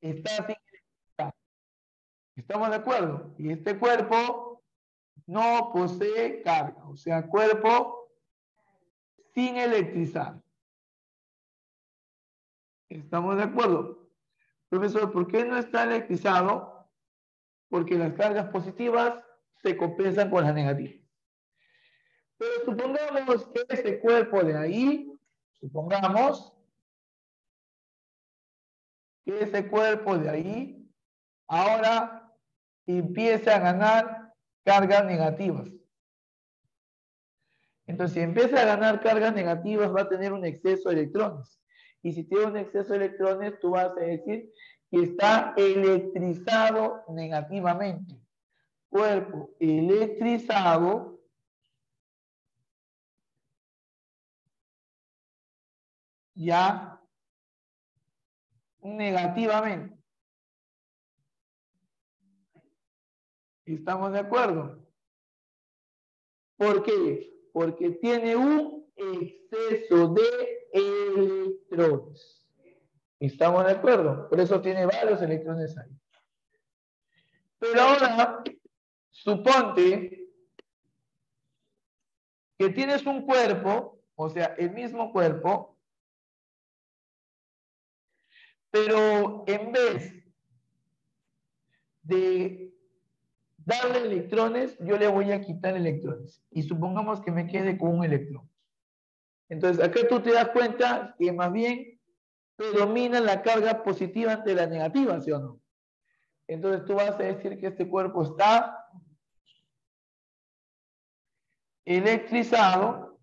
está sin electricidad. ¿Estamos de acuerdo? Y este cuerpo no posee carga, o sea, cuerpo sin electrizar. ¿Estamos de acuerdo? Profesor, ¿por qué no está electrizado? Porque las cargas positivas se compensan con las negativas. Pero supongamos que ese cuerpo de ahí, supongamos que ese cuerpo de ahí ahora empieza a ganar cargas negativas. Entonces, si empieza a ganar cargas negativas, va a tener un exceso de electrones. Y si tiene un exceso de electrones, tú vas a decir que está electrizado negativamente. Cuerpo electrizado ya negativamente. ¿Estamos de acuerdo? ¿Por qué? Porque tiene un exceso de electrones. ¿Estamos de acuerdo? Por eso tiene varios electrones ahí. Pero ahora, suponte que tienes un cuerpo, o sea, el mismo cuerpo, pero en vez de darle electrones, yo le voy a quitar electrones. Y supongamos que me quede con un electrón. Entonces, acá tú te das cuenta que más bien predomina la carga positiva ante la negativa, ¿sí o no? Entonces tú vas a decir que este cuerpo está electrizado,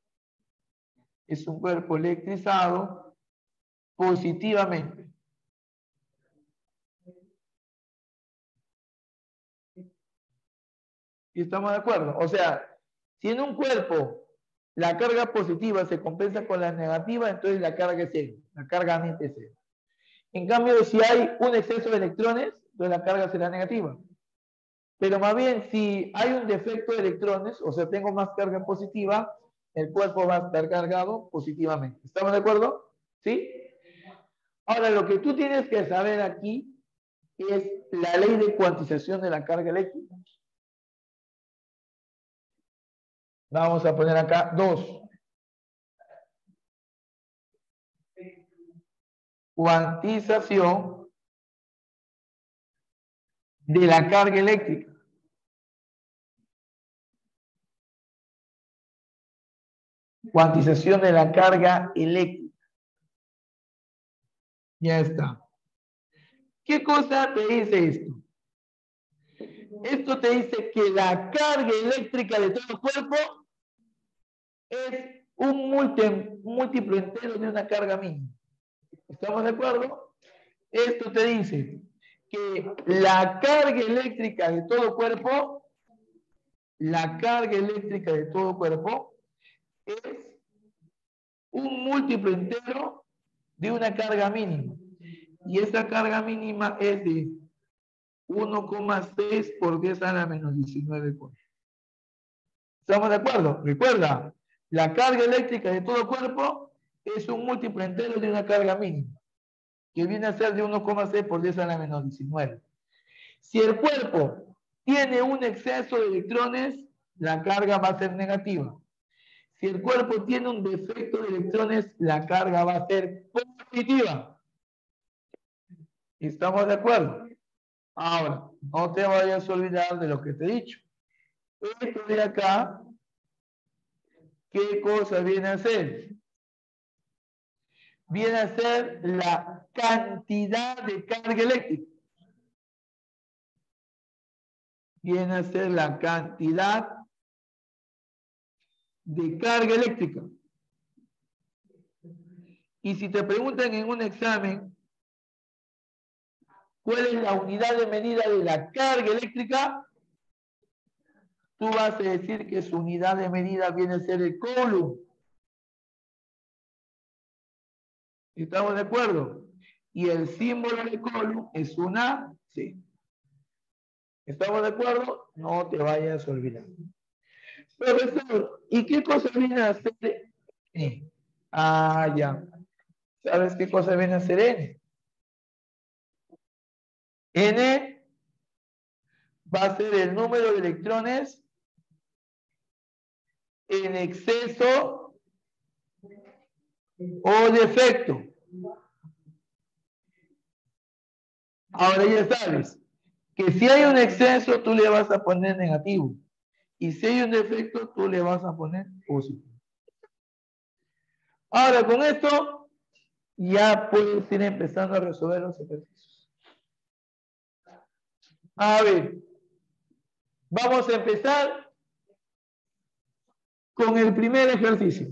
es un cuerpo electrizado positivamente. ¿Y estamos de acuerdo? O sea, si en un cuerpo la carga positiva se compensa con la negativa, entonces la carga es cero, la carga neta es cero. En cambio, si hay un exceso de electrones, entonces la carga será negativa. Pero más bien, si hay un defecto de electrones, o sea, tengo más carga positiva, el cuerpo va a estar cargado positivamente. ¿Estamos de acuerdo? ¿Sí? Ahora, lo que tú tienes que saber aquí es la ley de cuantización de la carga eléctrica. Vamos a poner acá 2. Cuantización de la carga eléctrica. Cuantización de la carga eléctrica. Ya está. ¿Qué cosa te dice esto? Esto te dice que la carga eléctrica de todo cuerpo es un múltiplo entero de una carga mínima. ¿Estamos de acuerdo? Esto te dice que la carga eléctrica de todo cuerpo, es un múltiplo entero de una carga mínima. Y esa carga mínima es de 1,6 por 10 a la menos 19 cuerpos. ¿Estamos de acuerdo? Recuerda, la carga eléctrica de todo cuerpo es un múltiplo entero de una carga mínima, que viene a ser de 1,6 por 10 a la menos 19. Si el cuerpo tiene un exceso de electrones, la carga va a ser negativa. Si el cuerpo tiene un defecto de electrones, la carga va a ser positiva. ¿Estamos de acuerdo? Ahora, no te vayas a olvidar de lo que te he dicho. Esto de acá, ¿qué cosa viene a ser? Viene a ser la cantidad de carga eléctrica. Viene a ser la cantidad de carga eléctrica. Y si te preguntan en un examen, ¿cuál es la unidad de medida de la carga eléctrica? Tú vas a decir que su unidad de medida viene a ser el coulomb. ¿Estamos de acuerdo? Y el símbolo de coulomb es una C. ¿Estamos de acuerdo? No te vayas a olvidar. Profesor, ¿y qué cosa viene a hacer N? Ah, ya. ¿Sabes qué cosa viene a hacer N? N va a ser el número de electrones en exceso o defecto. Ahora ya sabes que si hay un exceso, tú le vas a poner negativo. Y si hay un defecto, tú le vas a poner positivo. Ahora, con esto, ya puedes ir empezando a resolver los ejercicios. A ver, vamos a empezar con el primer ejercicio.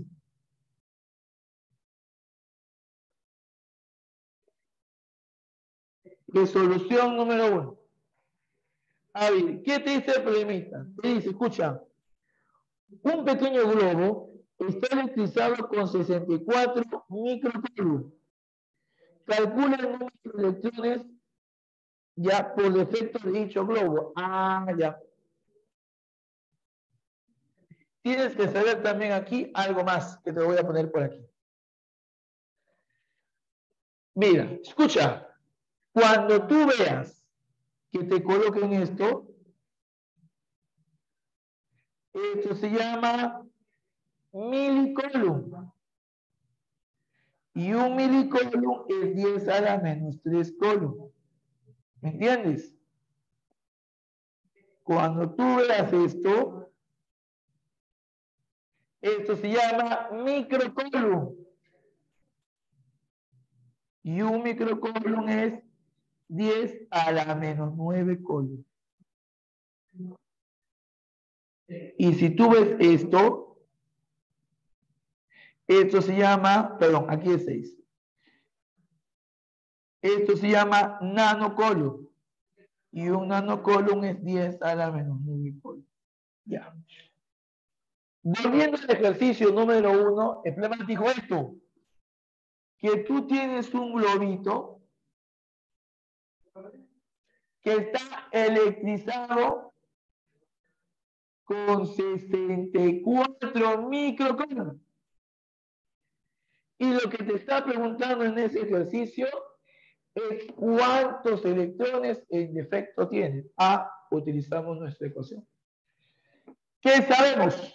Resolución número 1. A ver, ¿qué te dice el problemita? Te dice, escucha, un pequeño globo está electrizado con 64 microcoulombs. Calcula el número de electrones ya por defecto de dicho globo. Ah, ya. Tienes que saber también aquí algo más que te voy a poner por aquí. Mira, escucha. Cuando tú veas que te coloquen esto se llama milicoulomb. Y un milicoulomb es 10 a la menos 3 coulomb. ¿Me entiendes? Cuando tú veas esto se llama microcoulomb. Y un microcoulomb es 10 a la menos 9 coulomb. Y si tú ves esto se llama, perdón, aquí es 6. Esto se llama nanocoulomb. Y un nanocoulomb es 10 a la menos 9 coulomb. Ya. Volviendo al ejercicio número 1, el problema dijo esto, que tú tienes un globito que está electrizado con 64 microcoulomb. Y lo que te está preguntando en ese ejercicio es cuántos electrones en defecto tiene. Utilizamos nuestra ecuación. ¿Qué sabemos?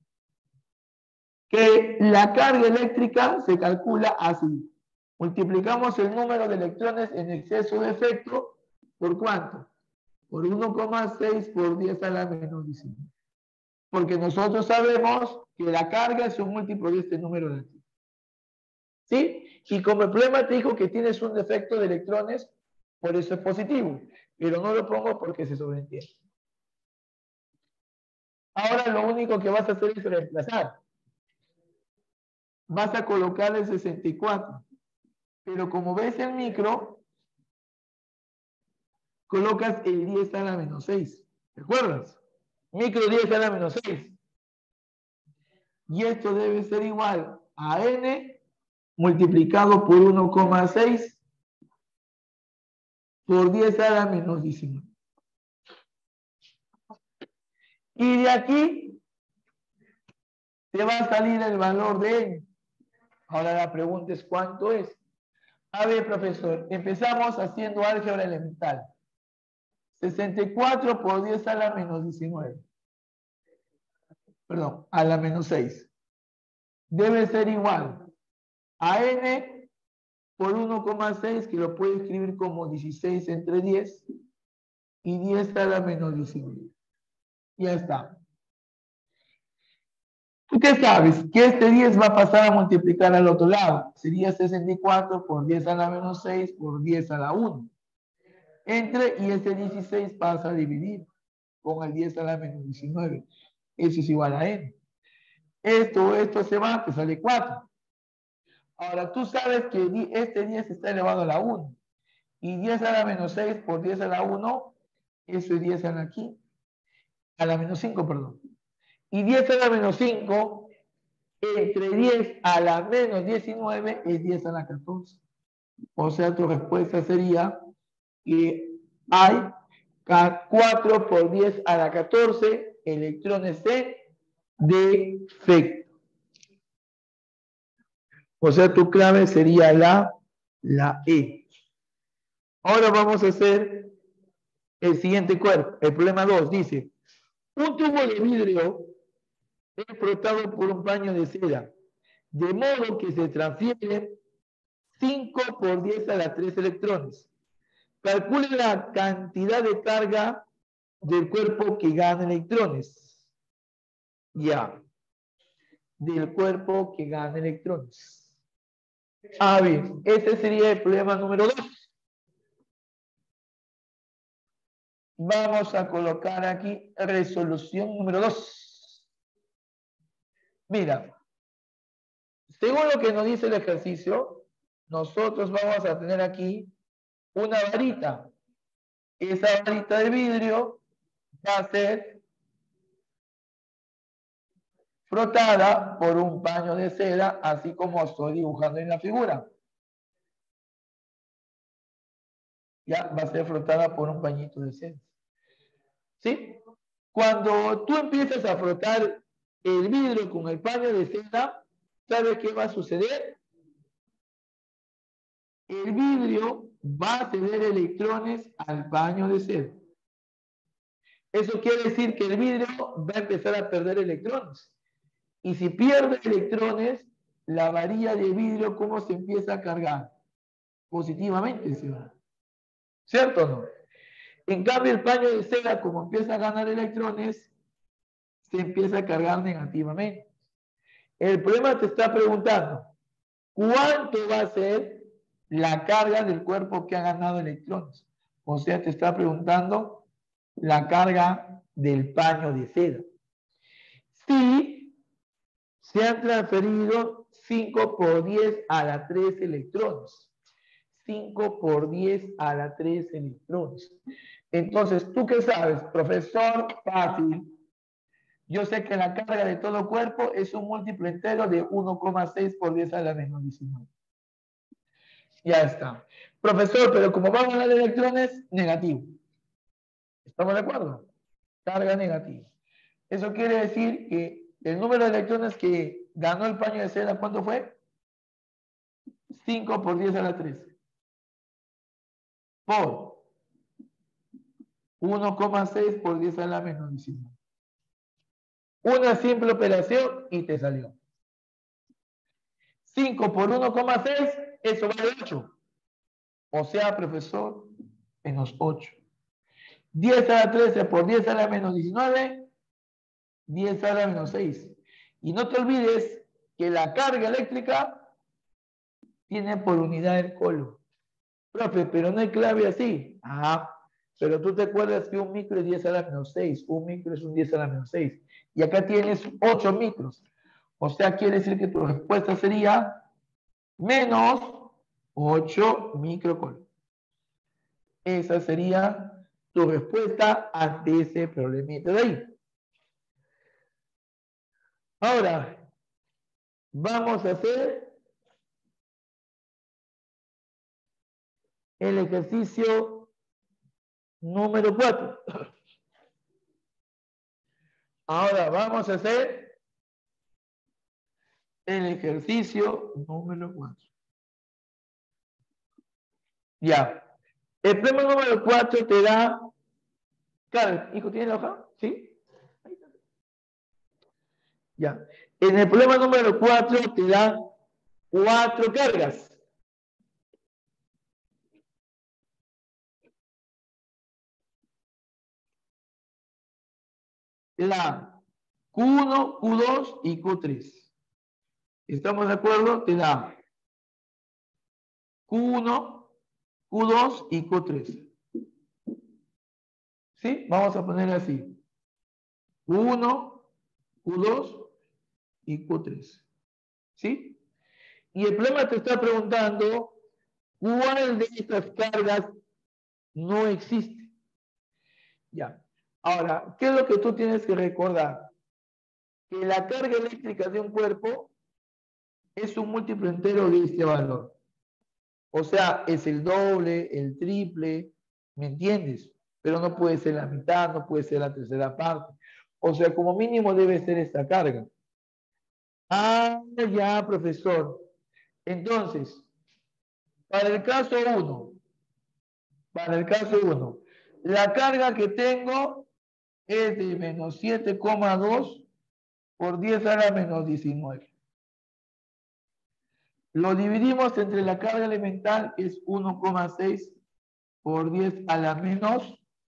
Que la carga eléctrica se calcula así. Multiplicamos el número de electrones en exceso de efecto por ¿cuánto? Por 1,6 por 10 a la menos 19. Porque nosotros sabemos que la carga es un múltiplo de este número de aquí. ¿Sí? Y como el problema te dijo que tienes un defecto de electrones, por eso es positivo. Pero no lo pongo porque se sobreentiende. Ahora lo único que vas a hacer es reemplazar. Vas a colocar el 64. Pero como ves el micro, colocas el 10 a la menos 6. ¿Te acuerdas? Micro 10 a la menos 6. Y esto debe ser igual a n multiplicado por 1,6 por 10 a la menos 19. Y de aquí te va a salir el valor de n. Ahora la pregunta es ¿cuánto es? A ver, profesor, empezamos haciendo álgebra elemental. 64 por 10 a la menos 19. Perdón, a la menos 6. Debe ser igual a n por 1,6, que lo puedo escribir como 16 entre 10, y 10 a la menos 19. Ya está. ¿Tú qué sabes? Que este 10 va a pasar a multiplicar al otro lado. Sería 64 por 10 a la menos 6 por 10 a la 1. Y ese 16 pasa a dividir con el 10 a la menos 19. Eso es igual a n. Esto se va, te sale 4. Ahora, tú sabes que este 10 está elevado a la 1. Y 10 a la menos 6 por 10 a la 1, eso es 10 a la aquí. A la menos 5, perdón. Y 10 a la menos 5, entre 10 a la menos 19, es 10 a la 14. O sea, tu respuesta sería que hay 4 por 10 a la 14 electrones en defecto. O sea, tu clave sería la E. Ahora vamos a hacer el siguiente cuerpo. El problema 2 dice, un tubo de vidrio es frotado por un paño de seda, de modo que se transfieren 5 por 10 a la 3 electrones. Calcule la cantidad de carga del cuerpo que gana electrones. Ya. Del cuerpo que gana electrones. A ver, ese sería el problema número 2. Vamos a colocar aquí resolución número 2. Mira, según lo que nos dice el ejercicio, nosotros vamos a tener aquí una varita. Esa varita de vidrio va a ser frotada por un paño de seda, así como estoy dibujando en la figura. Ya va a ser frotada por un pañito de seda. ¿Sí? Cuando tú empiezas a frotar el vidrio con el paño de seda, ¿sabes qué va a suceder? El vidrio va a ceder electrones al paño de seda. Eso quiere decir que el vidrio va a empezar a perder electrones. Y si pierde electrones, la varilla de vidrio, ¿cómo se empieza a cargar? Positivamente, ¿sí? ¿Cierto o no? En cambio, el paño de seda, como empieza a ganar electrones, se empieza a cargar negativamente. El problema te está preguntando, ¿cuánto va a ser la carga del cuerpo que ha ganado electrones? O sea, te está preguntando la carga del paño de seda. Si se han transferido 5 por 10 a la 3 electrones. 5 por 10 a la 3 electrones. Entonces, ¿tú qué sabes? Profesor, fácil. Yo sé que la carga de todo cuerpo es un múltiplo entero de 1,6 por 10 a la menos 19. Ya está. Profesor, pero como vamos a hablar de electrones, negativo. ¿Estamos de acuerdo? Carga negativa. Eso quiere decir que el número de electrones que ganó el paño de seda, ¿cuánto fue? 5 por 10 a la 3. Por 1,6 por 10 a la menos 19. Una simple operación y te salió. 5 por 1,6, eso vale 8. O sea, profesor, menos 8. 10 a la 13 por 10 a la menos 19, 10 a la menos 6. Y no te olvides que la carga eléctrica tiene por unidad el coulomb. Profe, pero no hay clave así. Ah, pero tú te acuerdas que un micro es 10 a la menos 6, un micro es un 10 a la menos 6. Y acá tienes 8 micros. O sea, quiere decir que tu respuesta sería menos 8 microcoulomb. Esa sería tu respuesta ante ese problemita de ahí. Ahora, vamos a hacer el ejercicio número 4. Ahora vamos a hacer el ejercicio número 4. Ya. El problema número 4 te da... Claro, hijo, ¿tienes la hoja? ¿Sí? Ya. En el problema número 4 te da 4 cargas. La Q1, Q2 y Q3. ¿Estamos de acuerdo? Te da Q1, Q2 y Q3. ¿Sí? Vamos a poner así. Q1, Q2 y Q3. ¿Sí? Y el problema te está preguntando cuál de estas cargas no existe. Ya. Ahora, ¿qué es lo que tú tienes que recordar? Que la carga eléctrica de un cuerpo es un múltiplo entero de este valor. O sea, es el doble, el triple, ¿me entiendes? Pero no puede ser la mitad, no puede ser la tercera parte. O sea, como mínimo debe ser esta carga. Ah, ya, profesor. Entonces, para el caso 1, La carga que tengo es de menos 7,2 por 10 a la menos 19. Lo dividimos entre la carga elemental, que es 1,6 por 10 a la menos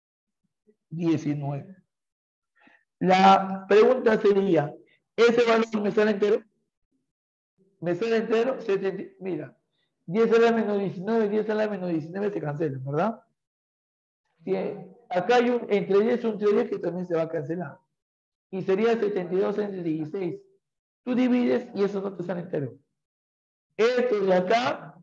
19. La pregunta sería, ¿ese valor me sale entero? ¿Me sale entero? Mira, 10 a la menos 19, 10 a la menos 19 se cancelan, ¿verdad? Acá hay entre 10 un 10 que también se va a cancelar. Y sería 72 entre 16. Tú divides y eso no te sale entero. Esto de acá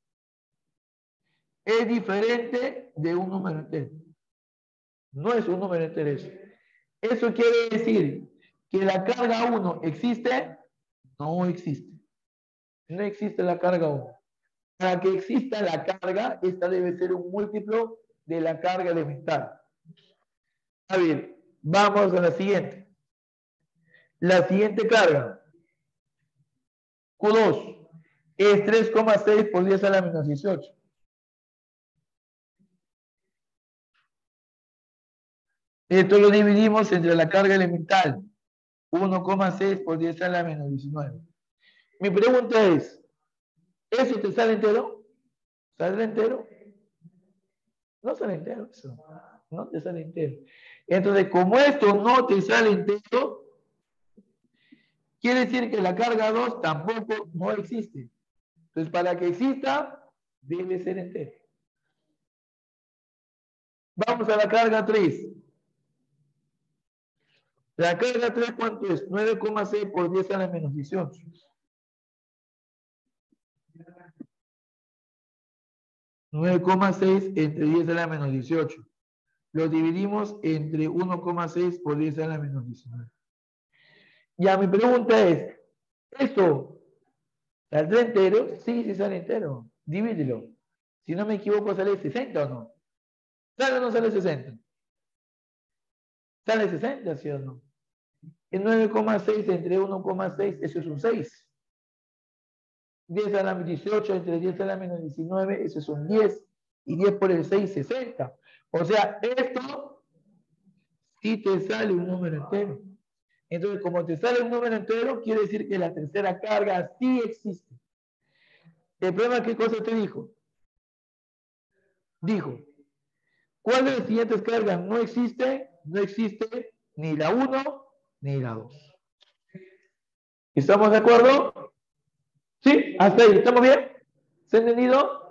es diferente de un número entero. No es un número entero eso. Eso quiere decir que la carga 1 existe. No existe. No existe la carga 1. Para que exista la carga, esta debe ser un múltiplo de la carga elemental. A ver, vamos a la siguiente. La siguiente carga, Q2, es 3,6 por 10 a la menos 18. Esto lo dividimos entre la carga elemental, 1,6 por 10 a la menos 19. Mi pregunta es, ¿eso te sale entero? ¿Sale entero? No sale entero eso. No te sale entero. Entonces, como esto no te sale entero, quiere decir que la carga 2 tampoco no existe. Entonces, para que exista, debe ser entero. Vamos a la carga 3. La carga 3, ¿cuánto es? 9,6 por 10 a la menos 18. 9,6 entre 10 a la menos 18. Lo dividimos entre 1,6 por 10 a la menos 19. Ya, mi pregunta es, ¿esto saldrá entero? Sí, sí sale entero. Divídelo. Si no me equivoco, ¿sale 60 o no? ¿Sale o no sale 60? ¿Sale 60, sí o no? El 9,6 entre 1,6, eso es un 6. 10 a la menos 18 entre 10 a la menos 19, eso es un 10. Y 10 por el 6, 60. O sea, esto sí te sale un número entero. Entonces, como te sale un número entero, quiere decir que la tercera carga sí existe. El problema, ¿qué cosa te dijo? Dijo, ¿cuál de las siguientes cargas no existe? No existe ni la 1 ni la 2. ¿Estamos de acuerdo? ¿Sí? ¿Hasta ahí? ¿Estamos bien? ¿Se ha entendido?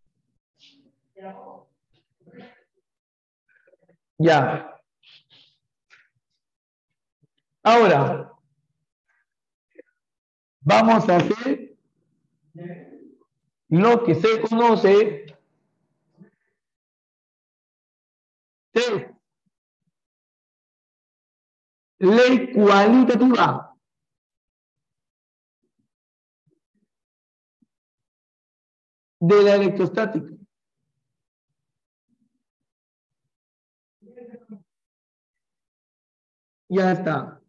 Ya. Ahora, vamos a hacer lo que se conoce test. Ley cualitativa. De la electrostática. Ya está.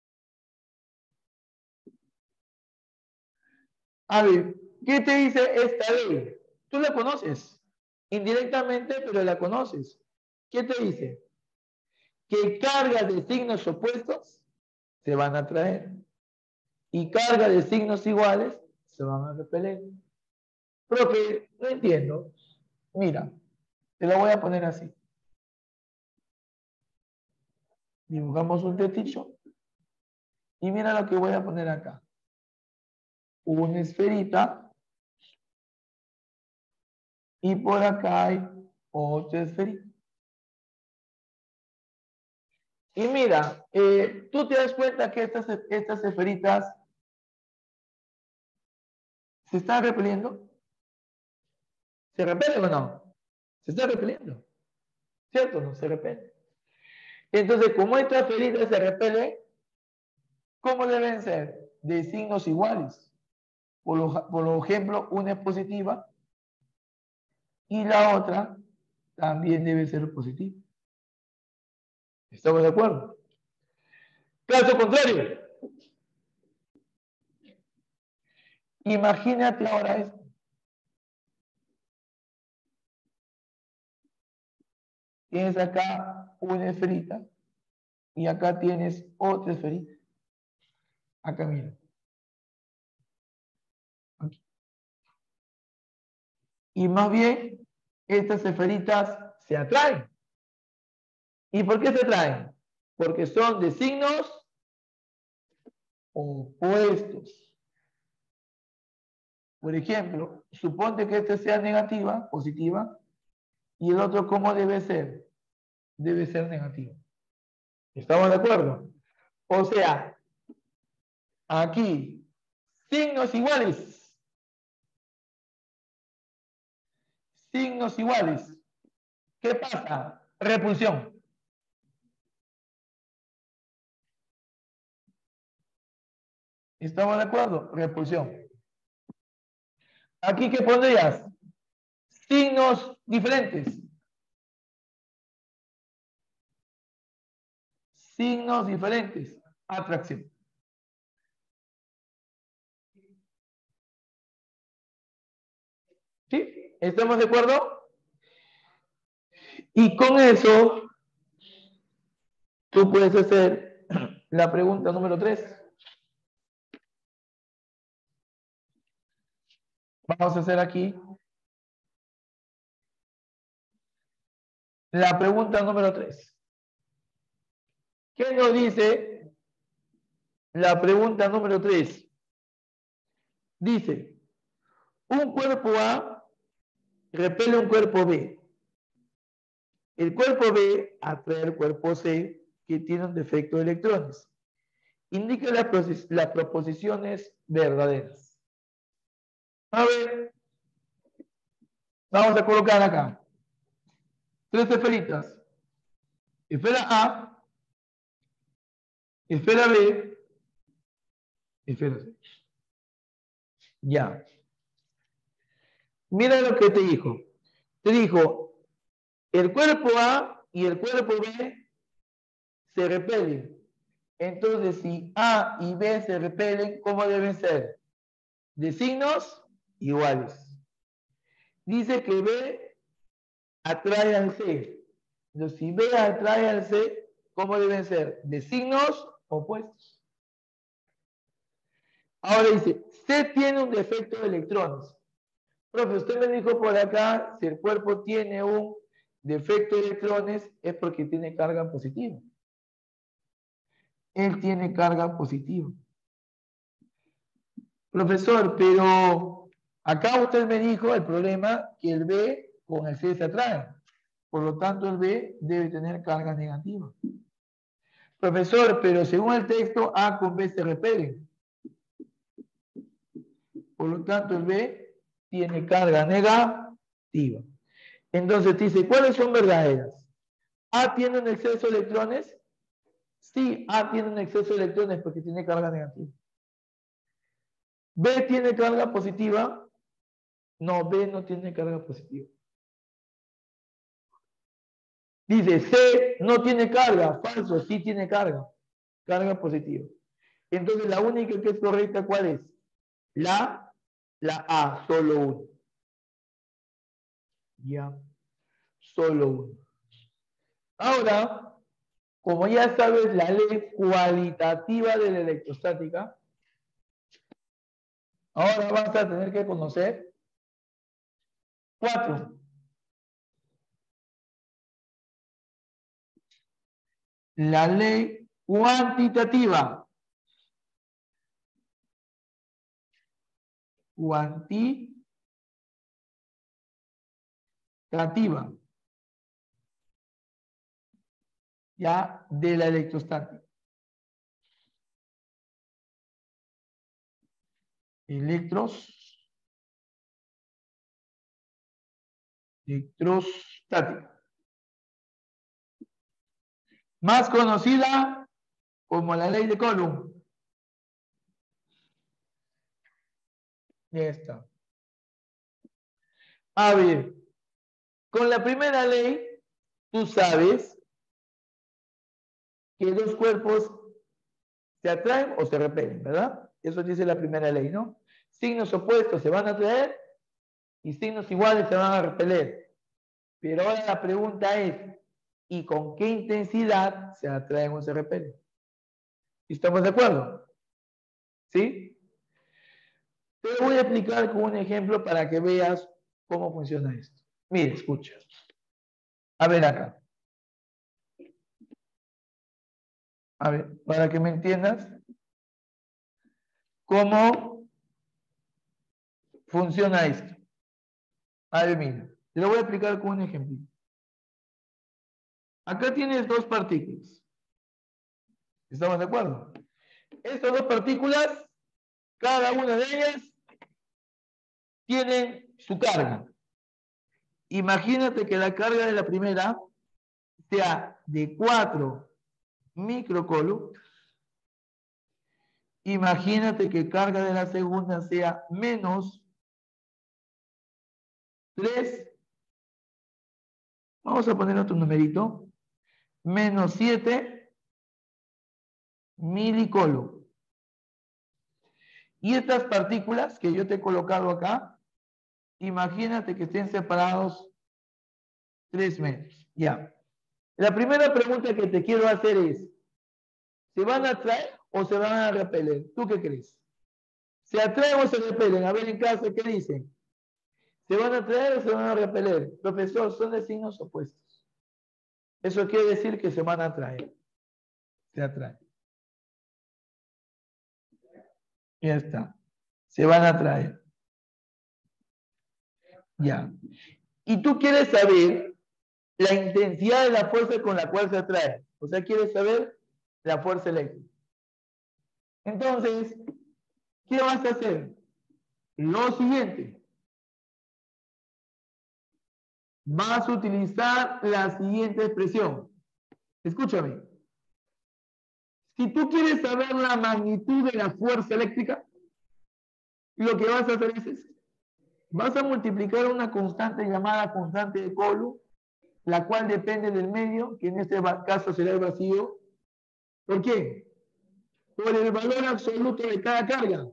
A ver, ¿qué te dice esta ley? Tú la conoces. Indirectamente, pero la conoces. ¿Qué te dice? Que cargas de signos opuestos se van a atraer. Y cargas de signos iguales se van a repeler. Pero que no entiendo. Mira, te lo voy a poner así. Dibujamos un tetrillo. Y mira lo que voy a poner acá. Una esferita. Y por acá hay otra esferita. Y mira, tú te das cuenta que estas esferitas se están repeliendo. ¿Se repelen o no? Se están repeliendo. ¿Cierto? No se repelen. Entonces, como esta esferita se repele, ¿cómo deben ser? De signos iguales. Por ejemplo, una es positiva y la otra también debe ser positiva. ¿Estamos de acuerdo? Caso contrario. Imagínate ahora esto. tienes acá una esferita y acá tienes otra esferita. Acá mira. Aquí. Y más bien, estas esferitas se atraen. ¿Y por qué se atraen? Porque son de signos opuestos. Por ejemplo, suponte que esta sea negativa, positiva, y el otro, ¿cómo debe ser? Debe ser negativo. ¿Estamos de acuerdo? O sea, aquí, signos iguales. Signos iguales. ¿Qué pasa? Repulsión. ¿Estamos de acuerdo? Repulsión. Aquí, ¿qué pondrías? Signos diferentes. Signos diferentes. Atracción. ¿Sí? ¿Estamos de acuerdo? Y con eso, tú puedes hacer la pregunta número 3. Vamos a hacer aquí la pregunta número 3. ¿Qué nos dice la pregunta número 3? Dice, un cuerpo A repele un cuerpo B. El cuerpo B atrae al cuerpo C que tiene un defecto de electrones. Indica las proposiciones verdaderas. A ver, vamos a colocar acá 3 esferitas. Esfera A, esfera B, esfera C. Ya. Mira lo que te dijo. Te dijo, el cuerpo A y el cuerpo B se repelen. Entonces, si A y B se repelen, ¿cómo deben ser? De signos iguales. Dice que B atrae al C. Entonces, si B atrae al C, ¿cómo deben ser? De signos opuestos. Ahora dice, C tiene un defecto de electrones. Profe, usted me dijo por acá, si el cuerpo tiene un defecto de electrones, es porque tiene carga positiva. Él tiene carga positiva. Profesor, pero acá usted me dijo el problema que el B con el C se atrae. Por lo tanto, el B debe tener carga negativa. Profesor, pero según el texto, A con B se repelen. Por lo tanto, el B tiene carga negativa. Entonces dice, ¿cuáles son verdaderas? ¿A tiene un exceso de electrones? Sí, A tiene un exceso de electrones porque tiene carga negativa. ¿B tiene carga positiva? No, B no tiene carga positiva. Dice, C no tiene carga. Falso, sí tiene carga. Carga positiva. Entonces, la única que es correcta, ¿cuál es? La A, solo uno. Ya, solo uno. Ahora, como ya sabes la ley cualitativa de la electrostática, ahora vas a tener que conocer 4. La ley cuantitativa. Cuantitativa. Ya, de la electrostática. Electrostática. Más conocida como la ley de Coulomb. Ya está. A ver, con la primera ley, tú sabes que dos cuerpos se atraen o se repelen, ¿verdad? Eso dice la primera ley, ¿no? Signos opuestos se van a atraer y signos iguales se van a repeler. Pero ahora la pregunta es, y con qué intensidad se atraen o se repelen. ¿Estamos de acuerdo? ¿Sí? Te lo voy a explicar con un ejemplo para que veas cómo funciona esto. Mire, escucha. A ver acá. A ver, para que me entiendas cómo funciona esto. A ver, mira. Te lo voy a explicar con un ejemplo. Acá tienes dos partículas. ¿Estamos de acuerdo? Estas dos partículas, cada una de ellas tiene su carga. Imagínate que la carga de la primera sea de 4 microcoulombs. Imagínate que carga de la segunda sea menos 3. Vamos a poner otro numerito. Menos 7 milicoulomb. Y estas partículas que yo te he colocado acá, imagínate que estén separados 3 metros. Ya. La primera pregunta que te quiero hacer es, ¿se van a atraer o se van a repeler? ¿Tú qué crees? ¿Se atraen o se repelen? A ver en casa, ¿qué dicen? ¿Se van a atraer o se van a repeler? Profesor, son de signos opuestos. Eso quiere decir que se van a atraer. Se atraen. Ya está. Se van a atraer. Ya. Y tú quieres saber la intensidad de la fuerza con la cual se atrae. O sea, quieres saber la fuerza eléctrica. Entonces, ¿qué vas a hacer? Lo siguiente. Vas a utilizar la siguiente expresión. Escúchame. Si tú quieres saber la magnitud de la fuerza eléctrica, lo que vas a hacer es esto. Vas a multiplicar una constante llamada constante de Coulomb, la cual depende del medio, que en este caso será el vacío. ¿Por qué? Por el valor absoluto de cada carga.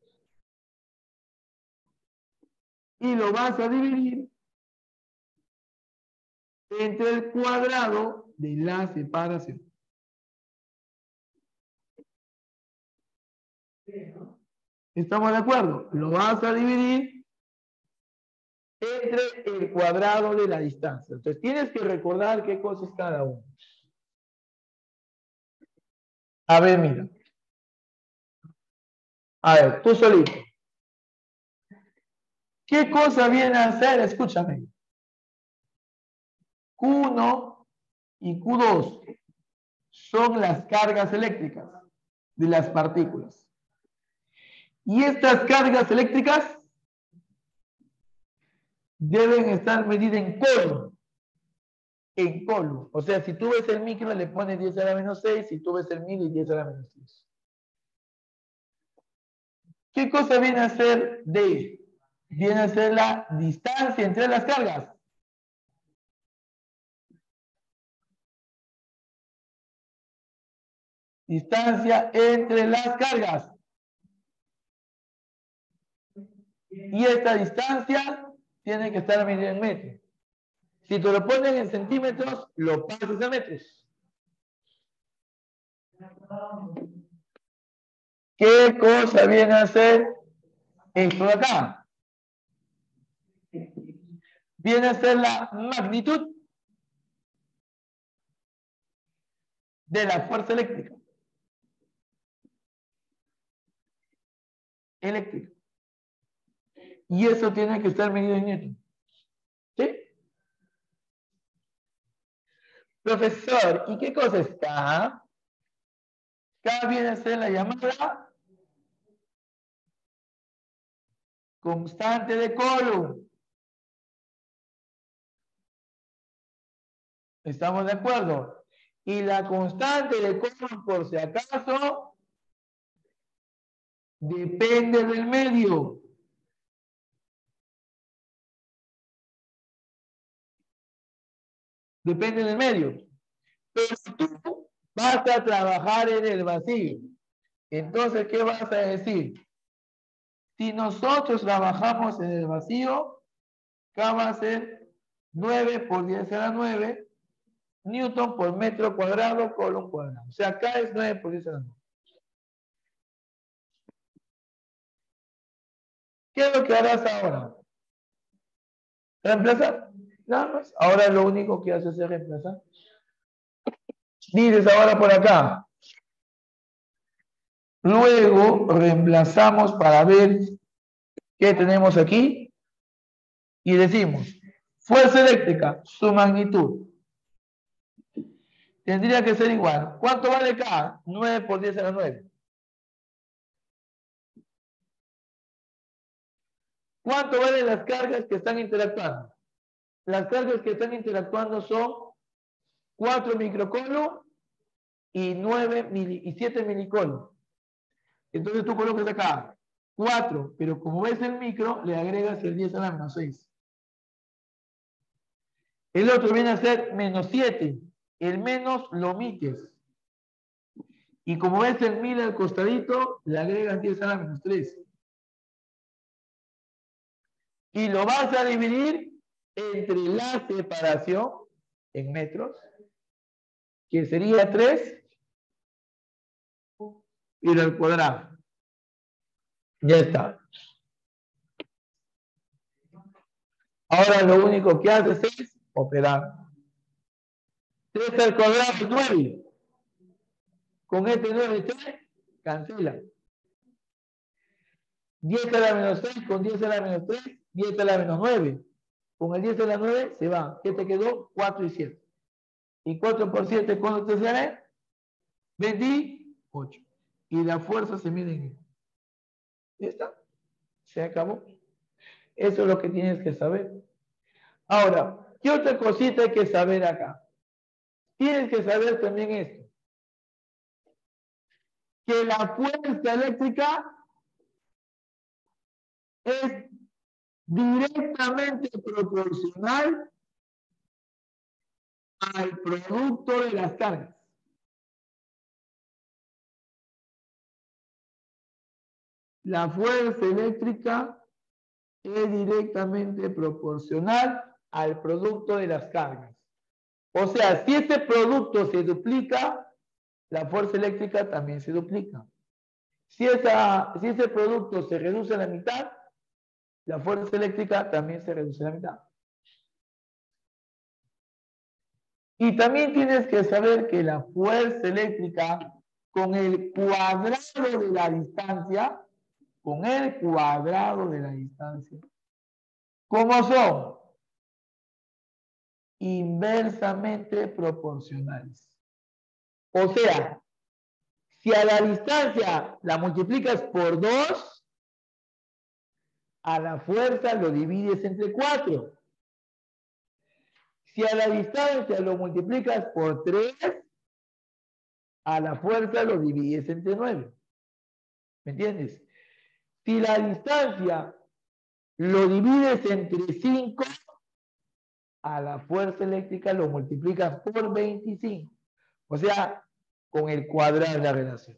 Y lo vas a dividir entre el cuadrado de la separación. ¿Estamos de acuerdo? Lo vas a dividir entre el cuadrado de la distancia. Entonces tienes que recordar qué cosa es cada uno. A ver, mira. A ver, tú solito. ¿Qué cosa viene a hacer? Escúchame. Q1 y Q2 son las cargas eléctricas de las partículas. Y estas cargas eléctricas deben estar medidas en Coulomb. En Coulomb. O sea, si tú ves el micro, le pones 10 a la menos 6, si tú ves el mil, 10 a la menos 6. ¿Qué cosa viene a ser D? Viene a ser la distancia entre las cargas. Distancia entre las cargas. Y esta distancia tiene que estar medida en metros. Si te lo ponen en centímetros, lo pasas a metros. ¿Qué cosa viene a ser esto de acá? Viene a ser la magnitud de la fuerza eléctrica. Y eso tiene que estar medido en newton. ¿Sí? Profesor, ¿y qué cosa es K? K viene a ser la llamada constante de Coulomb. ¿Estamos de acuerdo? Y la constante de Coulomb, por si acaso, depende del medio. Depende del medio. Pero tú vas a trabajar en el vacío. Entonces, ¿qué vas a decir? Si nosotros trabajamos en el vacío, K va a ser 9 por 10 a la 9 newton por metro cuadrado, colón cuadrado. O sea, acá es 9 por 10 a la 9. ¿Qué es lo que harás ahora? ¿Reemplazar? Nada más. Ahora lo único que haces es reemplazar. Dices ahora por acá. Luego reemplazamos para ver qué tenemos aquí. Y decimos, fuerza eléctrica, su magnitud. Tendría que ser igual. ¿Cuánto vale acá? 9 por 10 a la 9. ¿Cuánto valen las cargas que están interactuando? Las cargas que están interactuando son 4 microcolos y 7 milicolos. Entonces tú colocas acá 4, pero como ves el micro, le agregas el 10 a la menos 6. El otro viene a ser menos 7. El menos lo omites. Y como ves el 1000 al costadito, le agregas 10 a la menos 3. Y lo vas a dividir entre la separación en metros, que sería 3 y al cuadrado. Ya está. Ahora lo único que haces es operar. 3 al cuadrado es 9. Con este 9 se cancela. 10 a la menos 6 con 10 a la menos 3, 10 a la menos 9. Con el 10 a la 9 se va. ¿Qué te quedó? 4 y 7. ¿Y 4 por 7 cuánto te sale? 28. Y la fuerza se mide en. ¿Ya está? Se acabó. Eso es lo que tienes que saber. Ahora, ¿qué otra cosita hay que saber acá? Tienes que saber también esto. Que la fuerza eléctrica es directamente proporcional al producto de las cargas. La fuerza eléctrica es directamente proporcional al producto de las cargas. O sea, si este producto se duplica, la fuerza eléctrica también se duplica. Si ese producto se reduce a la mitad, la fuerza eléctrica también se reduce a la mitad. Y también tienes que saber que la fuerza eléctrica con el cuadrado de la distancia, ¿cómo son? Inversamente proporcionales. O sea, si a la distancia la multiplicas por 2, a la fuerza lo divides entre 4. Si a la distancia lo multiplicas por 3, a la fuerza lo divides entre 9. ¿Me entiendes? Si la distancia lo divides entre 5, a la fuerza eléctrica lo multiplicas por 25. O sea, con el cuadrado de la relación.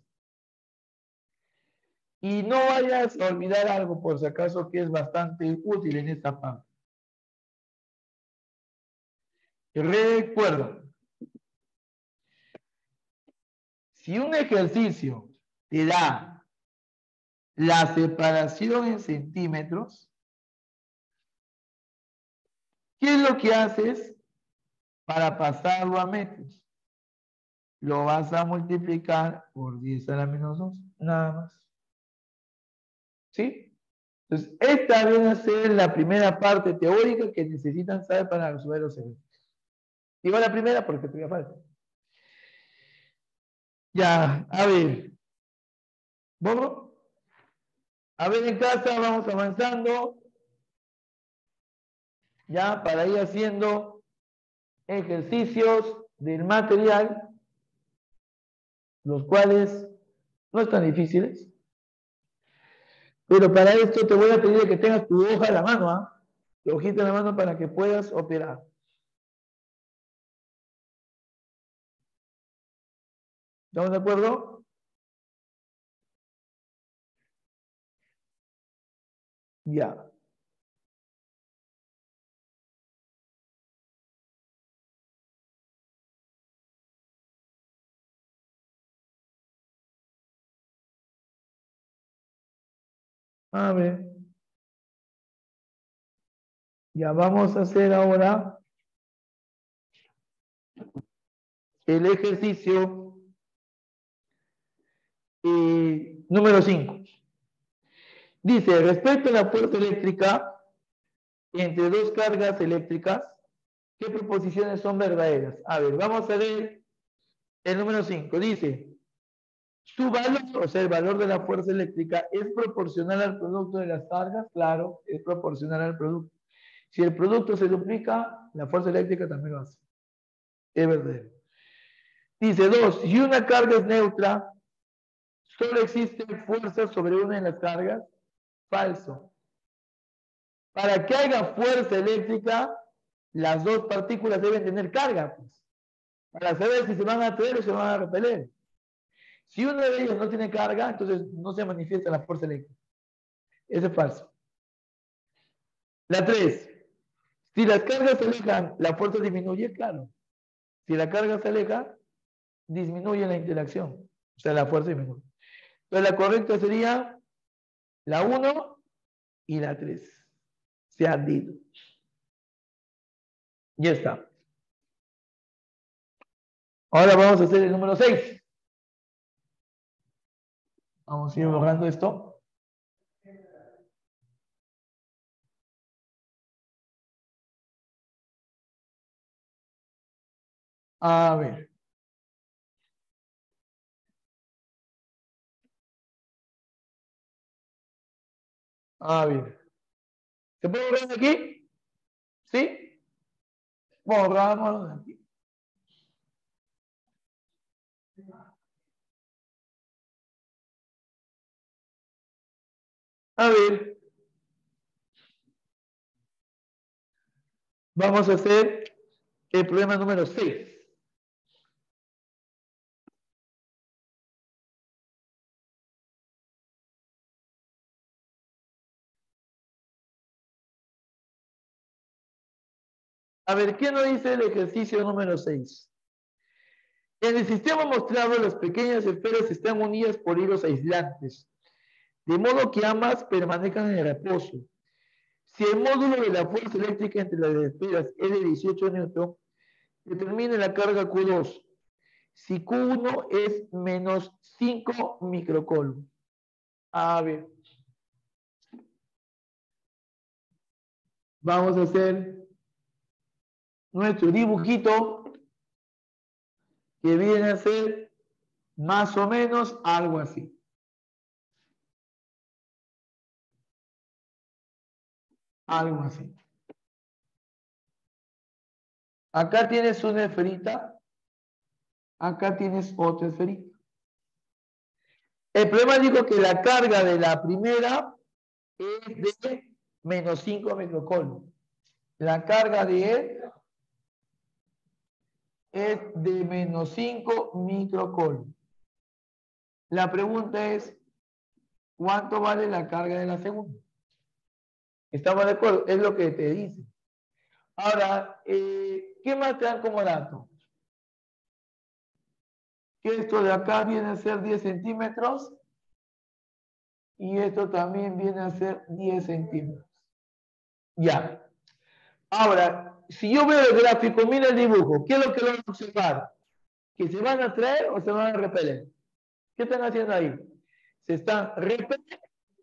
Y no vayas a olvidar algo, por si acaso, que es bastante útil en esta parte. Recuerda, si un ejercicio te da la separación en centímetros, ¿qué es lo que haces para pasarlo a metros? Lo vas a multiplicar por 10 a la menos 2, nada más. ¿Sí? Entonces, esta viene a ser la primera parte teórica que necesitan saber para resolver los ejercicios. Digo la primera porque todavía falta. Ya, a ver. ¿Vamos? A ver en casa, vamos avanzando. Ya, para ir haciendo ejercicios del material, los cuales no están difíciles. Pero para esto te voy a pedir que tengas tu hoja en la mano, ¿ah? Tu hojita en la mano para que puedas operar. ¿Estamos de acuerdo? Ya. A ver. Ya vamos a hacer ahora el ejercicio número 5. Dice, respecto a la fuerza eléctrica entre dos cargas eléctricas, ¿qué proposiciones son verdaderas? A ver, vamos a ver el número 5. Dice, su valor, o sea, el valor de la fuerza eléctrica es proporcional al producto de las cargas. Claro, es proporcional al producto. Si el producto se duplica, la fuerza eléctrica también lo hace. Es verdadero. Dice 2, si una carga es neutra, solo existe fuerza sobre una de las cargas. Falso. Para que haya fuerza eléctrica, las dos partículas deben tener carga, pues, para saber si se van a atraer o se van a repeler. Si una de ellas no tiene carga, entonces no se manifiesta la fuerza eléctrica. Eso es falso. La 3. Si las cargas se alejan, la fuerza disminuye, claro. Si la carga se aleja, disminuye la interacción. O sea, la fuerza disminuye. Entonces la correcta sería la 1 y la 3. Se han dicho. Ya está. Ahora vamos a hacer el número 6. Vamos a ir borrando esto. A ver. A ver. ¿Se puede borrar de aquí? ¿Sí? Borramos de aquí. A ver. Vamos a hacer el problema número 6. A ver, ¿qué nos dice el ejercicio número 6? En el sistema mostrado, las pequeñas esferas están unidas por hilos aislantes, de modo que ambas permanezcan en reposo. Si el módulo de la fuerza eléctrica entre las esferas es de 18 newton, determine la carga Q2. Si Q1 es menos 5 microcoulomb. A ver. Vamos a hacer nuestro dibujito que viene a ser más o menos algo así. Algo así. Acá tienes una esferita. Acá tienes otra esferita. El problema dijo que la carga de la primera es de menos 5 microcoulomb. La carga de él es de menos 5 microcoulomb. La pregunta es, ¿cuánto vale la carga de la segunda? ¿Estamos de acuerdo? Es lo que te dice. Ahora, ¿qué más te dan como dato? Que esto de acá viene a ser 10 centímetros y esto también viene a ser 10 centímetros. Ya. Ahora, si yo veo el gráfico, mira el dibujo, ¿qué es lo que van a observar? ¿Que se van a atraer o se van a repeler? ¿Qué están haciendo ahí? Se están repeliendo.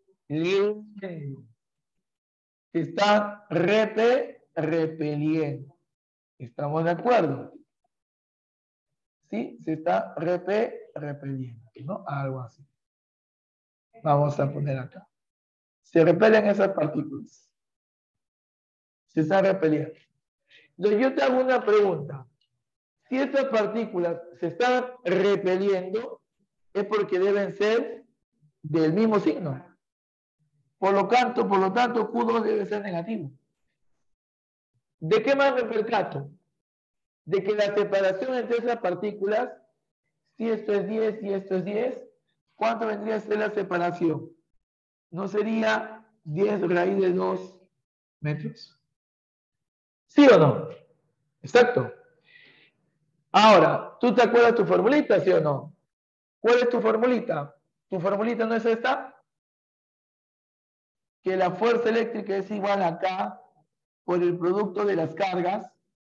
Se están repeliendo. ¿Estamos de acuerdo? ¿Sí? Se está repeliendo, ¿no? Algo así. Vamos a poner acá. Se repelen esas partículas. Se están repeliendo. Entonces yo te hago una pregunta. Si estas partículas se están repeliendo, es porque deben ser del mismo signo. Por lo tanto, Q2 debe ser negativo. ¿De qué más me percato? De que la separación entre esas partículas, si esto es 10 y esto es 10, ¿cuánto vendría a ser la separación? ¿No sería 10 raíz de 2 metros? ¿Sí o no? Exacto. Ahora, ¿tú te acuerdas tu formulita, sí o no? ¿Cuál es tu formulita? ¿Tu formulita no es esta? que la fuerza eléctrica es igual a K por el producto de las cargas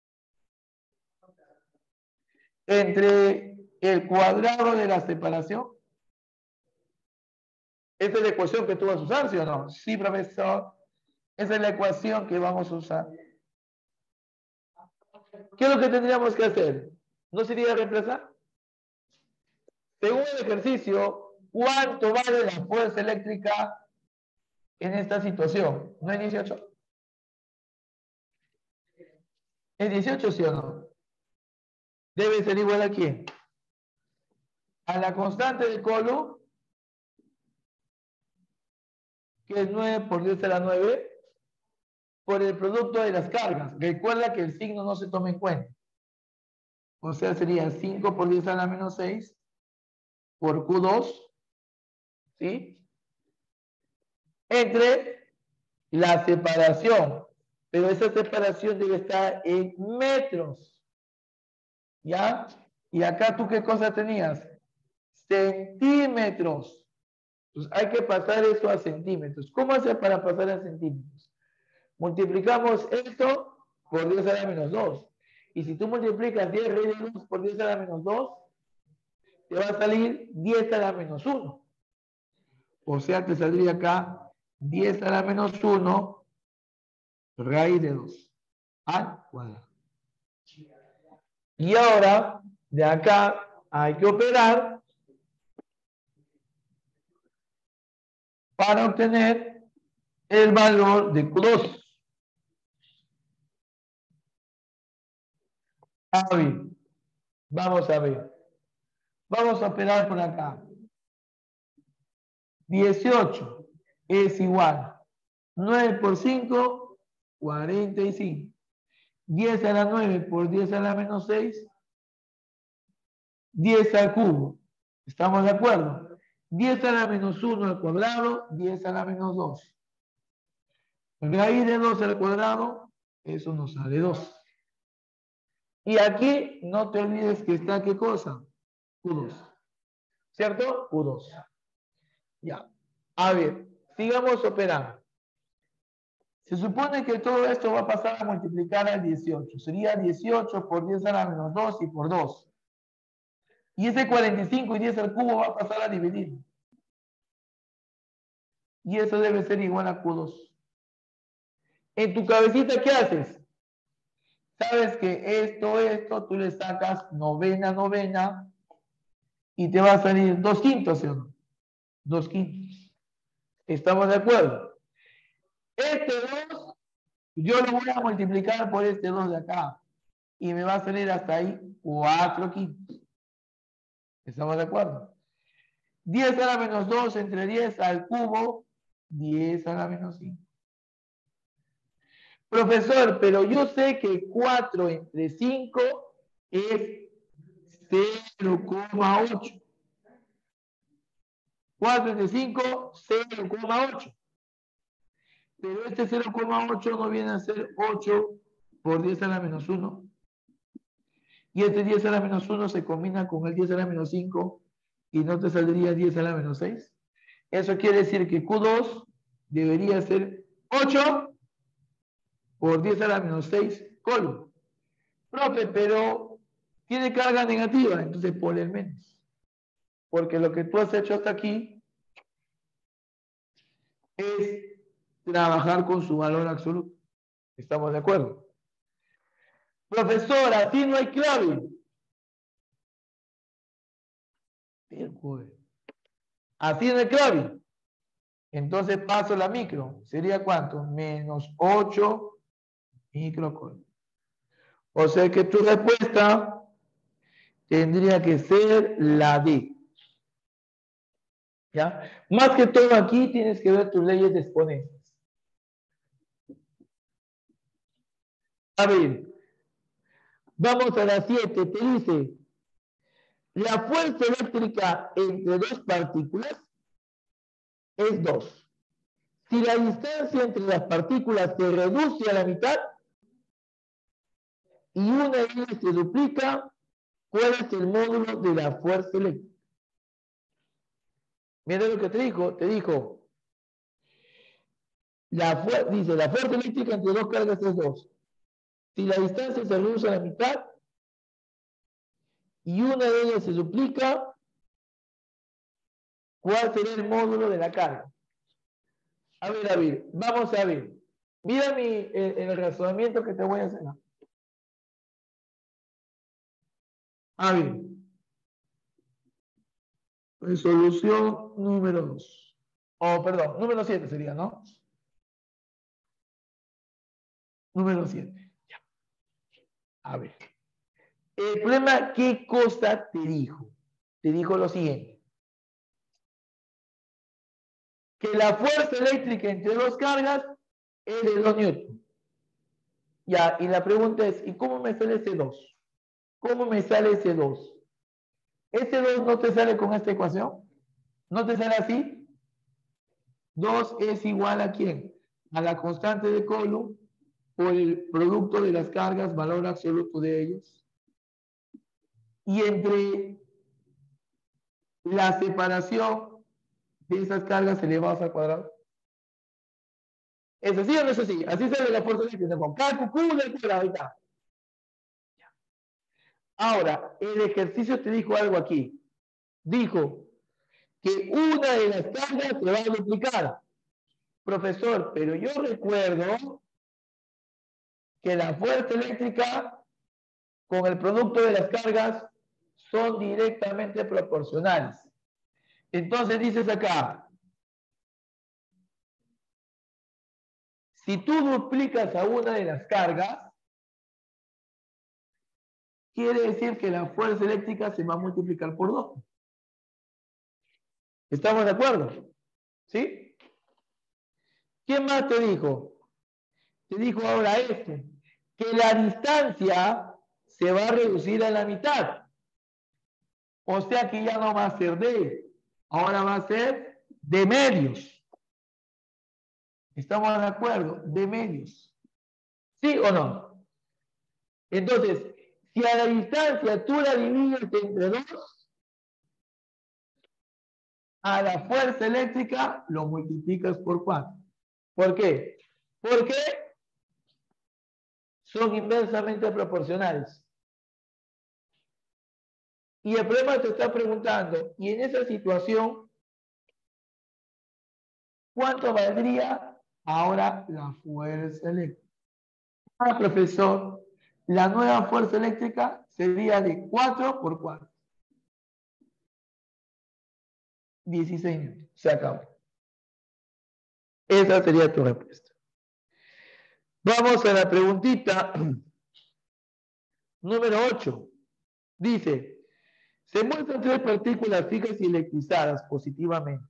entre el cuadrado de la separación. Esa es la ecuación que tú vas a usar, ¿sí o no? Sí, profesor. Esa es la ecuación que vamos a usar. ¿Qué es lo que tendríamos que hacer? ¿No sería reemplazar? Según el ejercicio, ¿cuánto vale la fuerza eléctrica en esta situación? ¿No es 18? ¿Es 18, sí o no? Debe ser igual a quién? A la constante de Coulomb, que es 9 por 10 a la 9, por el producto de las cargas. Recuerda que el signo no se toma en cuenta. O sea, sería 5 por 10 a la menos 6 por Q2, ¿sí? Entre la separación. Pero esa separación debe estar en metros. ¿Ya? Y acá tú qué cosa tenías? Centímetros. Entonces hay que pasar eso a centímetros. ¿Cómo hacer para pasar a centímetros? Multiplicamos esto por 10 a la menos 2. Y si tú multiplicas 10 raíz de 2 por 10 a la menos 2, te va a salir 10 a la menos 1. O sea, te saldría acá 10 a la menos 1 raíz de 2 al cuadrado. Y ahora, de acá hay que operar para obtener el valor de Q2. A ver, vamos a ver. Vamos a operar por acá. 18 es igual. 9 por 5, 45. 10 a la 9 por 10 a la menos 6, 10 al cubo. ¿Estamos de acuerdo? 10 a la menos 1 al cuadrado, 10 a la menos 2. Raíz de 2 al cuadrado, eso nos sale 2. Y aquí no te olvides que está, ¿qué cosa? Q2. ¿Cierto? Q2. Ya. A ver, sigamos operando. Se supone que todo esto va a pasar a multiplicar al 18. Sería 18 por 10 a la menos 2 y por 2. Y ese 45 y 10 al cubo va a pasar a dividir. Y eso debe ser igual a Q2. En tu cabecita, ¿qué haces? Sabes que esto, tú le sacas novena, y te va a salir 2 quintos, ¿sí o no? 2 quintos. ¿Estamos de acuerdo? Este 2, yo lo voy a multiplicar por este 2 de acá. Y me va a salir hasta ahí 4 quintos. ¿Estamos de acuerdo? 10 a la menos 2 entre 10 al cubo, 10 a la menos 5. Profesor, pero yo sé que 4 entre 5 es 0,8. 4 entre 5, 0,8. Pero este 0,8 no viene a ser 8 por 10 a la menos 1. Y este 10 a la menos 1 se combina con el 10 a la menos 5 y no te saldría 10 a la menos 6. Eso quiere decir que Q2 debería ser 8 por 10 a la menos 6 Coulomb. Profe, pero tiene carga negativa, entonces por el menos. Porque lo que tú has hecho hasta aquí es trabajar con su valor absoluto. ¿Estamos de acuerdo? Profesor, así no hay clave. Así no hay clave. Entonces paso la micro. ¿Sería cuánto? Menos 8 microcoulomb. O sea que tu respuesta tendría que ser la D. ¿Ya? Más que todo aquí tienes que ver tus leyes de exponencias. A ver, vamos a la 7. Te dice, la fuerza eléctrica entre dos partículas es 2. Si la distancia entre las partículas se reduce a la mitad y una de ellas se duplica, ¿cuál es el módulo de la fuerza eléctrica? Mira lo que te dijo. Dice, la fuerza eléctrica entre dos cargas es 2. Si la distancia se reduce a la mitad y una de ellas se duplica, ¿cuál será el módulo de la carga? A ver, vamos a ver. Mira el razonamiento que te voy a hacer. A ver, resolución número 2. Perdón, número 7 sería, ¿no? Número 7. Ya. A ver. El problema, ¿qué cosa te dijo? Te dijo lo siguiente. Que la fuerza eléctrica entre dos cargas es de 2 newtons. Ya, y la pregunta es, ¿y cómo me sale ese 2? ¿Cómo me sale ese 2? ¿Ese 2 no te sale con esta ecuación? ¿No te sale así? 2 es igual a ¿quién? A la constante de Coulomb por el producto de las cargas, valor absoluto de ellos. Y entre la separación de esas cargas elevadas al cuadrado. ¿Es así o no es así? Así sale la fuerza eléctrica con K Q del cuadrado. Ahí está. Ahora, el ejercicio te dijo algo aquí. Dijo que una de las cargas se va a duplicar. Profesor, pero yo recuerdo que la fuerza eléctrica con el producto de las cargas son directamente proporcionales. Entonces dices acá, si tú duplicas a una de las cargas, quiere decir que la fuerza eléctrica se va a multiplicar por 2. ¿Estamos de acuerdo? ¿Sí? ¿Quién más te dijo? Te dijo ahora esto, que la distancia se va a reducir a la mitad. O sea que ya no va a ser de, ahora va a ser de medios. ¿Estamos de acuerdo? De medios. ¿Sí o no? Entonces, si a la distancia tú la divides entre 2, a la fuerza eléctrica lo multiplicas por 4. ¿Por qué? Porque son inversamente proporcionales. Y el problema te está preguntando, y en esa situación, ¿cuánto valdría ahora la fuerza eléctrica? Ah, profesor, la nueva fuerza eléctrica sería de 4 por 4. 16 newtons. Se acabó. Esa sería tu respuesta. Vamos a la preguntita número 8. Dice, se muestran 3 partículas fijas y electrizadas positivamente.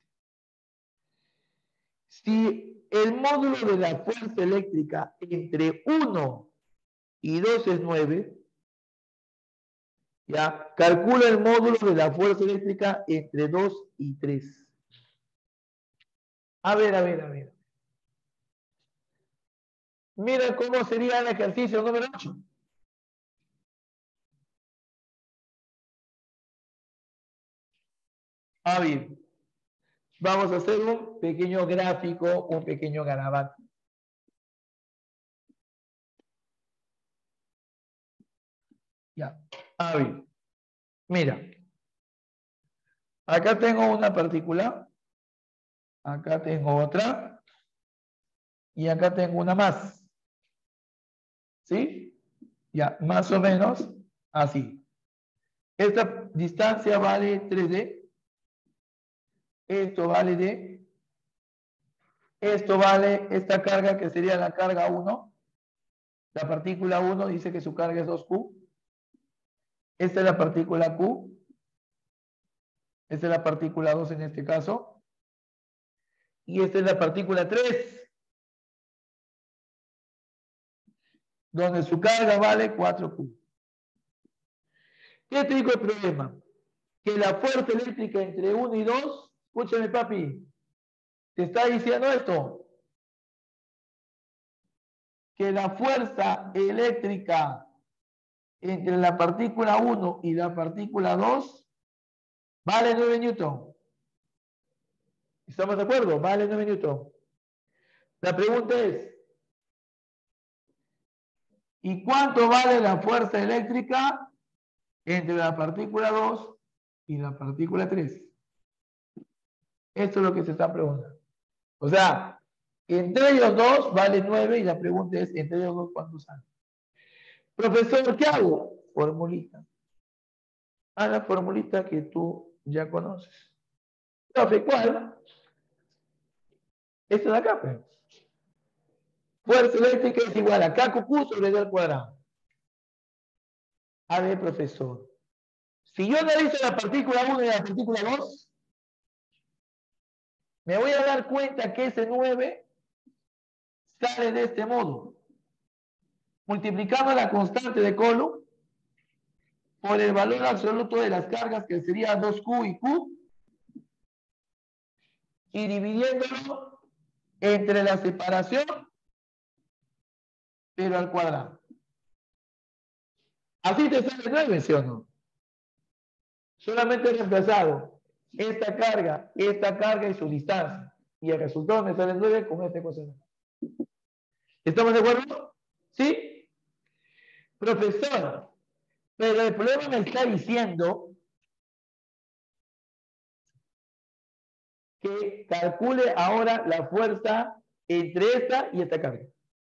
Si el módulo de la fuerza eléctrica entre 1 y 2 es 9, ya, calcula el módulo de la fuerza eléctrica entre 2 y 3. A ver. Mira cómo sería el ejercicio número 8. A ver, vamos a hacer un pequeño gráfico, un pequeño garabato. Ya, a ver, mira. Acá tengo una partícula, acá tengo otra, y acá tengo una más. ¿Sí? Ya, más o menos así. Esta distancia vale 3D. Esto vale D. Esto vale esta carga que sería la carga 1. La partícula 1 dice que su carga es 2Q. Esta es la partícula Q. Esta es la partícula 2 en este caso. Y esta es la partícula 3. Donde su carga vale 4Q. ¿Qué te digo el problema? Que la fuerza eléctrica entre 1 y 2, escúchame papi, te está diciendo esto, que la fuerza eléctrica entre la partícula 1 y la partícula 2 vale 9 newton. ¿Estamos de acuerdo? Vale 9 newton. La pregunta es, ¿y cuánto vale la fuerza eléctrica entre la partícula 2 y la partícula 3? Esto es lo que se está preguntando. O sea, entre ellos dos vale 9 y la pregunta es, entre ellos dos, ¿cuánto sale? Profesor, ¿qué hago? Formulita. A la formulita que tú ya conoces. Profe, ¿cuál? Esto de acá, pues. Fuerza eléctrica es igual a KQ sobre D al cuadrado. A ver, profesor. Si yo analizo la partícula 1 y la partícula 2, me voy a dar cuenta que ese 9 sale de este modo. Multiplicando la constante de Coulomb por el valor absoluto de las cargas, que sería 2Q y Q, y dividiéndolo entre la separación, pero al cuadrado. Así te sale 9, ¿sí o no? Solamente he reemplazado esta carga y su distancia. Y el resultado me sale 9 con esta ecuación. ¿Estamos de acuerdo? ¿Sí? Profesor, pero el problema me está diciendo que calcule ahora la fuerza entre esta y esta carga.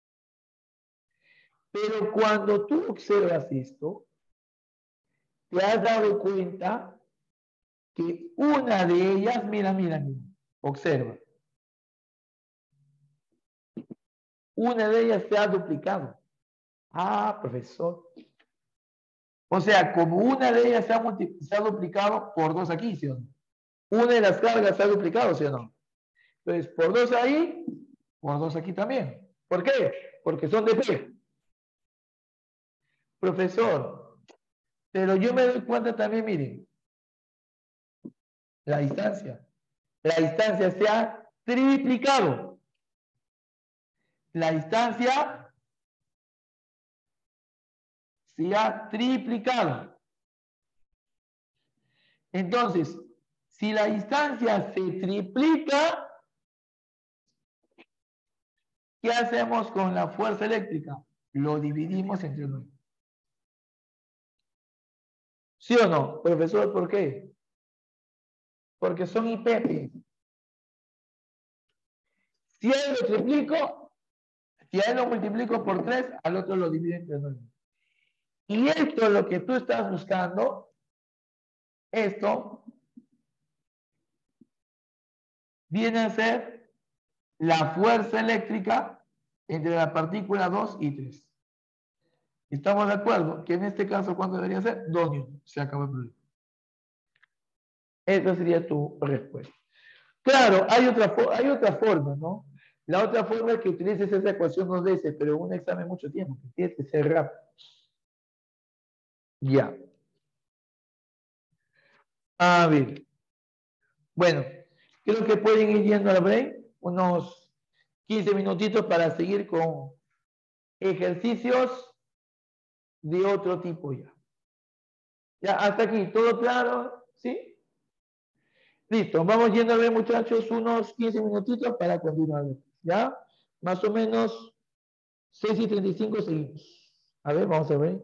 Pero cuando tú observas esto, te has dado cuenta que una de ellas, mira, observa, una de ellas se ha duplicado. Ah, profesor. O sea, como una de ellas se ha duplicado por 2 aquí, ¿sí o no? Una de las cargas se ha duplicado, ¿sí o no? Entonces, por 2 ahí, por 2 aquí también. ¿Por qué? Porque son de P. Profesor, pero yo me doy cuenta también, miren, la distancia. La distancia se ha triplicado. La distancia se ha triplicado. Entonces, si la distancia se triplica, ¿qué hacemos con la fuerza eléctrica? Lo dividimos entre 9. ¿Sí o no? Profesor, ¿por qué? Porque son IPP. Si a él lo triplico, si a él lo multiplico por 3, al otro lo divido entre 9. Y esto es lo que tú estás buscando. Esto viene a ser la fuerza eléctrica entre la partícula 2 y 3. ¿Estamos de acuerdo? Que en este caso, ¿cuánto debería ser? 2 newtons. Se acabó el problema. Esa sería tu respuesta. Claro, hay otra forma, ¿no? La otra forma es que utilices esa ecuación 2D, pero en un examen mucho tiempo, que tienes que ser rápido. Ya. A ver. Bueno, creo que pueden ir yendo al break, unos 15 minutitos para seguir con ejercicios de otro tipo ya. Ya, hasta aquí, ¿todo claro? ¿Sí? Listo, vamos yendo a ver, muchachos, unos 15 minutitos para continuar. ¿Ya? Más o menos 6:35 seguimos. A ver, vamos a ver.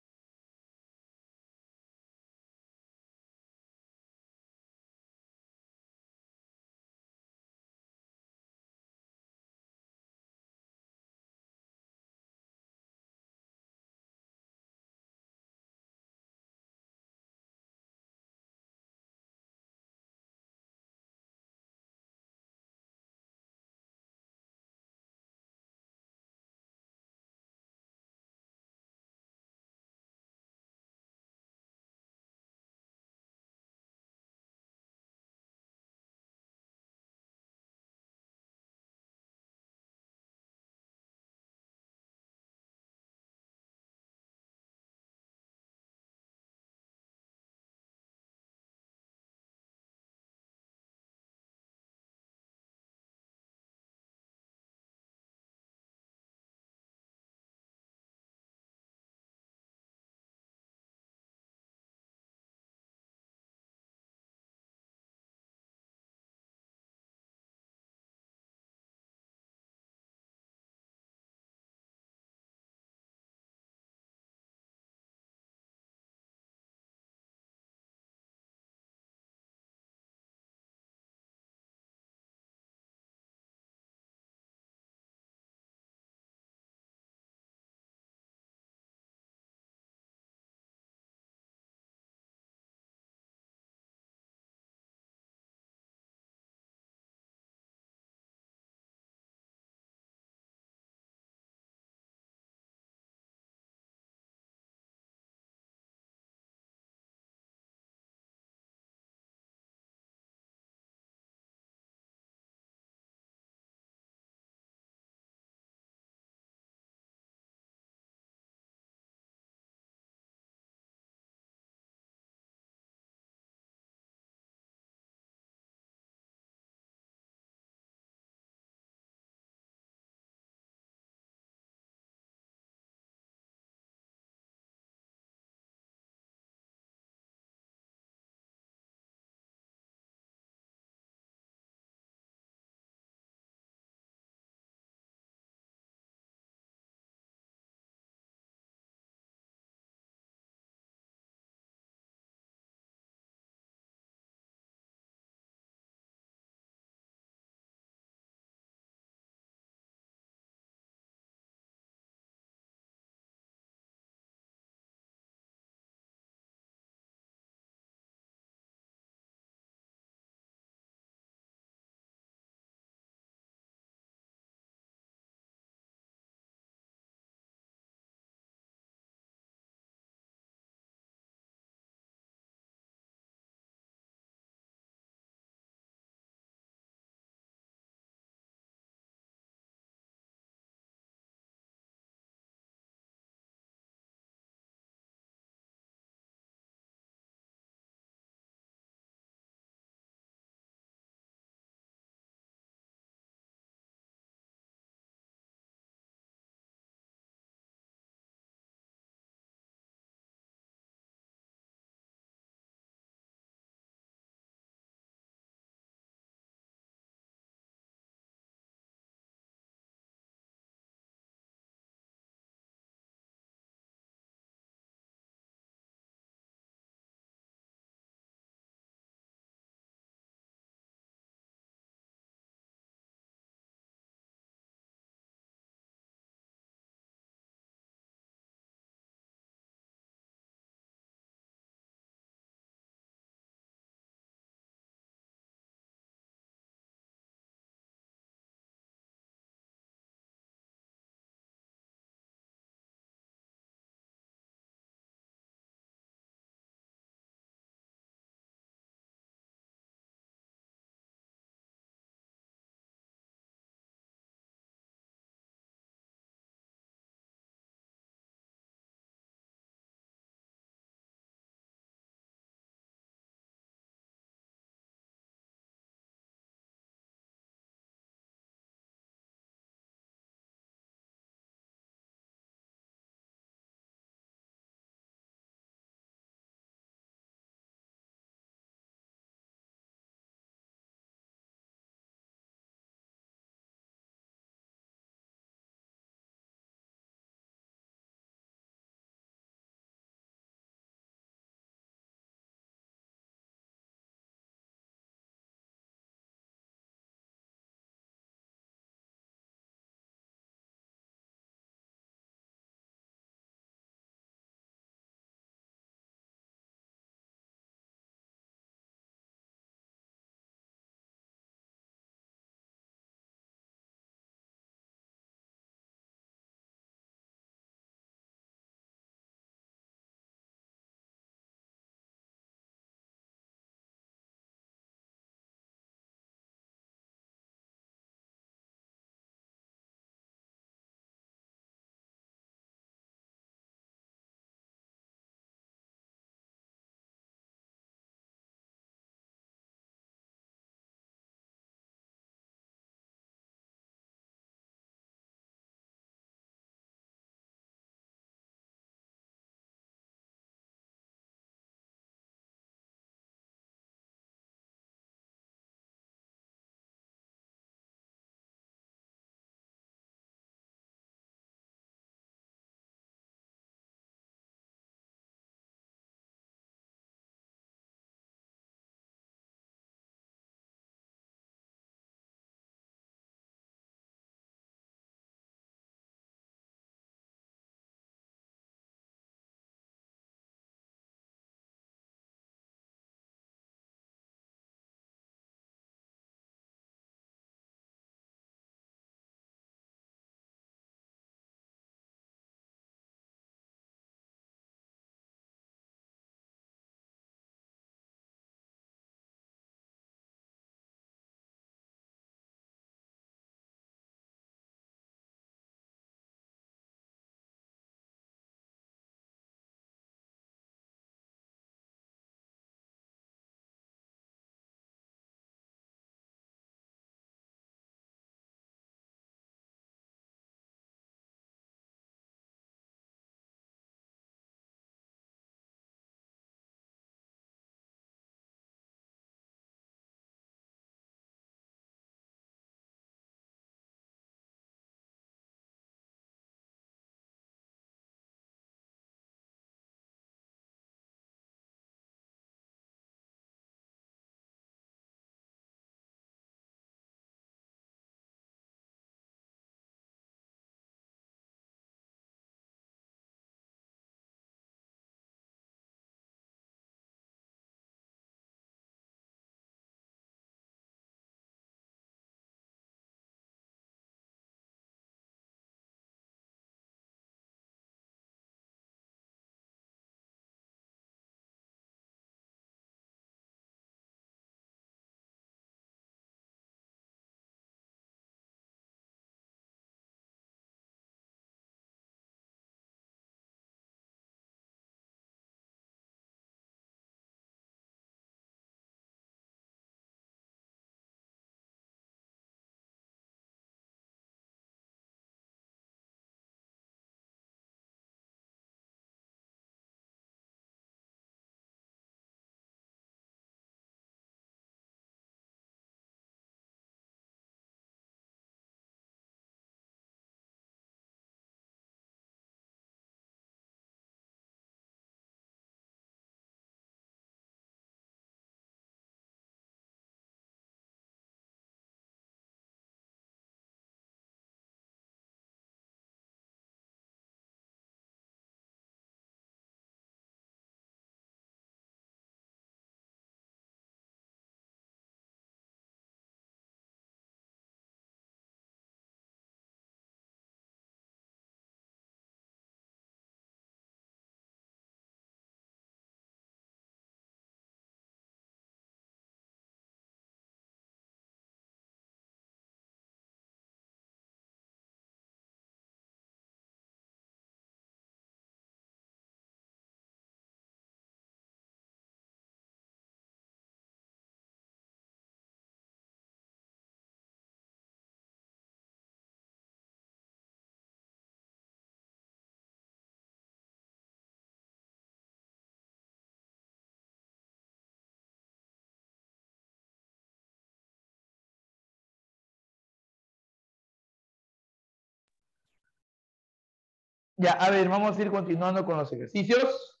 Ya, a ver, vamos a ir continuando con los ejercicios.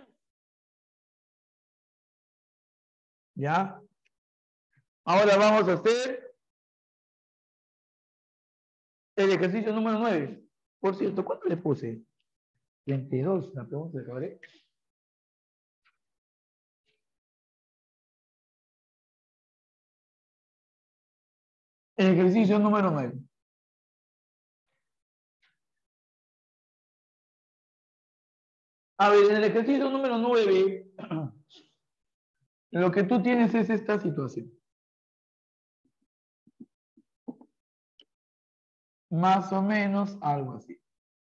Ya. Ahora vamos a hacer el ejercicio número 9. Por cierto, ¿cuánto le puse? 22, la pregunta de Cabrera. El ejercicio número 9. A ver, en el ejercicio número 9, lo que tú tienes es esta situación. Más o menos algo así.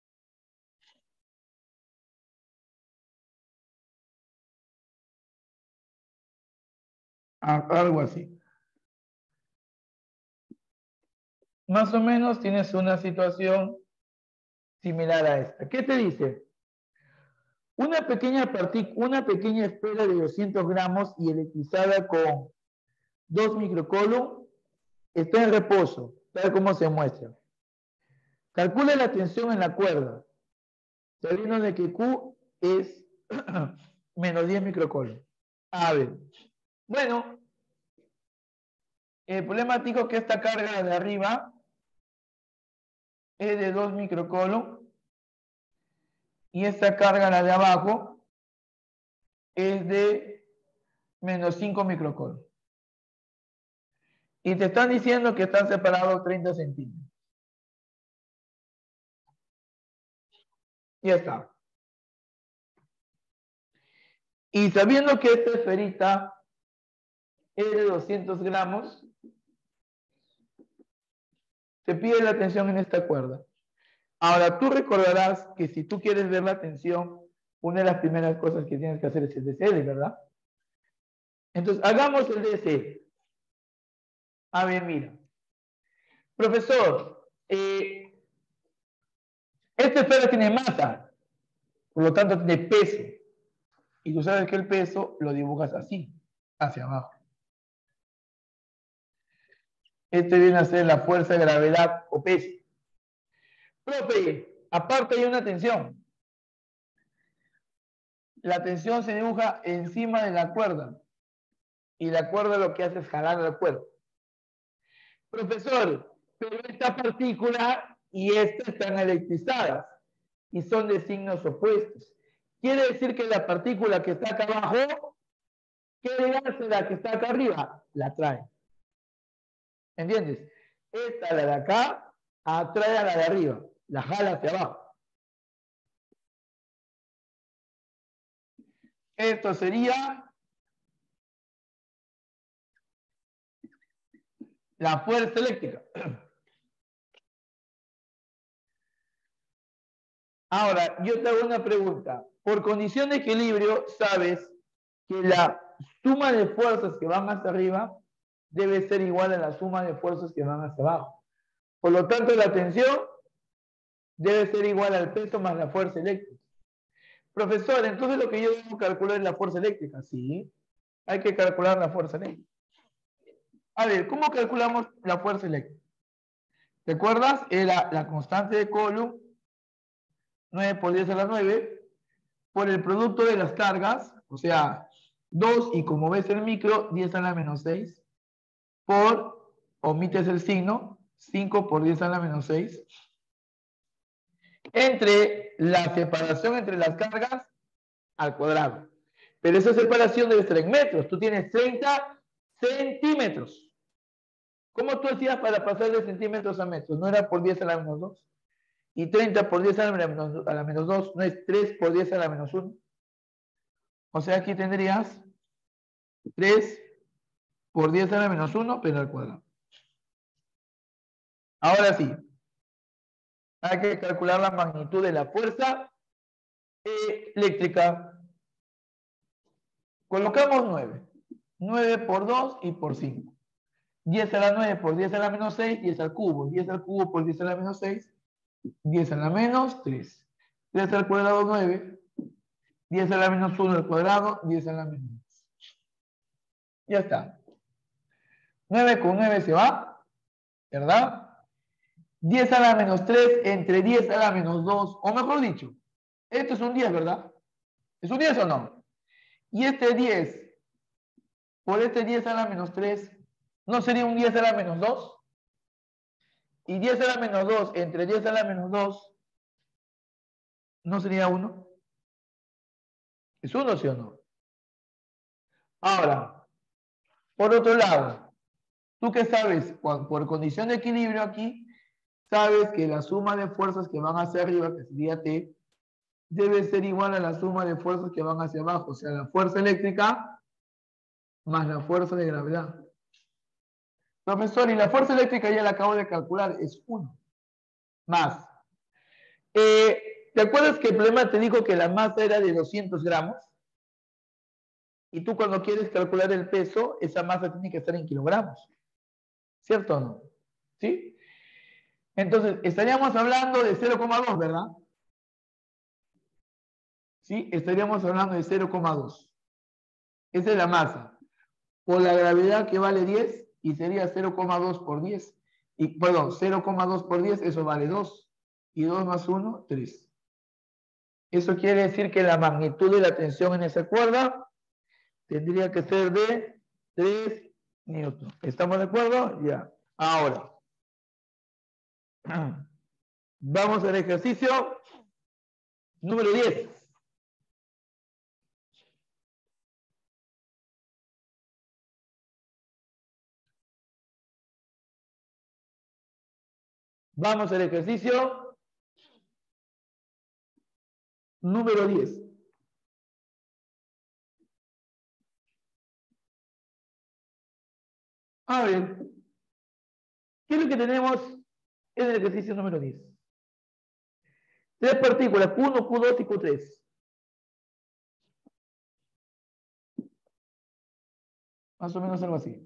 Algo así. Más o menos tienes una situación similar a esta. ¿Qué te dice? Una pequeña esfera de 200 gramos y electrizada con 2 microcoulomb está en reposo, tal como se muestra. Calcula la tensión en la cuerda, sabiendo de que Q es menos 10 microcoulomb. A ver, bueno, el problemático es que esta carga de arriba es de 2 microcoulomb y esta carga, la de abajo, es de menos 5 microcoulomb. Y te están diciendo que están separados 30 centímetros. Ya está. Y sabiendo que esta esferita es de 200 gramos, te pide la tensión en esta cuerda. Ahora, tú recordarás que si tú quieres ver la tensión, una de las primeras cosas que tienes que hacer es el DCL, ¿verdad? Entonces, hagamos el DCL. A ver, mira. Profesor, esta esfera tiene masa, por lo tanto tiene peso. Y tú sabes que el peso lo dibujas así, hacia abajo. Este viene a ser la fuerza de gravedad o peso. Profe, aparte hay una tensión. La tensión se dibuja encima de la cuerda. Y la cuerda lo que hace es jalar la cuerda. Profesor, pero esta partícula y esta están electrizadas y son de signos opuestos. Quiere decir que la partícula que está acá abajo, ¿qué le hace la que está acá arriba? La trae. ¿Entiendes? Esta, la de acá, atrae a la de arriba, la jala hacia abajo. Esto sería la fuerza eléctrica. Ahora, yo te hago una pregunta. Por condición de equilibrio, sabes que la suma de fuerzas que van hacia arriba debe ser igual a la suma de fuerzas que van hacia abajo. Por lo tanto, la tensión debe ser igual al peso más la fuerza eléctrica. Profesor, entonces lo que yo debo calcular es la fuerza eléctrica. Sí, hay que calcular la fuerza eléctrica. A ver, ¿cómo calculamos la fuerza eléctrica? ¿Te acuerdas? Era la constante de Coulomb, 9 por 10 a la 9, por el producto de las cargas, o sea, 2 y como ves el micro, 10 a la menos 6, por, omites el signo, 5 por 10 a la menos 6, entre la separación entre las cargas al cuadrado. Pero esa separación debe ser en metros. Tú tienes 30 centímetros. ¿Cómo tú hacías para pasar de centímetros a metros? ¿No era por 10 a la menos 2? Y 30 por 10 a la menos 2 no es 3 por 10 a la menos 1. O sea, aquí tendrías 3 por 10 a la menos 1, pero al cuadrado. Ahora sí, hay que calcular la magnitud de la fuerza eléctrica. Colocamos 9. 9 por 2 y por 5. 10 a la 9 por 10 a la menos 6, 10 al cubo. 10 al cubo por 10 a la menos 6, 10 a la menos 3. 3 al cuadrado 9. 10 a la menos 1 al cuadrado, 10 a la menos 2. Ya está. 9 con 9 se va, ¿verdad? 10 a la menos 3 entre 10 a la menos 2, o mejor dicho, esto es un 10, ¿verdad? ¿Es un 10 o no? Y este 10 por este 10 a la menos 3, ¿no sería un 10 a la menos 2? Y 10 a la menos 2 entre 10 a la menos 2, ¿no sería 1? ¿Es 1, sí o no? Ahora, por otro lado, ¿tú qué sabes? Por condición de equilibrio aquí, sabes que la suma de fuerzas que van hacia arriba, que sería T, debe ser igual a la suma de fuerzas que van hacia abajo, o sea, la fuerza eléctrica más la fuerza de gravedad. Profesor, y la fuerza eléctrica ya la acabo de calcular, es 1. Más. ¿Te acuerdas que el problema te dijo que la masa era de 200 gramos? Y tú cuando quieres calcular el peso, esa masa tiene que estar en kilogramos. ¿Cierto o no? ¿Sí? Entonces, estaríamos hablando de 0,2, ¿verdad? ¿Sí? Estaríamos hablando de 0,2. Esa es la masa. Por la gravedad que vale 10, y sería 0,2 por 10. Y, perdón, 0,2 por 10, eso vale 2. Y 2 más 1, 3. Eso quiere decir que la magnitud de la tensión en esa cuerda tendría que ser de 3 newtons. ¿Estamos de acuerdo? Ya. Ahora, vamos al ejercicio número 10. Vamos al ejercicio número 10. A ver, ¿qué es lo que tenemos en el ejercicio número 10? Tres partículas, Q1, Q2 y Q3. Más o menos algo así.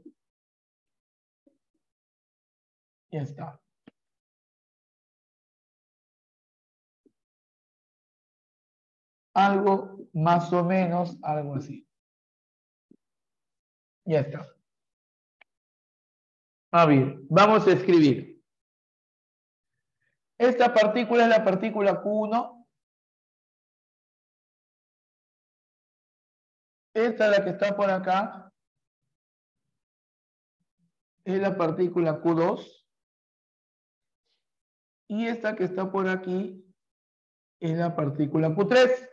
Ya está. Algo más o menos, algo así. Ya está. A ver, vamos a escribir. Esta partícula es la partícula Q1. Esta es la que está por acá. Es la partícula Q2. Y esta que está por aquí es la partícula Q3.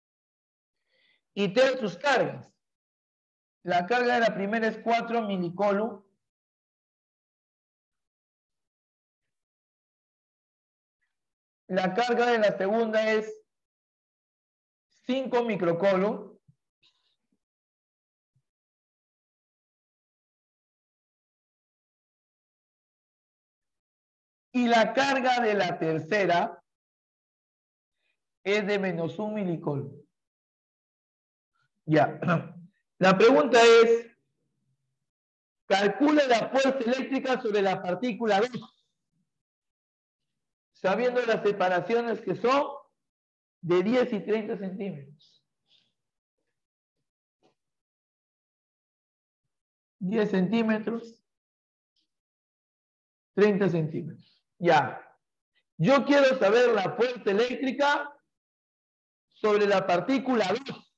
Y tiene sus cargas. La carga de la primera es 4 milicoulomb. La carga de la segunda es 5 microcoulomb. Y la carga de la tercera es de menos 1 milicoulomb. Ya. La pregunta es, calcula la fuerza eléctrica sobre la partícula 2, sabiendo las separaciones que son de 10 y 30 centímetros. 10 centímetros, 30 centímetros. Ya. Yo quiero saber la fuerza eléctrica sobre la partícula 2.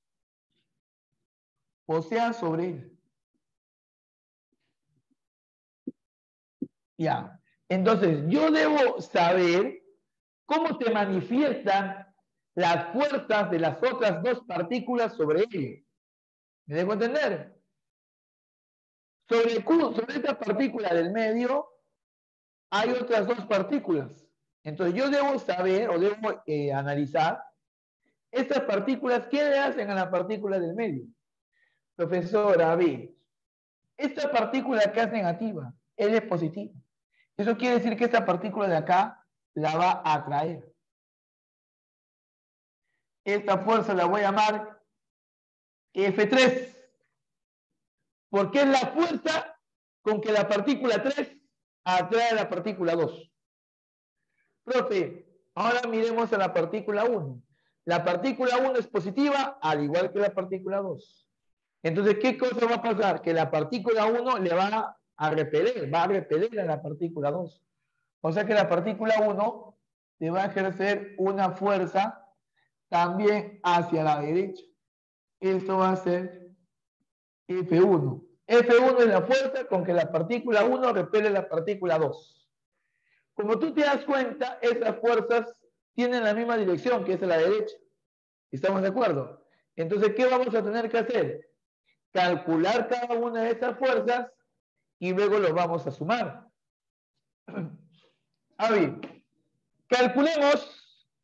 O sea, sobre él. Ya. Entonces, yo debo saber cómo se manifiestan las fuerzas de las otras dos partículas sobre él. ¿Me dejo entender? Sobre Q, sobre esta partícula del medio, hay otras dos partículas. Entonces, yo debo saber o debo analizar estas partículas, ¿qué le hacen a la partícula del medio? Profesora, B, esta partícula que es negativa, él es positiva. Eso quiere decir que esta partícula de acá la va a atraer. Esta fuerza la voy a llamar F3, porque es la fuerza con que la partícula 3 atrae a la partícula 2. Profe, ahora miremos a la partícula 1. La partícula 1 es positiva, al igual que la partícula 2. Entonces, ¿qué cosa va a pasar? Que la partícula 1 le va a repeler a la partícula 2. O sea que la partícula 1 te va a ejercer una fuerza también hacia la derecha. Esto va a ser F1. F1 es la fuerza con que la partícula 1 repele la partícula 2. Como tú te das cuenta, esas fuerzas tienen la misma dirección, que es a la derecha. ¿Estamos de acuerdo? Entonces, ¿qué vamos a tener que hacer? Calcular cada una de esas fuerzas y luego lo vamos a sumar. A ver, calculemos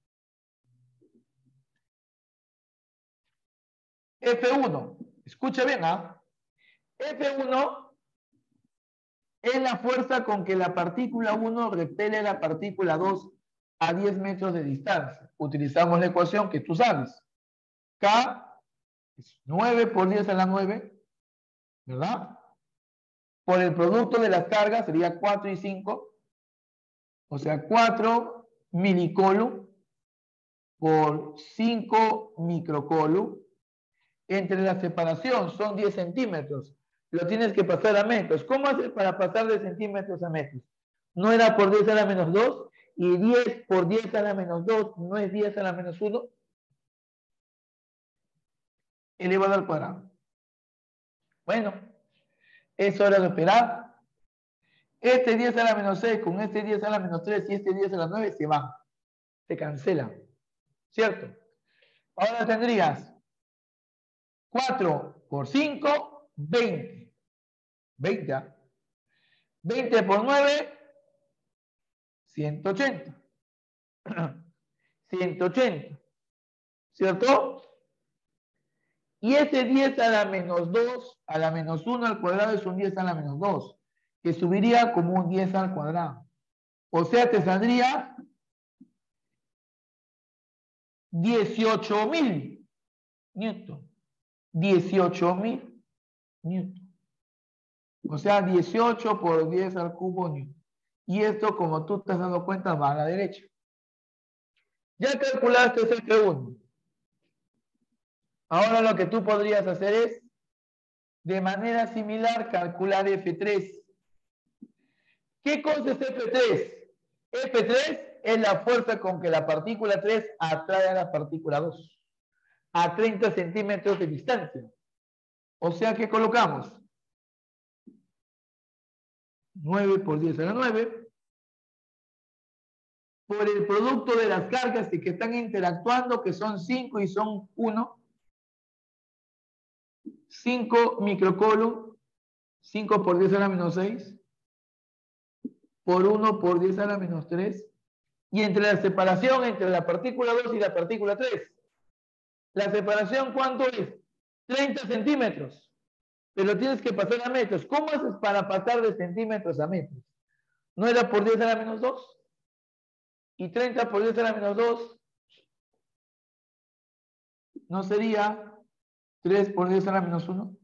F1. Escucha bien, ¿ah? F1 es la fuerza con que la partícula 1 repele la partícula 2 a 10 metros de distancia. Utilizamos la ecuación que tú sabes. K es 9 por 10 a la 9, ¿verdad? Por el producto de las cargas sería 4 y 5, o sea, 4 milicoulomb por 5 microcoulomb. Entre la separación son 10 centímetros. Lo tienes que pasar a metros. ¿Cómo haces para pasar de centímetros a metros? ¿No era por 10 a la menos 2? ¿Y 10 por 10 a la menos 2 no es 10 a la menos 1? Elevado al cuadrado. Bueno, es hora de operar. Este 10 a la menos 6 con este 10 a la menos 3 y este 10 a la 9 se van. Se cancelan. ¿Cierto? Ahora tendrías 4 por 5, 20. 20, ¿ah? 20 por 9, 180. 180. ¿Cierto? Y ese 10 a la menos 2, a la menos 1 al cuadrado es un 10 a la menos 2, que subiría como un 10 al cuadrado. O sea, te saldría 18.000 newton. 18.000 newton. O sea, 18 por 10 al cubo newton. Y esto, como tú te has dado cuenta, va a la derecha. Ya calculaste ese F1. Ahora lo que tú podrías hacer es, de manera similar, calcular F3. ¿Qué cosa es F3? F3 es la fuerza con que la partícula 3 atrae a la partícula 2 a 30 centímetros de distancia. O sea que colocamos 9 por 10 a la 9 por el producto de las cargas que están interactuando, que son 5 y son 1. 5 microcoulomb, 5 por 10 a la menos 6, por 1 por 10 a la menos 3, y entre la separación entre la partícula 2 y la partícula 3. ¿La separación cuánto es? 30 centímetros. Pero tienes que pasar a metros. ¿Cómo haces para pasar de centímetros a metros? ¿No era por 10 a la menos 2? ¿Y 30 por 10 a la menos 2? ¿No sería 3 por 10 a la menos 1?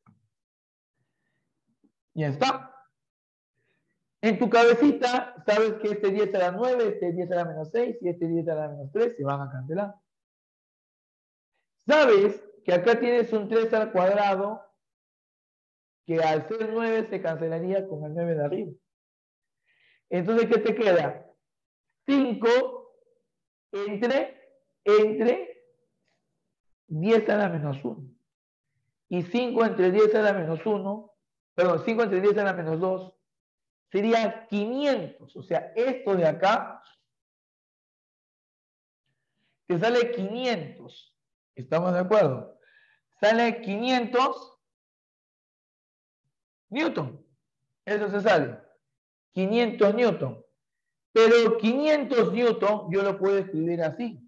Ya está. En tu cabecita sabes que este 10 a la 9, este 10 a la menos 6 y este 10 a la menos 3 se van a cancelar. Sabes que acá tienes un 3 al cuadrado que al ser 9 se cancelaría con el 9 de arriba. Entonces, ¿qué te queda? 5 entre 10 a la menos 1. Y 5 entre 10 a la menos 1, perdón, 5 entre 10 a la menos 2 sería 500. O sea, esto de acá te sale 500. ¿Estamos de acuerdo? Sale 500 newton. Eso se sale. 500 newton. Pero 500 newton yo lo puedo escribir así.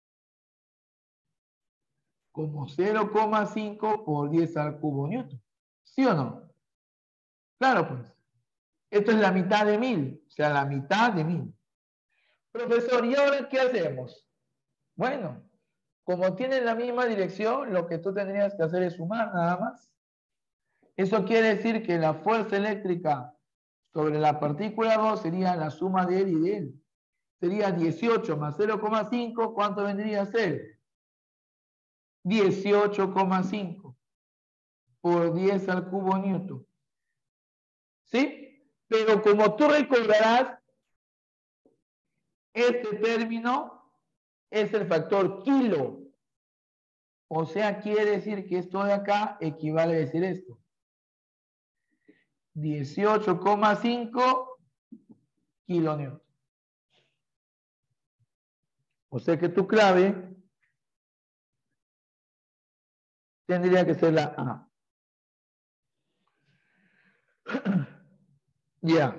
Como 0,5 por 10 al cubo newton. ¿Sí o no? Claro, pues. Esto es la mitad de 1000. O sea, la mitad de 1000. Profesor, ¿y ahora qué hacemos? Bueno, como tienen la misma dirección, lo que tú tendrías que hacer es sumar nada más. Eso quiere decir que la fuerza eléctrica sobre la partícula 2 sería la suma de él y de él. Sería 18 más 0,5. ¿Cuánto vendría a ser? 18,5 por 10 al cubo newton. ¿Sí? Pero como tú recordarás, Este término es el factor kilo. O sea, quiere decir que esto de acá equivale a decir esto. 18,5 kilonewton. O sea que tu clave tendría que ser la A. Ya.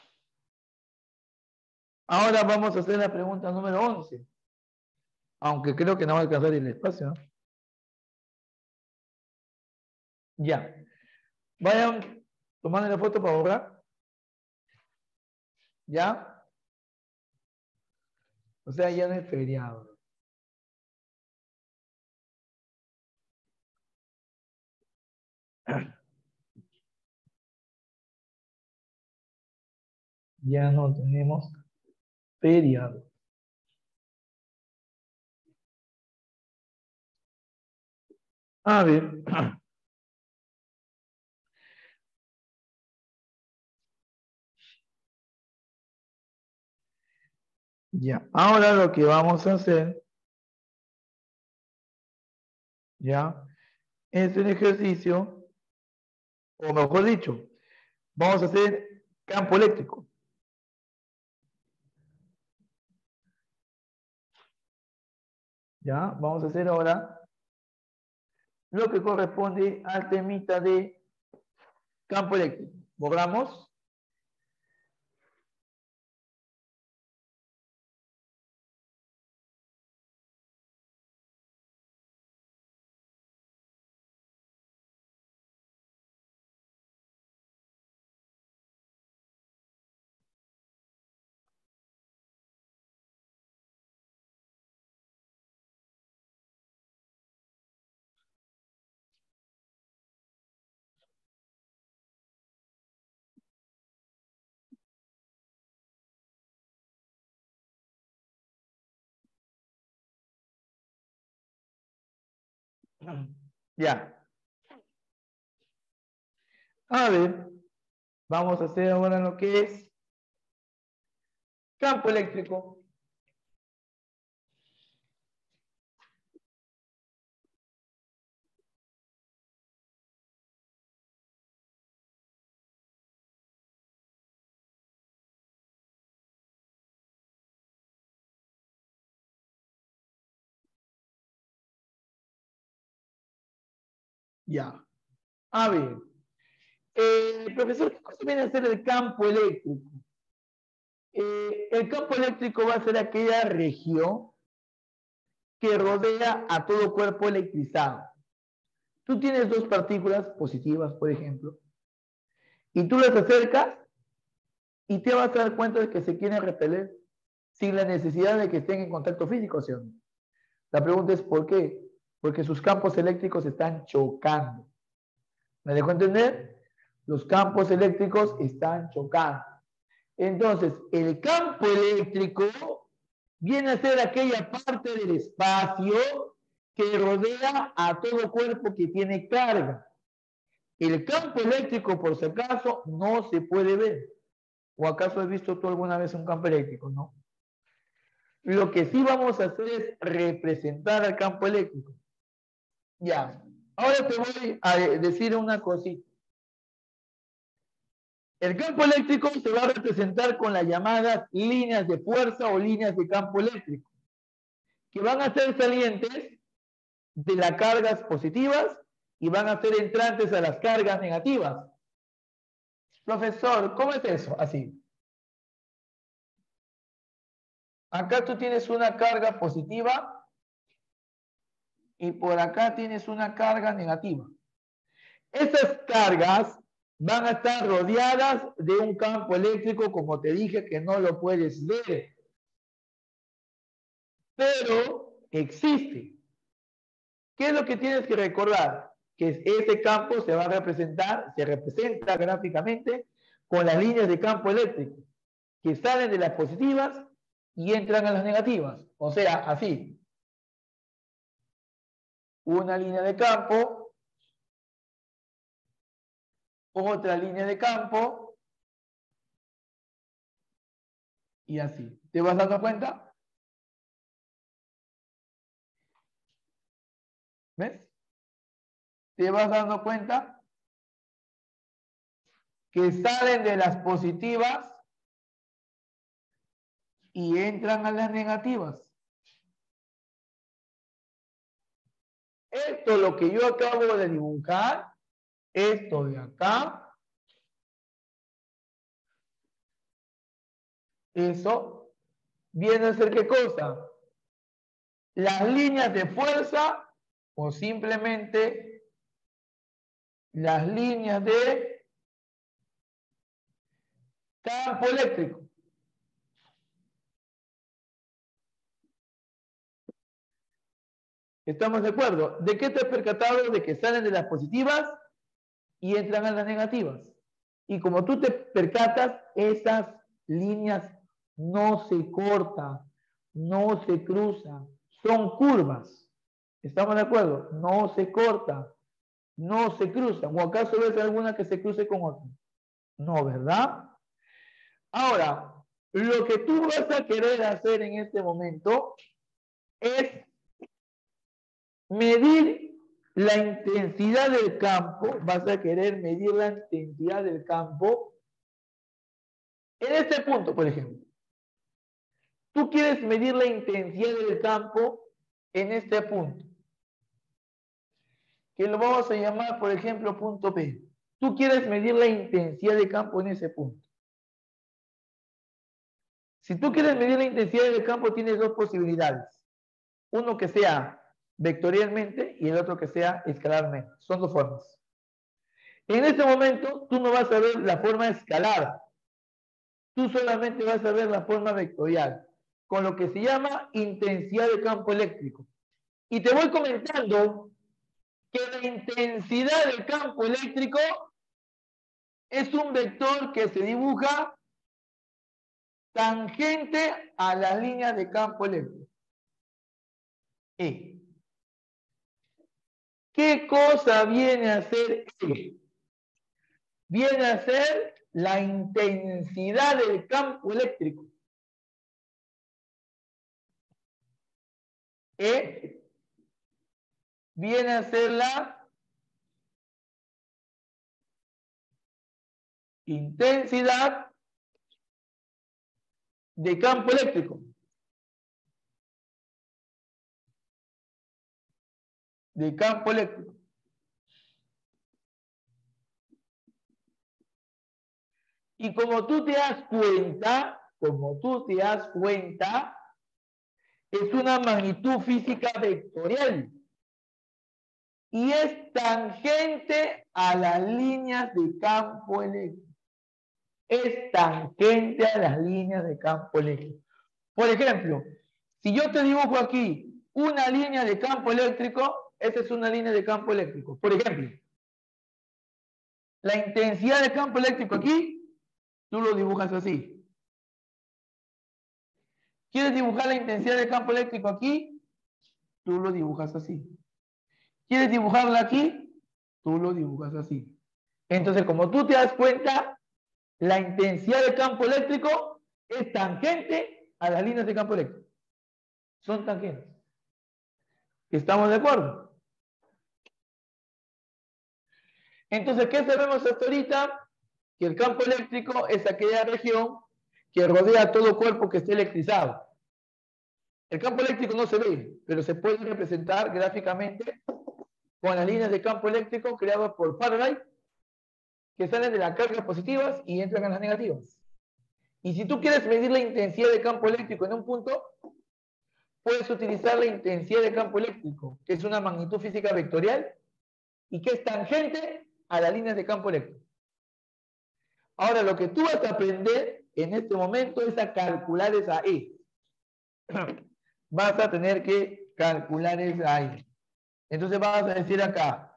Ahora vamos a hacer la pregunta número 11. Aunque creo que no va a alcanzar el espacio, ¿no? Ya. Vayan tomando la foto para borrar. ¿Ya? O sea, ya no es feriado. Ya no tenemos feriado. A ver. Ya. Ahora lo que vamos a hacer, ya, es un ejercicio, o mejor dicho, vamos a hacer campo eléctrico. Ya, vamos a hacer ahora lo que corresponde al temita de campo eléctrico. Borramos. Ya. A ver, vamos a hacer ahora lo que es campo eléctrico. Ya. A ver, profesor, ¿qué cosa viene a ser el campo eléctrico? El campo eléctrico va a ser aquella región que rodea a todo cuerpo electrizado. Tú tienes dos partículas positivas, por ejemplo, y tú las acercas y te vas a dar cuenta de que se quieren repeler sin la necesidad de que estén en contacto físico, ¿sí o no? La pregunta es ¿por qué? Porque sus campos eléctricos están chocando. ¿Me dejó entender? Los campos eléctricos están chocando. Entonces, el campo eléctrico viene a ser aquella parte del espacio que rodea a todo cuerpo que tiene carga. El campo eléctrico, por si acaso, no se puede ver. ¿O acaso has visto tú alguna vez un campo eléctrico? No. Lo que sí vamos a hacer es representar al campo eléctrico. Ya. Ahora te voy a decir una cosita. El campo eléctrico se va a representar con las llamadas líneas de fuerza o líneas de campo eléctrico, que van a ser salientes de las cargas positivas y van a ser entrantes a las cargas negativas. Profesor, ¿cómo es eso? Así. Acá tú tienes una carga positiva y por acá tienes una carga negativa. Esas cargas van a estar rodeadas de un campo eléctrico, como te dije, que no lo puedes ver. Pero existe. ¿Qué es lo que tienes que recordar? Que ese campo se va a representar, se representa gráficamente con las líneas de campo eléctrico, que salen de las positivas y entran a las negativas. O sea, así. Una línea de campo, otra línea de campo, y así. ¿Te vas dando cuenta? ¿Ves? ¿Te vas dando cuenta? Que salen de las positivas y entran a las negativas. Esto, lo que yo acabo de dibujar, esto de acá, eso viene a ser ¿qué cosa? Las líneas de fuerza o simplemente las líneas de campo eléctrico. ¿Estamos de acuerdo? ¿De qué te has percatado? De que salen de las positivas y entran a las negativas. Y como tú te percatas, esas líneas no se cortan, no se cruzan, son curvas. ¿Estamos de acuerdo? No se cortan, no se cruzan. ¿O acaso ves alguna que se cruce con otra? No, ¿verdad? Ahora, lo que tú vas a querer hacer en este momento es medir la intensidad del campo. Vas a querer medir la intensidad del campo en este punto, por ejemplo. Tú quieres medir la intensidad del campo en este punto, que lo vamos a llamar, por ejemplo, punto P. Tú quieres medir la intensidad de campo en ese punto. Si tú quieres medir la intensidad del campo, tienes dos posibilidades. Uno que sea vectorialmente y el otro que sea escalarmente. Son dos formas. En este momento, tú no vas a ver la forma escalar. Tú solamente vas a ver la forma vectorial, con lo que se llama intensidad de campo eléctrico. Y te voy comentando que la intensidad del campo eléctrico es un vector que se dibuja tangente a las líneas de campo eléctrico. E. ¿Qué cosa viene a ser E? Viene a ser la intensidad del campo eléctrico. E viene a ser la intensidad de campo eléctrico. De campo eléctrico. Y como tú te das cuenta, es una magnitud física vectorial. Y es tangente a las líneas de campo eléctrico. Es tangente a las líneas de campo eléctrico. Por ejemplo, si yo te dibujo aquí una línea de campo eléctrico, esa es una línea de campo eléctrico. Por ejemplo, la intensidad de campo eléctrico aquí, tú lo dibujas así. ¿Quieres dibujar la intensidad de campo eléctrico aquí? Tú lo dibujas así. ¿Quieres dibujarla aquí? Tú lo dibujas así. Entonces, como tú te das cuenta, la intensidad de campo eléctrico es tangente a las líneas de campo eléctrico. Son tangentes. ¿Estamos de acuerdo? Entonces, ¿qué sabemos hasta ahorita? Que el campo eléctrico es aquella región que rodea todo cuerpo que esté electrizado. El campo eléctrico no se ve, pero se puede representar gráficamente con las líneas de campo eléctrico creadas por Faraday, que salen de las cargas positivas y entran a las negativas. Y si tú quieres medir la intensidad de campo eléctrico en un punto, puedes utilizar la intensidad de campo eléctrico, que es una magnitud física vectorial y que es tangente a las líneas de campo eléctrico. Ahora, lo que tú vas a aprender en este momento es a calcular esa E. Vas a tener que calcular esa E. Entonces vas a decir acá,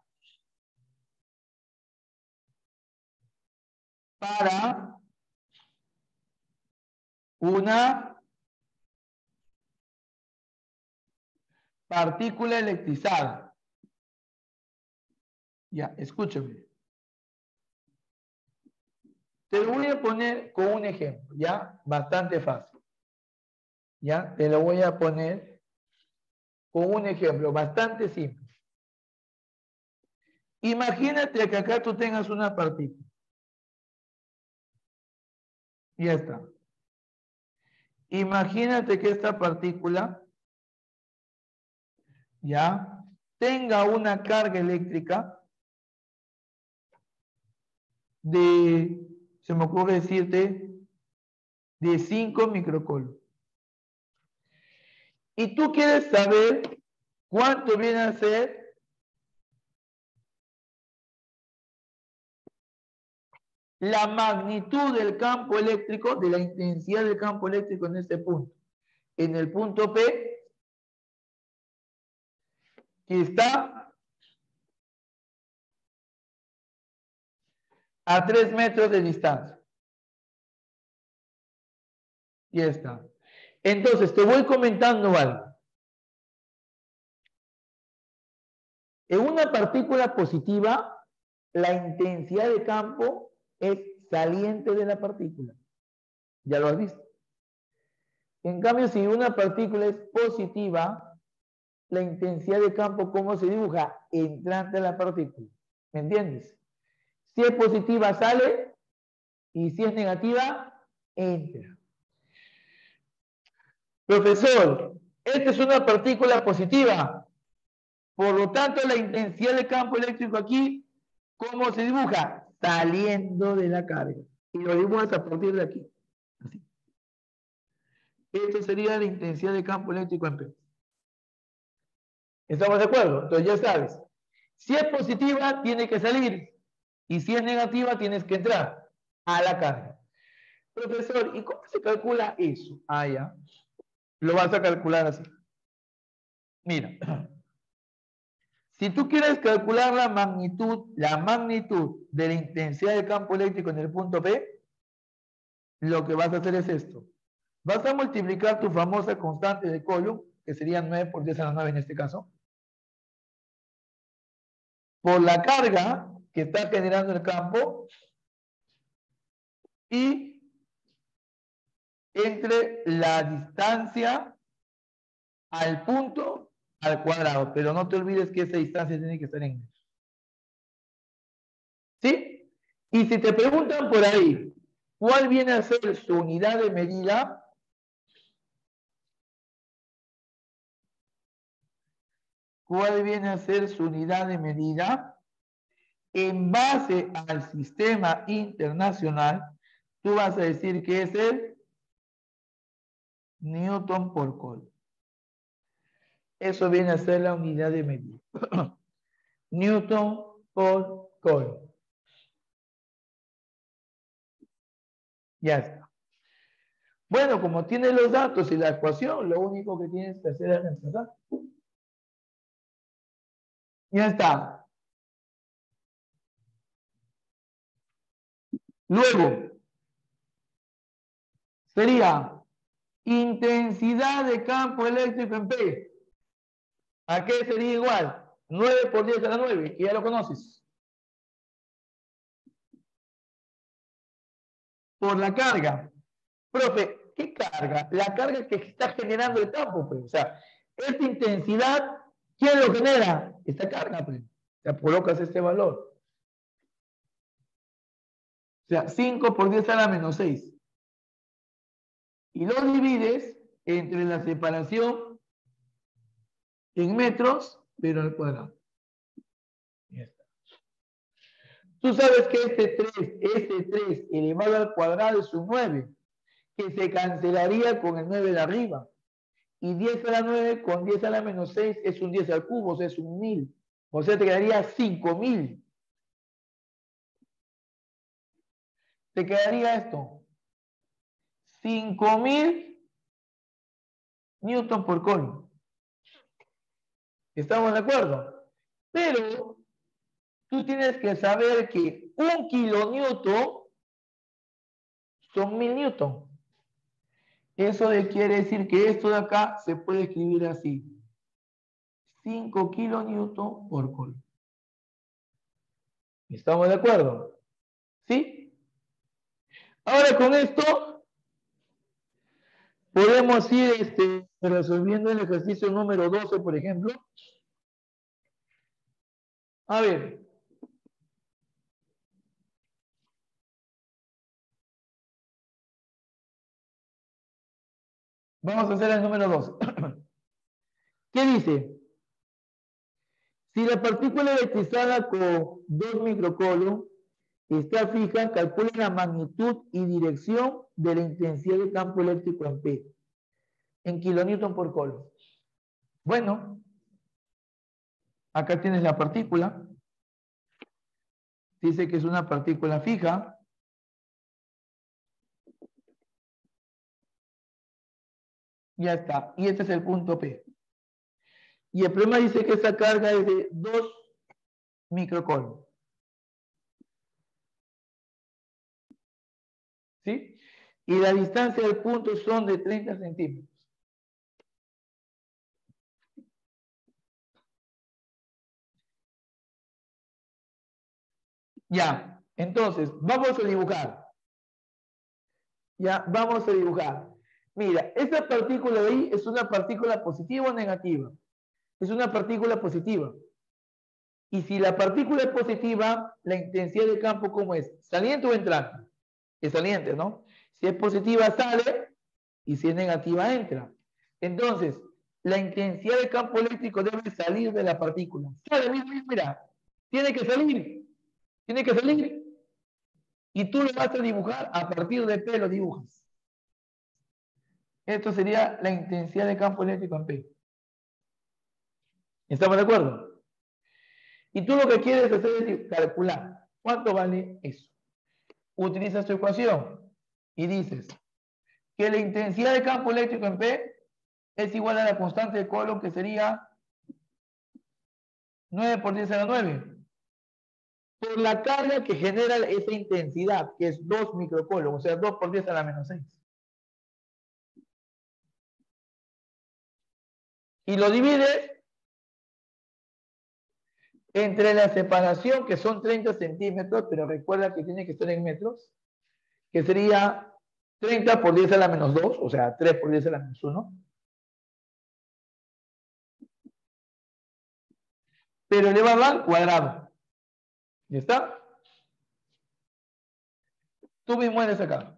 para una partícula electrizada. Ya, escúchame. Te lo voy a poner con un ejemplo, ¿ya? Bastante fácil. Ya, te lo voy a poner con un ejemplo bastante simple. Imagínate que acá tú tengas una partícula. Ya está. Imagínate que esta partícula ya tenga una carga eléctrica de, se me ocurre decirte, de 5 microcoulomb. Y tú quieres saber cuánto viene a ser la magnitud del campo eléctrico, de la intensidad del campo eléctrico en este punto. En el punto P, que está a 3 metros de distancia. Ya está. Entonces, te voy comentando algo. En una partícula positiva, la intensidad de campo es saliente de la partícula. Ya lo has visto. En cambio, si una partícula es positiva, la intensidad de campo, ¿cómo se dibuja? Entrante a la partícula. ¿Me entiendes? Si es positiva, sale, y si es negativa, entra. Profesor, esta es una partícula positiva. Por lo tanto, la intensidad de campo eléctrico aquí, ¿cómo se dibuja? Saliendo de la carga. Y lo dibujas a partir de aquí. Así. Esto sería la intensidad de campo eléctrico en P. ¿Estamos de acuerdo? Entonces ya sabes. Si es positiva, tiene que salir. Y si es negativa, tienes que entrar a la carga. Profesor, ¿y cómo se calcula eso? Ah, ya. Lo vas a calcular así. Mira. Si tú quieres calcular la magnitud de la intensidad de campo eléctrico en el punto P, lo que vas a hacer es esto. Vas a multiplicar tu famosa constante de Coulomb, que sería 9 por 10 a la 9 en este caso, por la carga que está generando el campo y entre la distancia al punto al cuadrado. Pero no te olvides que esa distancia tiene que estar en metros. ¿Sí? Y si te preguntan por ahí, ¿cuál viene a ser su unidad de medida? ¿Cuál viene a ser su unidad de medida? En base al sistema internacional, tú vas a decir que es el Newton por Coulomb. Eso viene a ser la unidad de medida. Newton por Coulomb. Ya está. Bueno, como tienes los datos y la ecuación, lo único que tienes que hacer es reemplazar. Ya está. Luego, sería intensidad de campo eléctrico en P. ¿A qué sería igual? 9 por 10 a la 9, que ya lo conoces. Por la carga. Profe, ¿qué carga? La carga que está generando el campo, pues. O sea, esta intensidad, ¿quién lo genera? Esta carga, pues. O sea, colocas este valor. O sea, 5 por 10 a la menos 6. Y lo divides entre la separación en metros, pero al cuadrado. Ya está. Tú sabes que este 3 elevado al cuadrado es un 9, que se cancelaría con el 9 de arriba. Y 10 a la 9 con 10 a la menos 6 es un 10 al cubo, o sea, es un 1000. O sea, te quedaría 5000. Te quedaría esto. 5000 newton por Coulomb. ¿Estamos de acuerdo? Pero tú tienes que saber que 1 kilonewton son 1000 newton. Eso quiere decir que esto de acá se puede escribir así. 5 kilonewton por Coulomb. ¿Estamos de acuerdo? ¿Sí? Ahora con esto Podemos ir resolviendo el ejercicio número 12, por ejemplo. A ver. Vamos a hacer el número 2. ¿Qué dice? Si la partícula electrizada con 2 microcoulomb está fija, calcula la magnitud y dirección de la intensidad de campo eléctrico en P, en kilonewton por coulomb. Bueno, acá tienes la partícula. Dice que es una partícula fija. Ya está. Y este es el punto P. Y el problema dice que esa carga es de 2 microcoulomb. ¿Sí? Y la distancia del punto son de 30 centímetros. Ya, entonces, vamos a dibujar. Ya, vamos a dibujar. Mira, esta partícula de ahí es una partícula positiva o negativa. Es una partícula positiva. Y si la partícula es positiva, la intensidad de campo, ¿cómo es? ¿Saliente o entrante? Es saliente, ¿no? Si es positiva, sale, y si es negativa, entra. Entonces, la intensidad de campo eléctrico debe salir de la partícula. Sale, mira, tiene que salir. Tiene que salir. Y tú lo vas a dibujar a partir de P, lo dibujas. Esto sería la intensidad de campo eléctrico en P. ¿Estamos de acuerdo? Y tú lo que quieres hacer es calcular cuánto vale eso. Utilizas tu ecuación y dices que la intensidad de campo eléctrico en P es igual a la constante de Coulomb, que sería 9 por 10 a la 9. Por la carga que genera esa intensidad, que es 2 microcoulomb, o sea, 2 por 10 a la menos 6. Y lo divides entre la separación, que son 30 centímetros, pero recuerda que tiene que estar en metros, que sería 30 por 10 a la menos 2, o sea, 3 por 10 a la menos 1. Pero elevado al cuadrado. ¿Ya está? Tú mismo eres acá.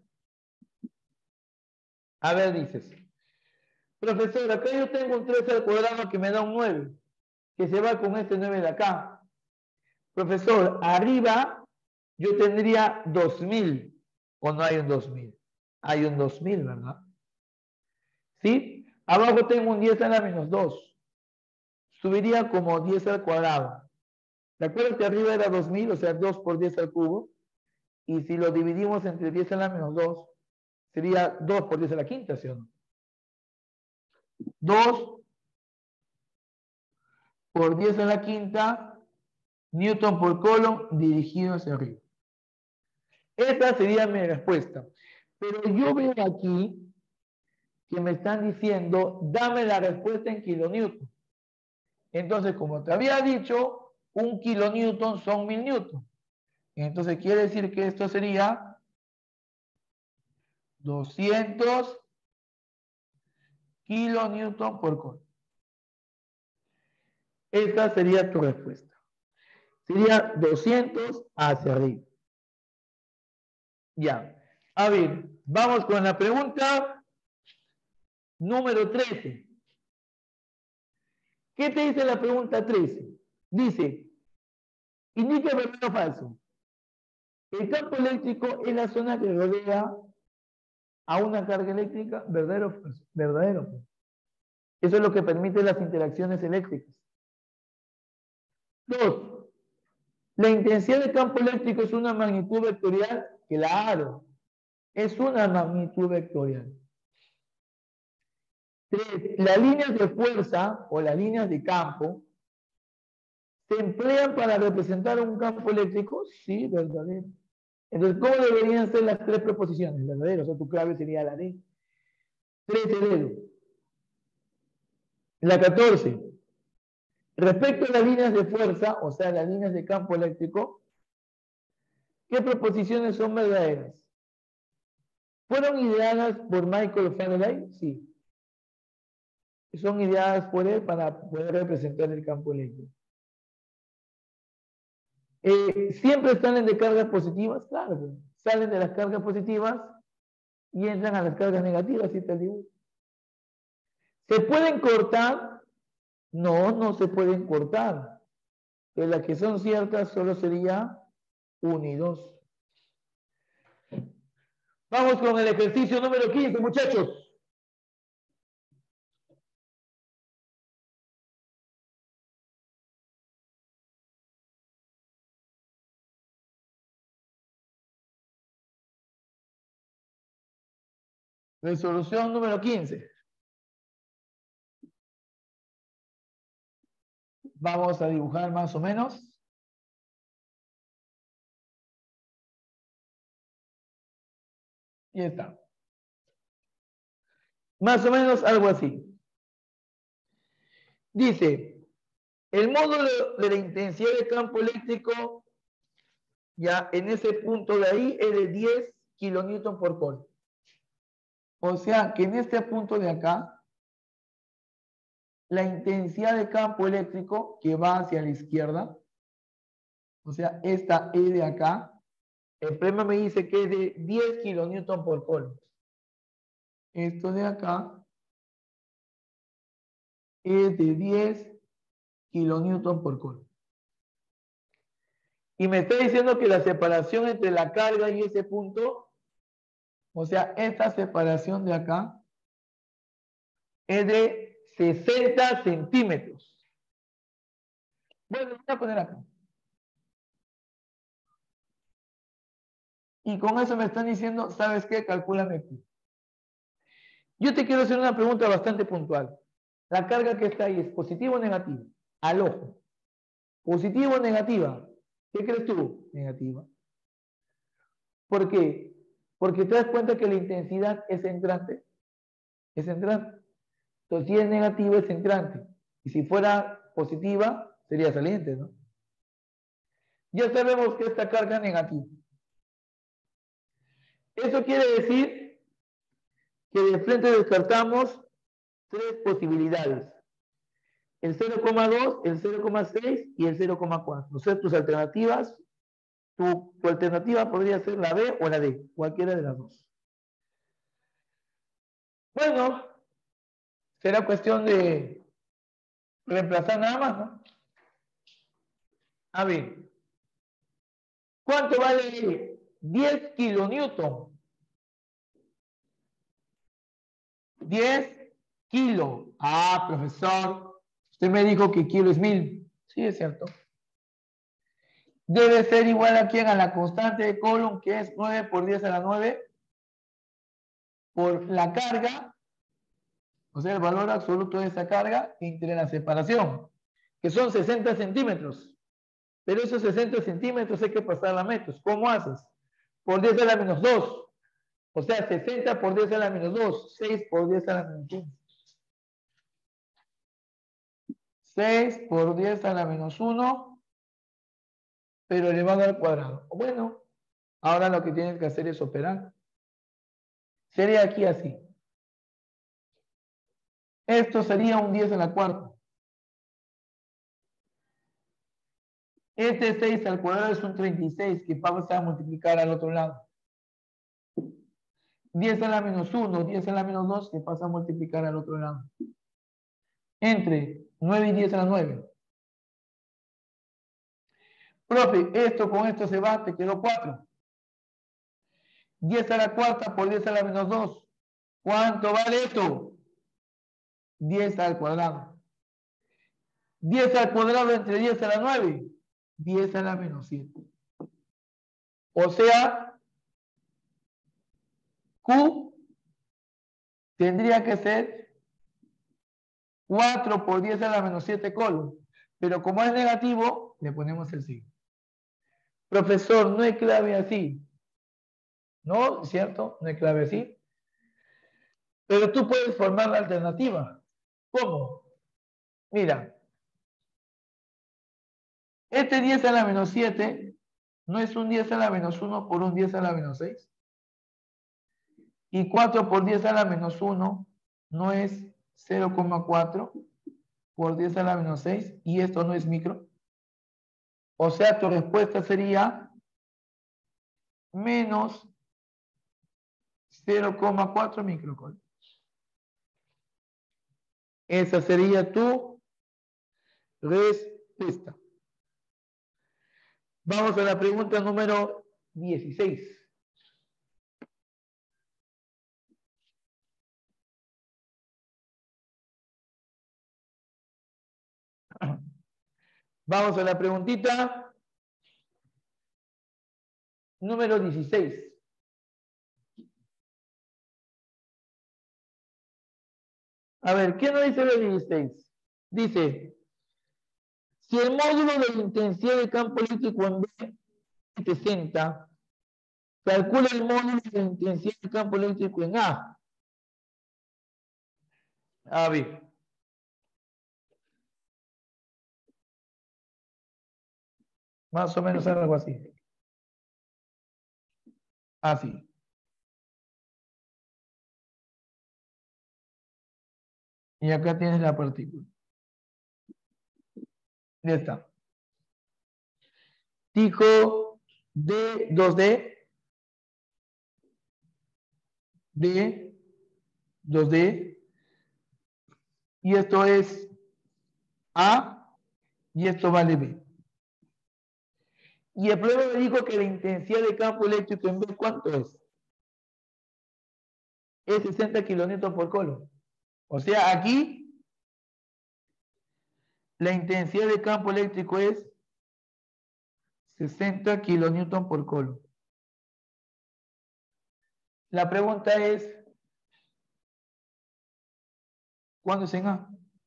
A ver, dices. Profesor, acá yo tengo un 3 al cuadrado que me da un 9, que se va con este 9 de acá. Profesor, arriba yo tendría 2000, o no hay un 2000. Hay un 2000, ¿verdad? ¿Sí? Abajo tengo un 10 a la menos 2. Subiría como 10 al cuadrado. ¿Recuerda que arriba era 2000, o sea, 2 por 10 al cubo? Y si lo dividimos entre 10 a la menos 2, sería 2 por 10 a la quinta, ¿sí o no? 2 por 10 a la quinta, Newton por Coulomb, dirigido hacia arriba. Esa sería mi respuesta. Pero yo veo aquí que me están diciendo, dame la respuesta en kilonewton. Entonces, como te había dicho, un kilonewton son 1000 newton. Entonces, quiere decir que esto sería 200 kilonewton por Coulomb. Esta sería tu respuesta. Sería 200 hacia arriba. Ya. A ver, vamos con la pregunta número 13. ¿Qué te dice la pregunta 13? Dice, indica verdadero o falso. El campo eléctrico es la zona que rodea a una carga eléctrica, verdadero o falso. Verdadero. Eso es lo que permite las interacciones eléctricas. 2. La intensidad de campo eléctrico es una magnitud vectorial. Claro, es una magnitud vectorial. 3. Las líneas de fuerza o las líneas de campo se emplean para representar un campo eléctrico. Sí, verdadero. Entonces, ¿cómo deberían ser las 3 preposiciones? Verdadero, o sea, tu clave sería la D. 13 dedos. La 14. Respecto a las líneas de fuerza, o sea, las líneas de campo eléctrico, ¿qué proposiciones son verdaderas? ¿Fueron ideadas por Michael Faraday? Sí. Son ideadas por él para poder representar el campo eléctrico. ¿Siempre salen de cargas positivas? Claro, salen de las cargas positivas y entran a las cargas negativas, ¿sí te digo? ¿Se pueden cortar? No, no se pueden cortar. De las que son ciertas solo sería 1 y 2. Vamos con el ejercicio número 15, muchachos. Resolución número 15. Vamos a dibujar más o menos. Y está. Más o menos algo así. Dice, el módulo de la intensidad de campo eléctrico, ya en ese punto de ahí, es de 10 kilonewton por coulomb. O sea que en este punto de acá, la intensidad de campo eléctrico que va hacia la izquierda, o sea, esta E de acá, el problema me dice que es de 10 kilonewton por coulomb. Esto de acá es de 10 kilonewton por coulomb. Y me está diciendo que la separación entre la carga y ese punto, o sea, esta separación de acá, es de 60 centímetros. Bueno, voy a poner acá. Y con eso me están diciendo, ¿sabes qué? Calcúlame aquí. Yo te quiero hacer una pregunta bastante puntual. ¿La carga que está ahí es positiva o negativa? Al ojo. ¿Positiva o negativa? ¿Qué crees tú? Negativa. ¿Por qué? Porque te das cuenta que la intensidad es entrante. Es entrante. Entonces, si es negativa, es entrante. Y si fuera positiva, sería saliente, ¿no? Ya sabemos que esta carga es negativa. Eso quiere decir que de frente descartamos 3 posibilidades. El 0,2, el 0,6 y el 0,4. O sea, tus alternativas, tu alternativa podría ser la B o la D, cualquiera de las dos. Bueno, será cuestión de reemplazar nada más, ¿no? A ver, ¿cuánto vale 10 kilonewton? 10 kilos. Ah, profesor, usted me dijo que kilo es 1000. Sí, es cierto. Debe ser igual a quién, a la constante de Coulomb, que es 9 por 10 a la 9, por la carga, o sea, el valor absoluto de esa carga, entre la separación, que son 60 centímetros. Pero esos 60 centímetros hay que pasar a metros. ¿Cómo haces? Por 10 a la menos 2. O sea, 60 por 10 a la menos 2. 6 por 10 a la menos 1. 6 por 10 a la menos 1, pero elevado al cuadrado. Bueno, ahora lo que tienes que hacer es operar. Sería aquí así. Esto sería un 10 a la cuarta. Este 6 al cuadrado es un 36 que vamos a multiplicar al otro lado. 10 a la menos 1, 10 a la menos 2 que pasa a multiplicar al otro lado. Entre 9 y 10 a la 9. Profe, esto con esto se va, te quedó 4. 10 a la cuarta por 10 a la menos 2. ¿Cuánto vale esto? 10 al cuadrado. 10 al cuadrado entre 10 a la 9. 10 a la menos 7. O sea, Q tendría que ser 4 por 10 a la menos 7 coulomb. Pero como es negativo, le ponemos el signo. Profesor, no hay clave así. ¿No? ¿Cierto? No hay clave así. Pero tú puedes formar la alternativa. ¿Cómo? Mira. Este 10 a la menos 7 no es un 10 a la menos 1 por un 10 a la menos 6. Y 4 por 10 a la menos 1 no es 0,4 por 10 a la menos 6. Y esto no es micro. O sea, tu respuesta sería menos 0,4 microcoulomb. Esa sería tu respuesta. Vamos a la pregunta número 16. Vamos a la preguntita número 16. A ver, ¿qué nos dice el 16? Dice, si el módulo de la intensidad de campo eléctrico en B es 60, calcula el módulo de la intensidad de campo eléctrico en A. A ver. Más o menos algo así. Así. Y acá tienes la partícula. Ya está. Dijo D, 2D, D, 2D, y esto es A, y esto vale B. Y el problema me dijo que la intensidad de campo eléctrico en B, ¿cuánto es? Es 60 kilonewton por coulomb. O sea, aquí la intensidad de campo eléctrico es 60 kilonewton por coulomb. La pregunta es, ¿cuándo es en A?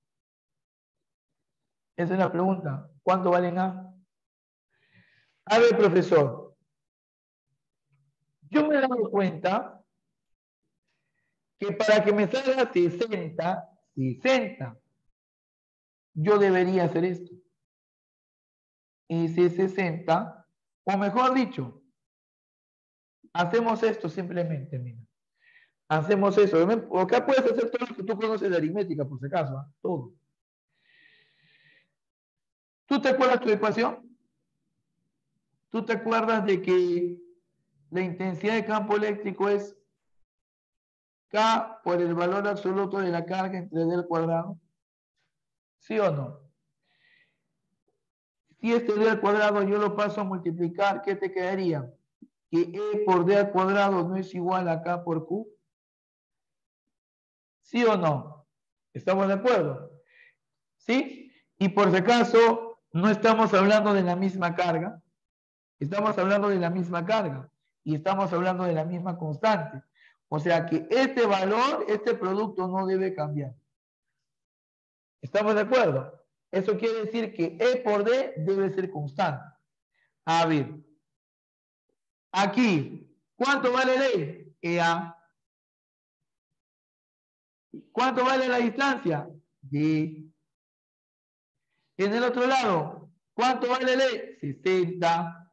Esa es la pregunta. ¿Cuánto vale en A? A ver, profesor. Yo me he dado cuenta que para que me salga 60, yo debería hacer esto. Y si es 60, o mejor dicho, hacemos esto simplemente, mira. Hacemos eso. Acá puedes hacer todo lo que tú conoces de aritmética, por si acaso, ¿eh? Todo. ¿Tú te acuerdas tu ecuación? ¿Tú te acuerdas de que la intensidad de campo eléctrico es K por el valor absoluto de la carga entre D al cuadrado? ¿Sí o no? Si este D al cuadrado yo lo paso a multiplicar, ¿qué te quedaría? Que E por D al cuadrado no es igual a K por Q. ¿Sí o no? ¿Estamos de acuerdo? ¿Sí? Y por si acaso, no estamos hablando de la misma carga. Estamos hablando de la misma carga. Y estamos hablando de la misma constante. O sea que este valor, este producto no debe cambiar. ¿Estamos de acuerdo? Eso quiere decir que E por D debe ser constante. A ver. Aquí, ¿cuánto vale D? EA. ¿Cuánto vale la distancia? D. En el otro lado, ¿cuánto vale el D? 60.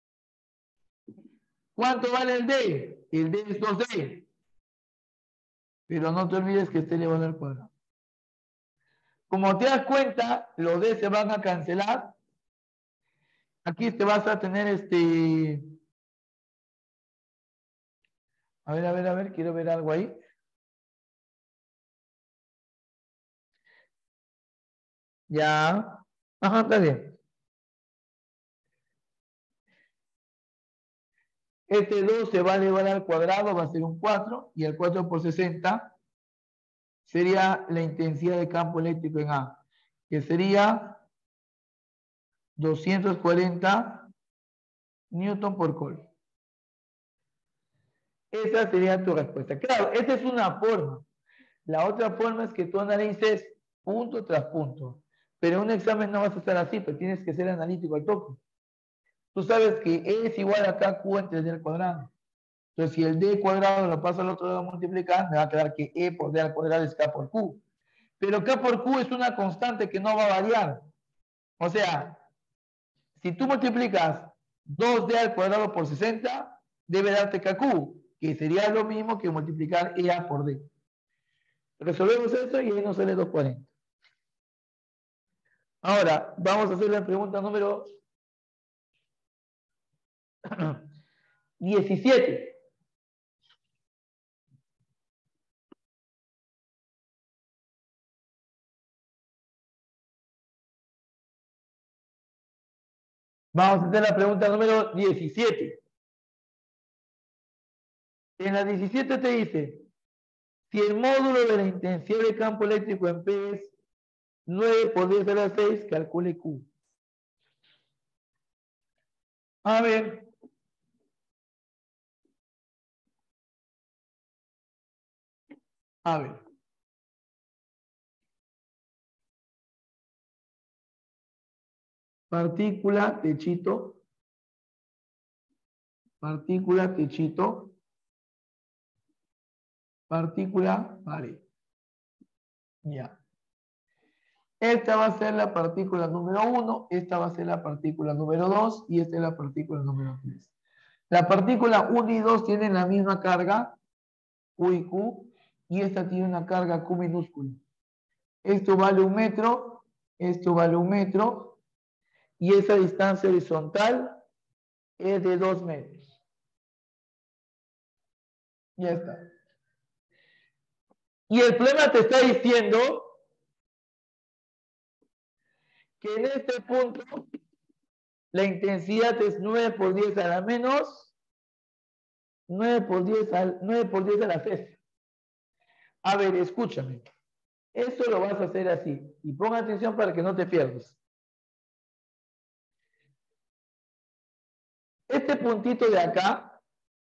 ¿Cuánto vale el D? El D es 2D. Pero no te olvides que este elevado al cuadrado. Como te das cuenta, los D se van a cancelar. Aquí te vas a tener A ver, quiero ver algo ahí. Ya. Ajá, está bien. Este 2 se va a elevar al cuadrado, va a ser un 4, y el 4 por 60 sería la intensidad de campo eléctrico en A, que sería 240 newton por coulomb. Esa sería tu respuesta. Claro, esa es una forma. La otra forma es que tú analices punto tras punto. Pero en un examen no vas a estar así, pero tienes que ser analítico al toque. Tú sabes que E es igual a KQ entre D al cuadrado. Entonces, si el D cuadrado lo paso al otro lado a multiplicar, me va a quedar que E por D al cuadrado es K por Q. Pero K por Q es una constante que no va a variar. O sea, si tú multiplicas 2D al cuadrado por 60, debe darte KQ. que sería lo mismo que multiplicar EA por D. Resolvemos eso y ahí nos sale 240. Ahora, vamos a hacer la pregunta número 17. Vamos a hacer la pregunta número 17. En la 17 te dice, si el módulo de la intensidad de campo eléctrico en P es 9 por 10 a la 6, calcule Q. A ver. A ver. Partícula, techito. Partícula, techito. Partícula, pared. Ya. Esta va a ser la partícula número 1, esta va a ser la partícula número 2 y esta es la partícula número 3. La partícula 1 y 2 tienen la misma carga, Q y Q, y esta tiene una carga Q minúscula. Esto vale 1 metro, esto vale 1 metro, y esa distancia horizontal es de 2 metros. Ya está. Y el problema te está diciendo que en este punto la intensidad es 9 por 10 a la menos 9 por 10 a la 6. A ver, escúchame. Esto lo vas a hacer así. Y pon atención para que no te pierdas. Este puntito de acá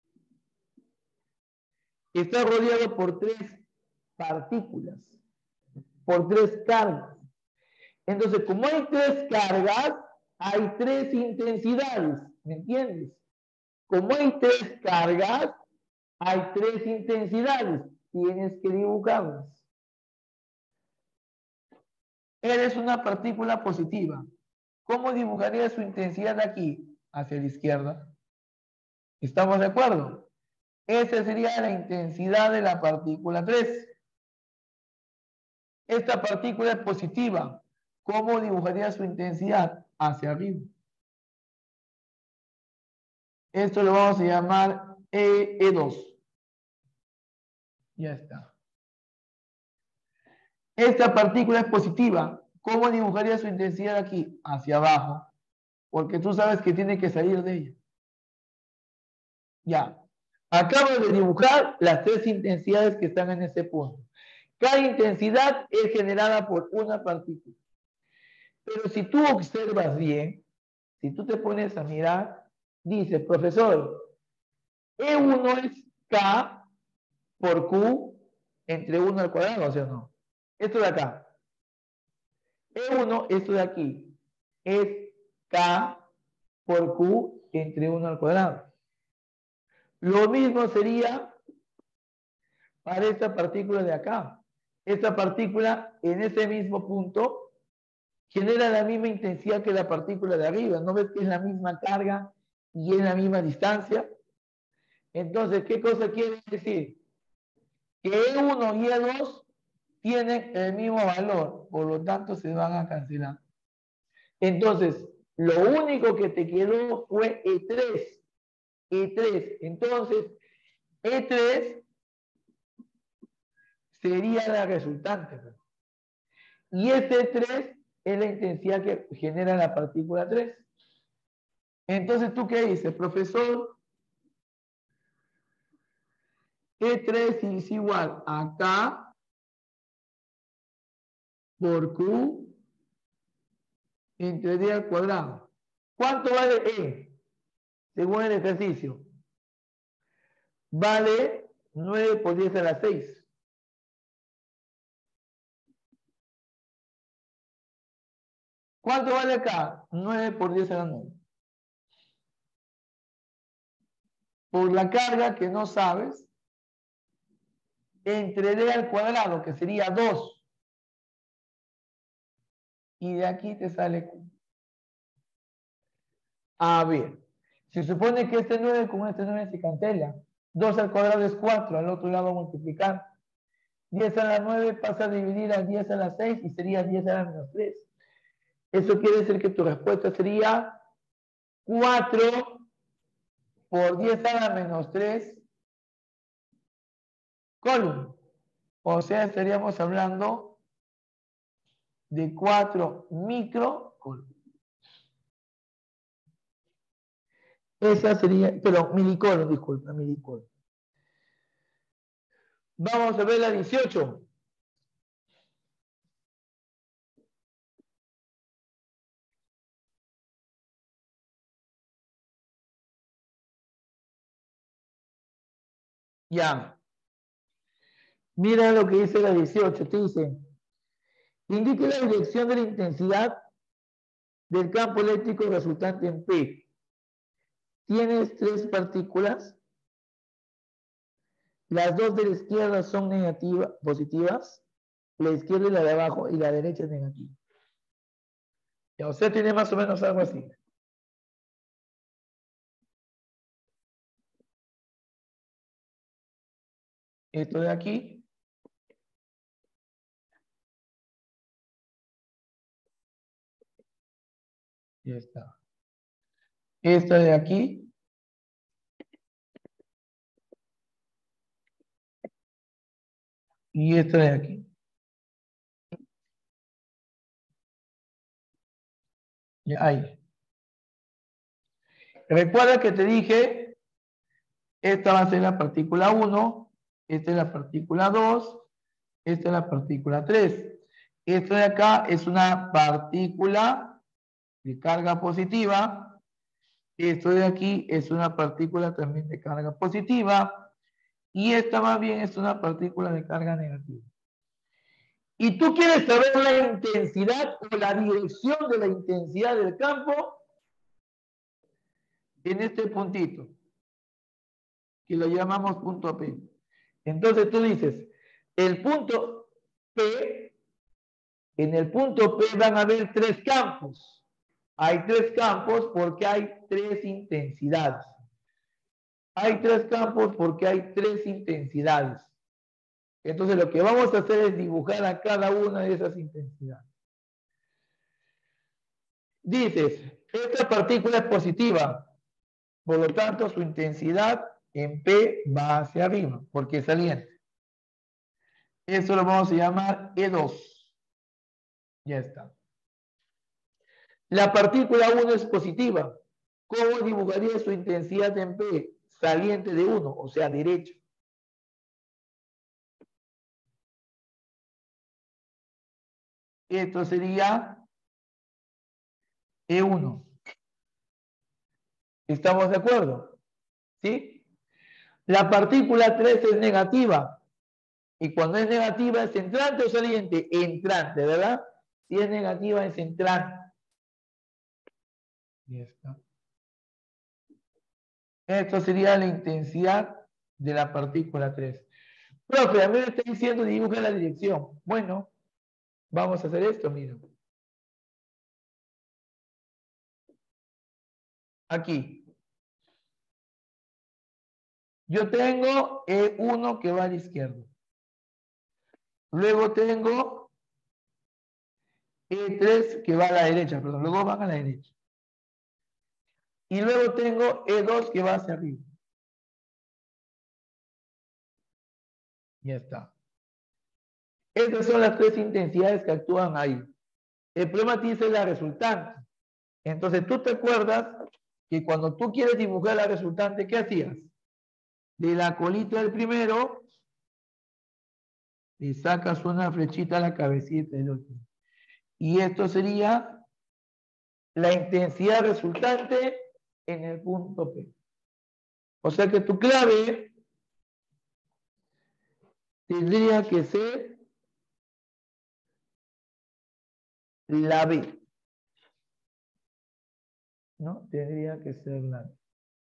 está rodeado por 3 partículas, por 3 cargas. Entonces, como hay 3 cargas, hay 3 intensidades. ¿Me entiendes? Como hay 3 cargas, hay 3 intensidades. Tienes que dibujarlas. Eres una partícula positiva. ¿Cómo dibujaría su intensidad aquí? Hacia la izquierda. ¿Estamos de acuerdo? Esa sería la intensidad de la partícula 3. Esta partícula es positiva. ¿Cómo dibujaría su intensidad? Hacia arriba. Esto lo vamos a llamar E2. Ya está. Esta partícula es positiva. ¿Cómo dibujaría su intensidad aquí? Hacia abajo. Porque tú sabes que tiene que salir de ella. Ya. Acabo de dibujar las 3 intensidades que están en ese punto. Cada intensidad es generada por una partícula. Pero si tú observas bien, si tú te pones a mirar, dice, profesor, E1 es K por Q entre 1 al cuadrado, ¿sí o no? Esto de acá. E1, esto de aquí, es K por Q entre 1 al cuadrado. Lo mismo sería para esta partícula de acá. Esta partícula en ese mismo punto genera la misma intensidad que la partícula de arriba. ¿No ves que es la misma carga y es la misma distancia? Entonces, ¿qué cosa quiere decir? Que E1 y E2 tienen el mismo valor, por lo tanto se van a cancelar. Entonces, lo único que te quedó fue E3. E3. Entonces, E3 sería la resultante. Y ese 3 es la intensidad que genera la partícula 3. Entonces, ¿tú qué dices, profesor? E3 es igual a K por Q entre D al cuadrado. ¿Cuánto vale E? Según el ejercicio. Vale 9 por 10 a la 6. ¿Cuánto vale acá? 9 por 10 a la 9. Por la carga que no sabes, entre D al cuadrado, que sería 2. Y de aquí te sale Q. A ver, se supone que este 9 con este 9 se cancela. 2 al cuadrado es 4, al otro lado multiplicar. 10 a la 9 pasa a dividir a 10 a la 6 y sería 10 a la menos 3. Eso quiere decir que tu respuesta sería 4 por 10 a la menos 3 column. O sea, estaríamos hablando de 4 microcoulomb. Esa sería, pero milicoulomb, disculpa, milicoulomb. Vamos a ver la 18. Ya. Mira lo que dice la 18. Te dice, indique la dirección de la intensidad del campo eléctrico resultante en P. Tienes 3 partículas. Las 2 de la izquierda son positivas. La izquierda y la de abajo y la derecha es negativa. Ya, o sea, tiene más o menos algo así. Esto de aquí. Ya está. Esta de aquí. Y esta de aquí. Ya, ahí. Recuerda que te dije, esta va a ser la partícula 1, esta es la partícula 2, esta es la partícula 3. Esta de acá es una partícula de carga positiva. Esto de aquí es una partícula también de carga positiva. Y esta más bien es una partícula de carga negativa. Y tú quieres saber la intensidad o la dirección de la intensidad del campo en este puntito, que lo llamamos punto P. Entonces tú dices, el punto P, en el punto P van a haber 3 campos. Hay 3 campos porque hay 3 intensidades. Hay 3 campos porque hay 3 intensidades. Entonces lo que vamos a hacer es dibujar a cada una de esas intensidades. Dices, esta partícula es positiva, por lo tanto su intensidad en P va hacia arriba, porque es saliente. Eso lo vamos a llamar E2. Ya está. La partícula 1 es positiva. ¿Cómo dibujaría su intensidad en P? Saliente de 1, o sea, derecho. Esto sería E1. ¿Estamos de acuerdo? ¿Sí? La partícula 3 es negativa. Y cuando es negativa, ¿es entrante o saliente? Entrante, ¿verdad? Si es negativa, es entrante. Y está. Esto sería la intensidad de la partícula 3. Profe, a mí me está diciendo dibuja la dirección. Bueno, vamos a hacer esto, mira. Aquí. Yo tengo E1 que va a la izquierda. Luego tengo E3 que va a la derecha, perdón, luego van a la derecha. Y luego tengo E2 que va hacia arriba. Ya está. Estas son las 3 intensidades que actúan ahí. El problema dice la resultante. Entonces tú te acuerdas que cuando tú quieres dibujar la resultante, ¿qué hacías? De la colita del primero, le sacas una flechita a la cabecita del otro. Y esto sería la intensidad resultante en el punto P. O sea que tu clave tendría que ser la B. ¿No? Tendría que ser la B.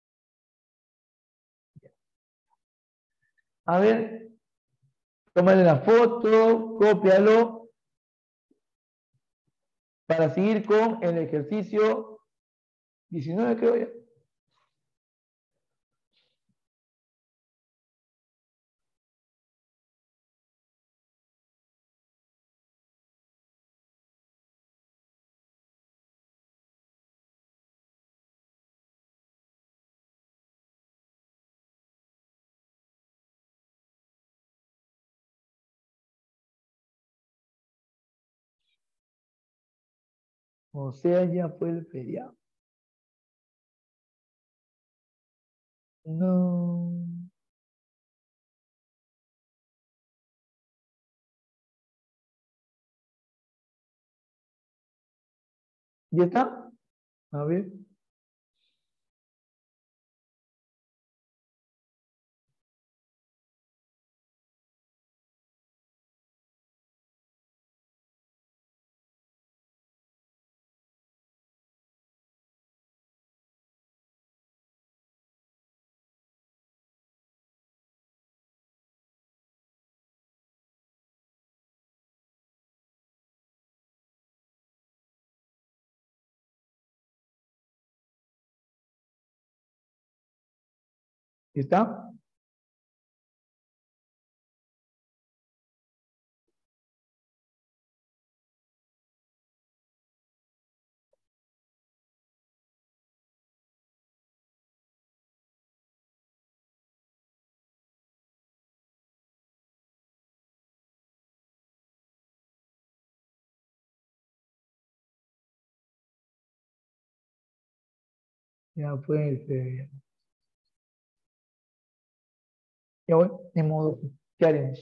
A ver, tómale la foto, cópialo para seguir con el ejercicio 19, creo ya. O sea, ya fue el feriado. No. ¿Ya está? A ver. ¿Ya está? Ya fue el feriado. Ya bueno, de modo. ¿Qué haremos?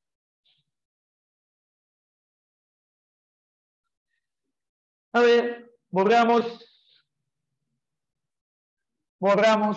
A ver, borramos, borramos.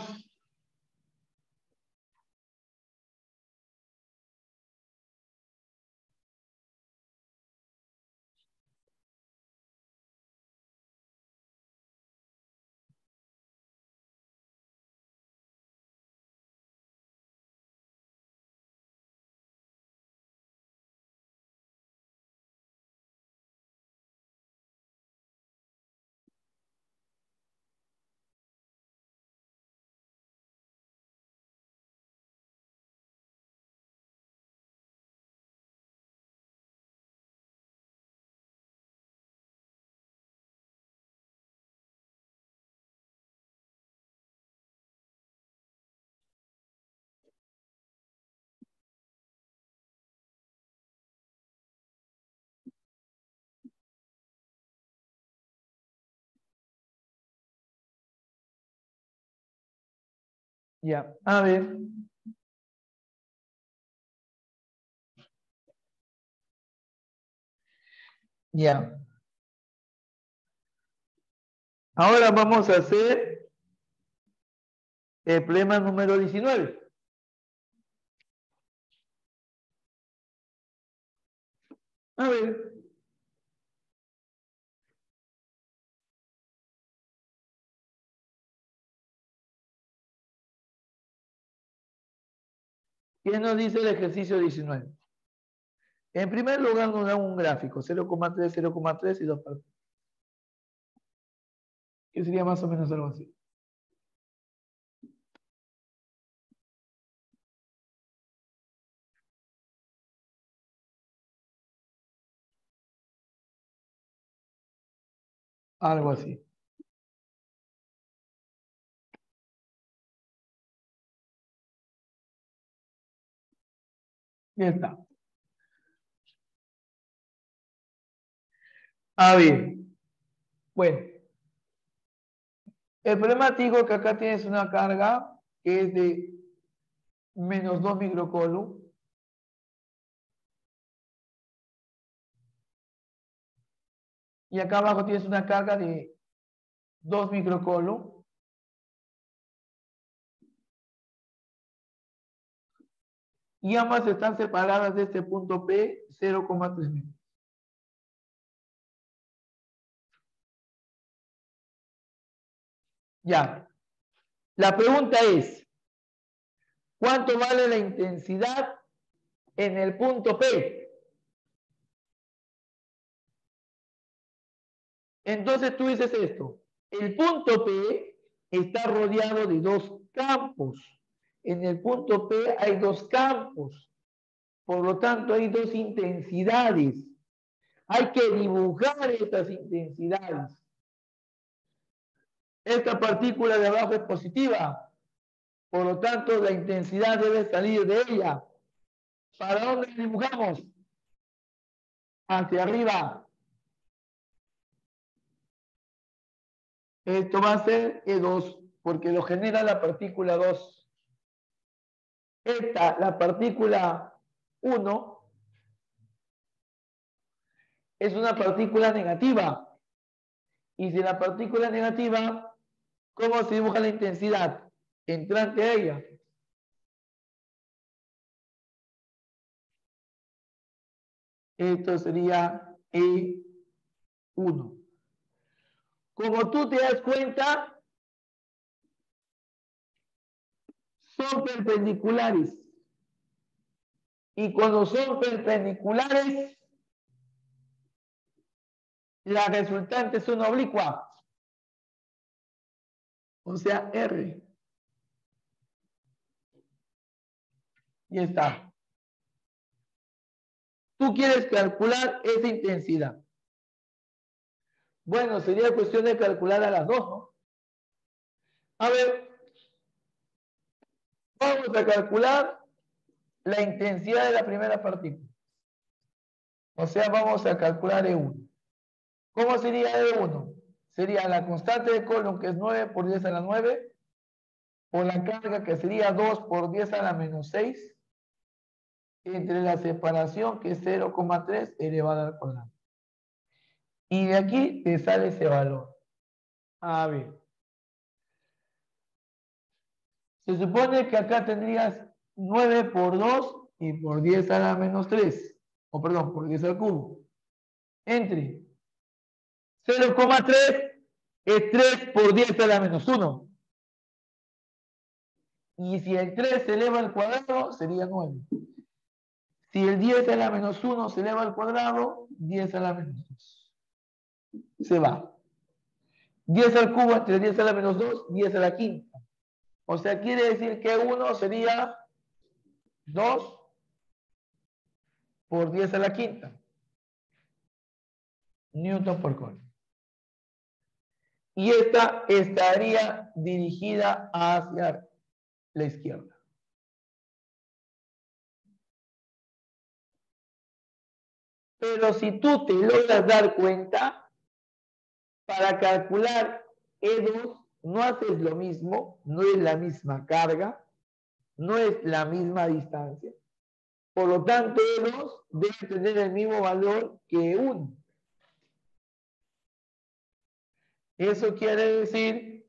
Ya, a ver. Ya. Ahora vamos a hacer el problema número 19. A ver. ¿Qué nos dice el ejercicio 19? En primer lugar nos da un gráfico, 0,3, 0,3 y 2 partes. Que sería más o menos algo así. Algo así. Ya está. A ver. Bueno, el problema te digo que acá tienes una carga que es de menos 2 microcoulomb. Y acá abajo tienes una carga de 2 microcoulomb. Y ambas están separadas de este punto P 0,3 metros. Ya. La pregunta es, ¿cuánto vale la intensidad en el punto P? Entonces tú dices esto. El punto P está rodeado de dos campos. En el punto P hay dos campos. Por lo tanto, hay dos intensidades. Hay que dibujar estas intensidades. Esta partícula de abajo es positiva. Por lo tanto, la intensidad debe salir de ella. ¿Para dónde dibujamos? Hacia arriba. Esto va a ser E2, porque lo genera la partícula 2. Esta, la partícula 1, es una partícula negativa. Y si la partícula es negativa, ¿cómo se dibuja la intensidad entrante a ella? Esto sería E1. Como tú te das cuenta, son perpendiculares. Y cuando son perpendiculares, la resultante es una oblicua. O sea, R. Y está. Tú quieres calcular esa intensidad. Bueno, sería cuestión de calcular a las dos, ¿no? A ver, vamos a calcular la intensidad de la primera partícula. O sea, vamos a calcular E1. ¿Cómo sería E1? Sería la constante de Coulomb, que es 9 por 10 a la 9, o la carga, que sería 2 por 10 a la menos 6, entre la separación, que es 0,3 elevada al cuadrado. Y de aquí te sale ese valor. A ver. Se supone que acá tendrías 9 por 2 y por 10 a la menos 3. O perdón, por 10 al cubo. Entre 0,3 es 3 por 10 a la menos 1. Y si el 3 se eleva al cuadrado, sería 9. Si el 10 a la menos 1 se eleva al cuadrado, 10 a la menos 2. Se va. 10 al cubo entre 10 a la menos 2, 10 a la quinta. O sea, quiere decir que 1 sería 2 por 10 a la quinta. Newton por Coulomb. Y esta estaría dirigida hacia la izquierda. Pero si tú te logras dar cuenta, para calcular E2 no haces lo mismo, no es la misma carga, no es la misma distancia. Por lo tanto, E2 debe tener el mismo valor que E1. Eso quiere decir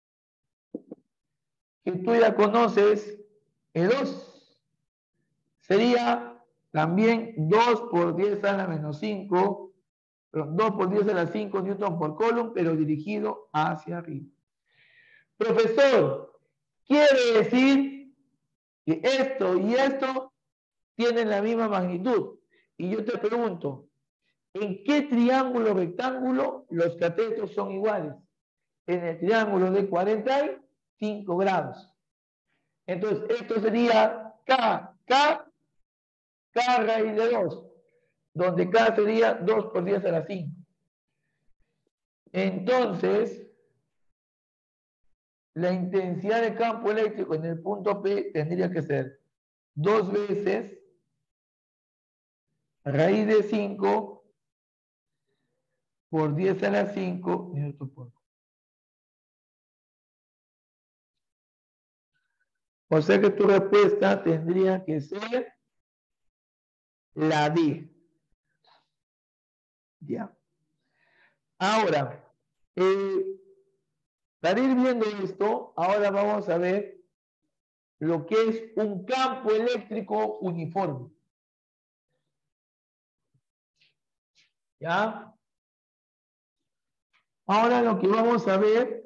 que tú ya conoces E2. Sería también 2 por 10 a la menos 5, 2 por 10 a la 5 Newton por Coulomb, pero dirigido hacia arriba. Profesor, quiere decir que esto y esto tienen la misma magnitud. Y yo te pregunto, ¿en qué triángulo rectángulo los catetos son iguales? En el triángulo de 45 grados. Entonces, esto sería K raíz de 2, donde K sería 2 por 10 a la 5. Entonces, la intensidad de campo eléctrico en el punto P tendría que ser 2 veces raíz de 5 por 10 a la 5 Newton por Coulomb. O sea que tu respuesta tendría que ser la D. Ya. Ahora, para ir viendo esto, ahora vamos a ver lo que es un campo eléctrico uniforme. ¿Ya? Ahora lo que vamos a ver,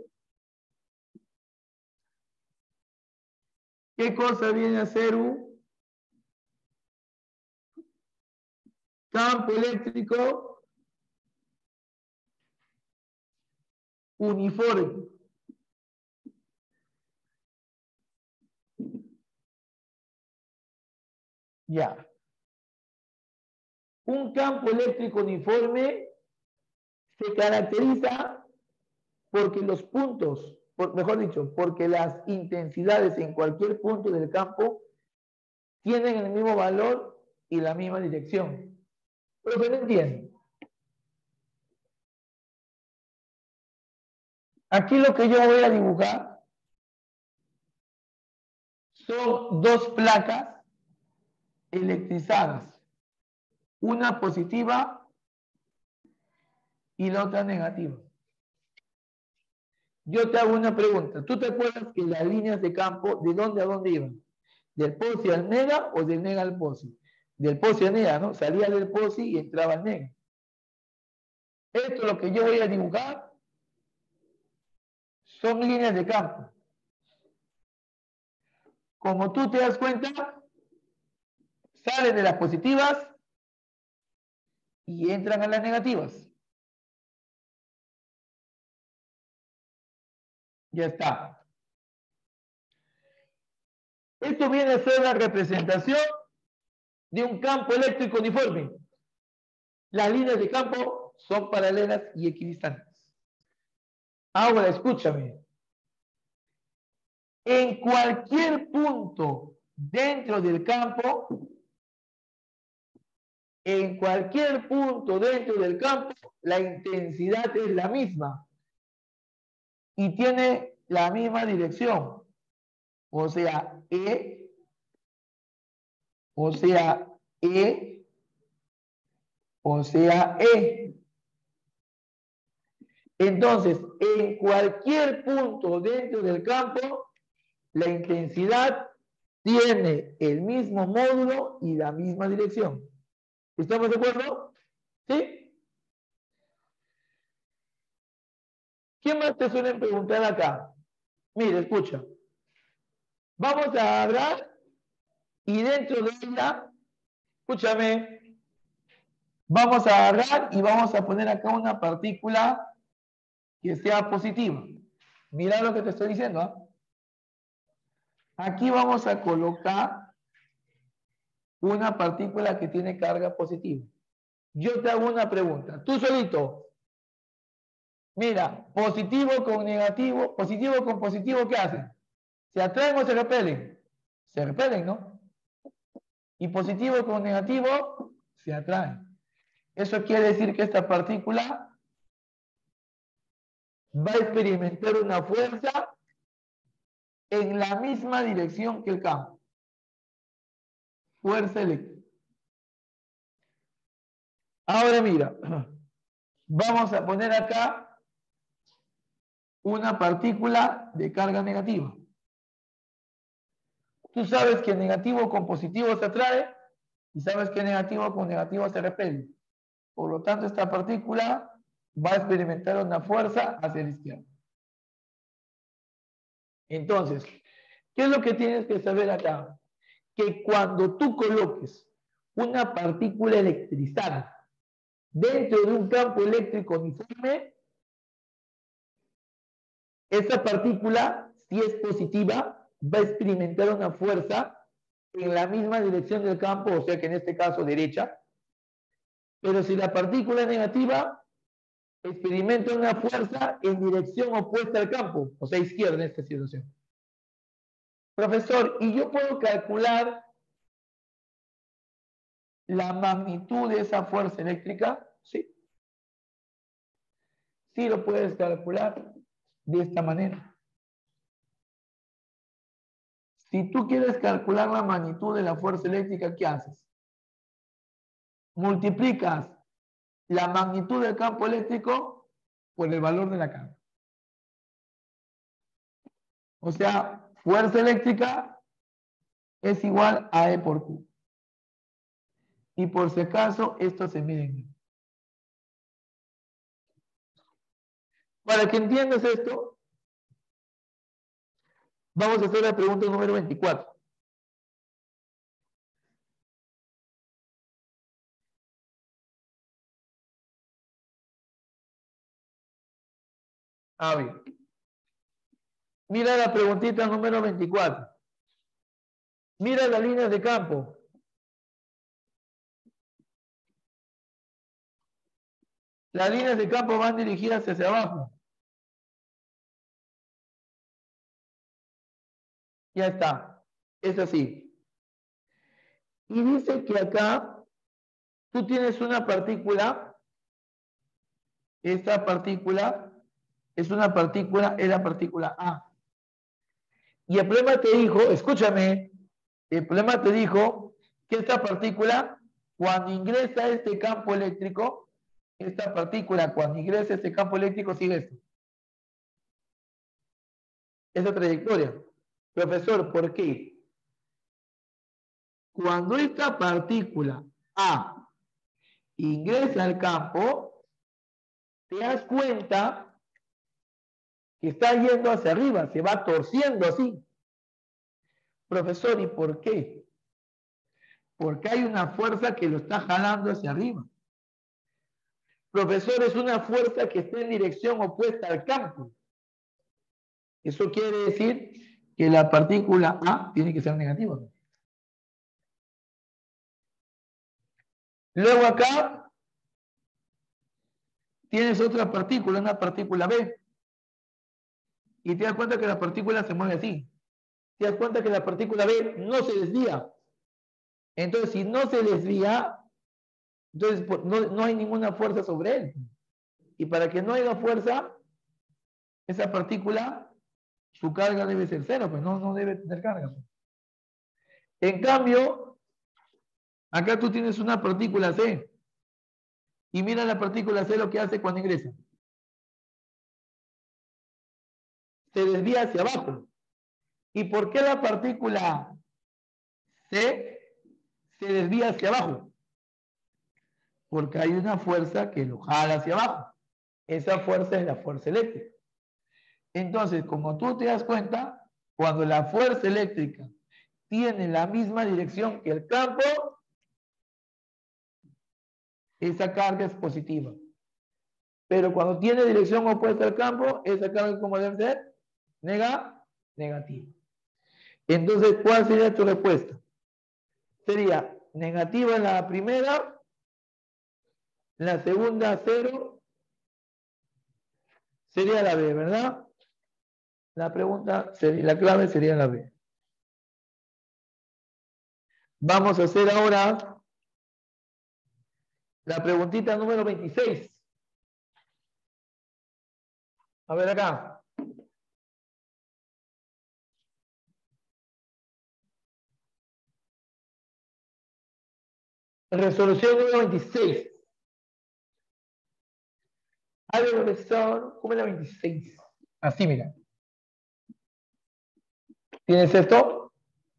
¿qué cosa viene a ser un campo eléctrico uniforme? Ya. Un campo eléctrico uniforme se caracteriza porque los puntos, mejor dicho, porque las intensidades en cualquier punto del campo tienen el mismo valor y la misma dirección. Pero que no entiendo. Aquí lo que yo voy a dibujar son dos placas electrizadas, una positiva y la otra negativa. Yo te hago una pregunta. ¿Tú te acuerdas que las líneas de campo, de dónde a dónde iban? ¿Del POSI al NEGA o del NEGA al POSI? Del POSI al NEGA, ¿no? Salía del POSI y entraba al NEGA. Esto es lo que yo voy a dibujar. Son líneas de campo. Como tú te das cuenta, salen de las positivas y entran a las negativas. Ya está. Esto viene a ser la representación de un campo eléctrico uniforme. Las líneas de campo son paralelas y equidistantes. Ahora, escúchame. En cualquier punto dentro del campo, la intensidad es la misma y tiene la misma dirección. O sea, o sea, o sea, Entonces, en cualquier punto dentro del campo, la intensidad tiene el mismo módulo y la misma dirección. ¿Estamos de acuerdo? ¿Sí? ¿Qué más te suelen preguntar acá? Mire, escucha. Vamos a agarrar y dentro de ella, escúchame, vamos a agarrar y vamos a poner acá una partícula que sea positiva. Mira lo que te estoy diciendo, ¿eh? Aquí vamos a colocar una partícula que tiene carga positiva. Yo te hago una pregunta. Tú solito. Mira, positivo con negativo, ¿qué hacen? ¿Se atraen o se repelen? Se repelen, ¿no? Y positivo con negativo, se atraen. Eso quiere decir que esta partícula va a experimentar una fuerza en la misma dirección que el campo. Fuerza eléctrica. Ahora mira, vamos a poner acá una partícula de carga negativa. Tú sabes que negativo con positivo se atrae y sabes que negativo con negativo se repele. Por lo tanto, esta partícula va a experimentar una fuerza hacia la izquierda. Entonces, ¿qué es lo que tienes que saber acá? Que cuando tú coloques una partícula electrizada dentro de un campo eléctrico uniforme, esa partícula, si es positiva, va a experimentar una fuerza en la misma dirección del campo, o sea que en este caso derecha, pero si la partícula es negativa, experimenta una fuerza en dirección opuesta al campo, o sea, izquierda en esta situación. Profesor, ¿y yo puedo calcular la magnitud de esa fuerza eléctrica? Sí. Sí lo puedes calcular de esta manera. Si tú quieres calcular la magnitud de la fuerza eléctrica, ¿qué haces? Multiplicas la magnitud del campo eléctrico por el valor de la carga. O sea, fuerza eléctrica es igual a E por Q. Y por si acaso, esto se mide en. Para que entiendas esto, vamos a hacer la pregunta número 24. A ver. Mira la preguntita número 24. Mira las líneas de campo. Las líneas de campo van dirigidas hacia abajo. Ya está. Es así. Y dice que acá tú tienes una partícula. Esta partícula es una partícula, es la partícula A. Y el problema te dijo, escúchame, el problema te dijo que esta partícula, cuando ingresa a este campo eléctrico, esta partícula, cuando ingresa a este campo eléctrico, sigue esto. Esa trayectoria. Profesor, ¿por qué? Cuando esta partícula A ingresa al campo, te das cuenta que está yendo hacia arriba, se va torciendo así. Profesor, ¿y por qué? Porque hay una fuerza que lo está jalando hacia arriba. Profesor, es una fuerza que está en dirección opuesta al campo. Eso quiere decir que la partícula A tiene que ser negativa. Luego acá tienes otra partícula, una partícula B. Y te das cuenta que la partícula se mueve así. Te das cuenta que la partícula B no se desvía. Entonces, si no se desvía, entonces no hay ninguna fuerza sobre él. Y para que no haya fuerza, esa partícula, su carga debe ser cero, pues no debe tener carga. En cambio, acá tú tienes una partícula C. Y mira la partícula C lo que hace cuando ingresa. Se desvía hacia abajo. ¿Y por qué la partícula C se desvía hacia abajo? Porque hay una fuerza que lo jala hacia abajo. Esa fuerza es la fuerza eléctrica. Entonces, como tú te das cuenta, cuando la fuerza eléctrica tiene la misma dirección que el campo, esa carga es positiva. Pero cuando tiene dirección opuesta al campo, esa carga, ¿cómo debe ser? Negativa. Entonces, ¿cuál sería tu respuesta? Sería negativa en la primera, la segunda 0, sería la B, ¿verdad? La pregunta, la clave sería la B. Vamos a hacer ahora la preguntita número 26. A ver acá. Resolución número 26. A ver, profesor, ¿cómo es la 26? Así, mira. ¿Tienes esto?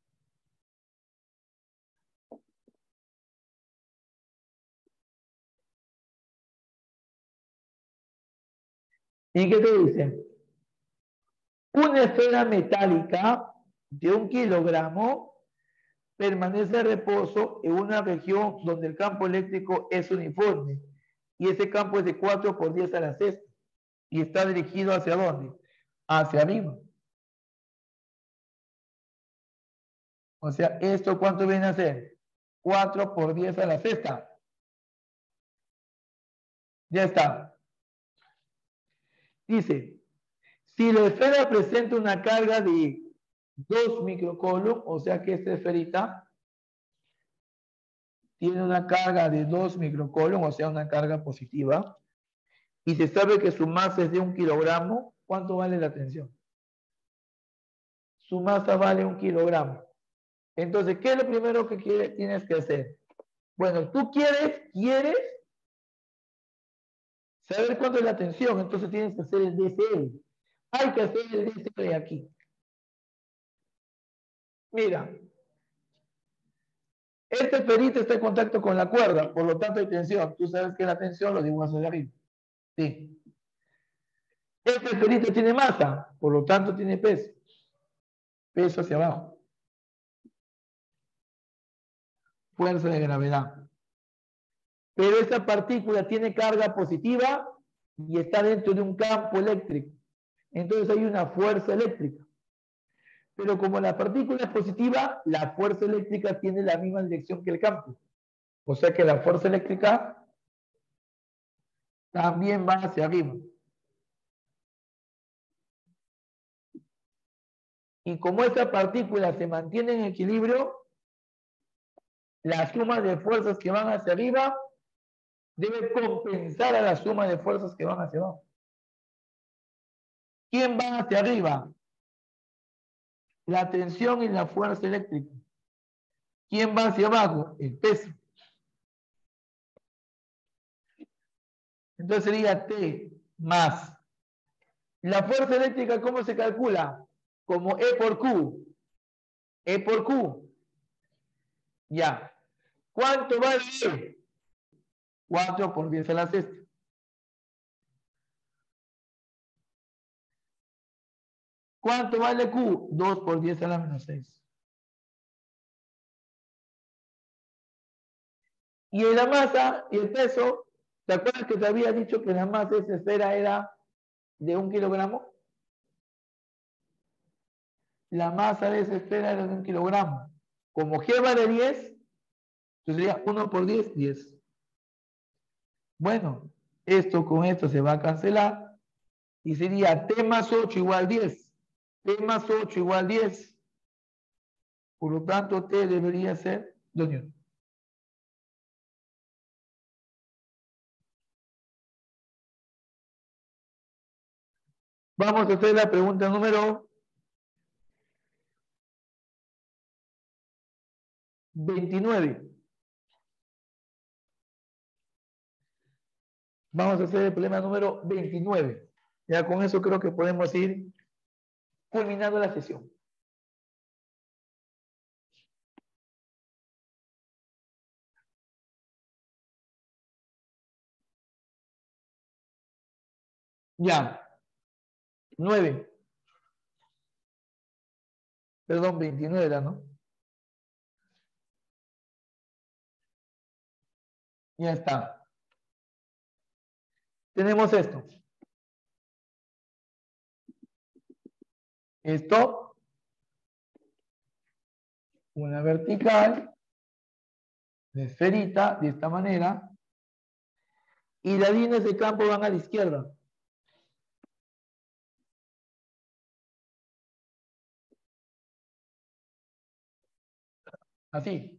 ¿Y qué te dice? Una esfera metálica de 1 kilogramo permanece a reposo en una región donde el campo eléctrico es uniforme y ese campo es de 4 por 10 a la sexta y está dirigido ¿hacia dónde? Hacia arriba. O sea, ¿esto cuánto viene a ser? 4 por 10 a la sexta. Ya está. Dice, si la esfera presenta una carga de 2 microcoulomb, o sea que esta esferita tiene una carga de 2 microcoulomb, o sea una carga positiva, y se sabe que su masa es de 1 kilogramo, ¿cuánto vale la tensión? Su masa vale 1 kilogramo. Entonces, ¿qué es lo primero que tienes que hacer? Bueno, tú quieres saber cuánto es la tensión, entonces tienes que hacer el DCL. Hay que hacer el DCL aquí. Mira, este esferito está en contacto con la cuerda, por lo tanto hay tensión. Tú sabes que la tensión lo dibujas hacia arriba. Sí. Este esferito tiene masa, por lo tanto tiene peso. Peso hacia abajo. Fuerza de gravedad. Pero esta partícula tiene carga positiva y está dentro de un campo eléctrico. Entonces hay una fuerza eléctrica. Pero como la partícula es positiva, la fuerza eléctrica tiene la misma dirección que el campo. O sea que la fuerza eléctrica también va hacia arriba. Y como esa partícula se mantiene en equilibrio, la suma de fuerzas que van hacia arriba debe compensar a la suma de fuerzas que van hacia abajo. ¿Quién va hacia arriba? La tensión y la fuerza eléctrica. ¿Quién va hacia abajo? El peso. Entonces sería T más. La fuerza eléctrica, ¿cómo se calcula? Como E por Q. E por Q. Ya. ¿Cuánto vale E? 4 por 10 a la sexta. ¿Cuánto vale Q? 2 por 10 a la menos 6. Y en la masa y el peso, ¿te acuerdas que te había dicho que la masa de esa esfera era de 1 kilogramo? La masa de esa esfera era de 1 kilogramo. Como G vale 10, entonces sería 1 por 10, 10. Bueno, esto con esto se va a cancelar y sería T más 8 igual 10. T más 8 igual 10. Por lo tanto, T debería ser 2 newtons. Vamos a hacer la pregunta número 29. Vamos a hacer el problema número 29. Ya con eso creo que podemos ir culminando la sesión. Ya. 9. Perdón, 29 era, ¿no? Ya está. Tenemos esto. Esto, una vertical, de esferita, de esta manera, y las líneas de campo van a la izquierda. Así.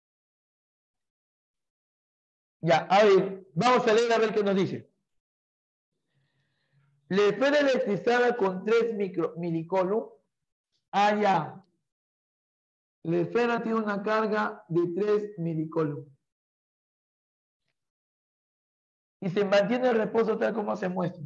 Ya, a ver, vamos a leer a ver qué nos dice. La esfera electrizada con 3 milicoulomb. Ah, ya. La esfera tiene una carga de 3 milicoulomb. Y se mantiene el reposo tal como se muestra.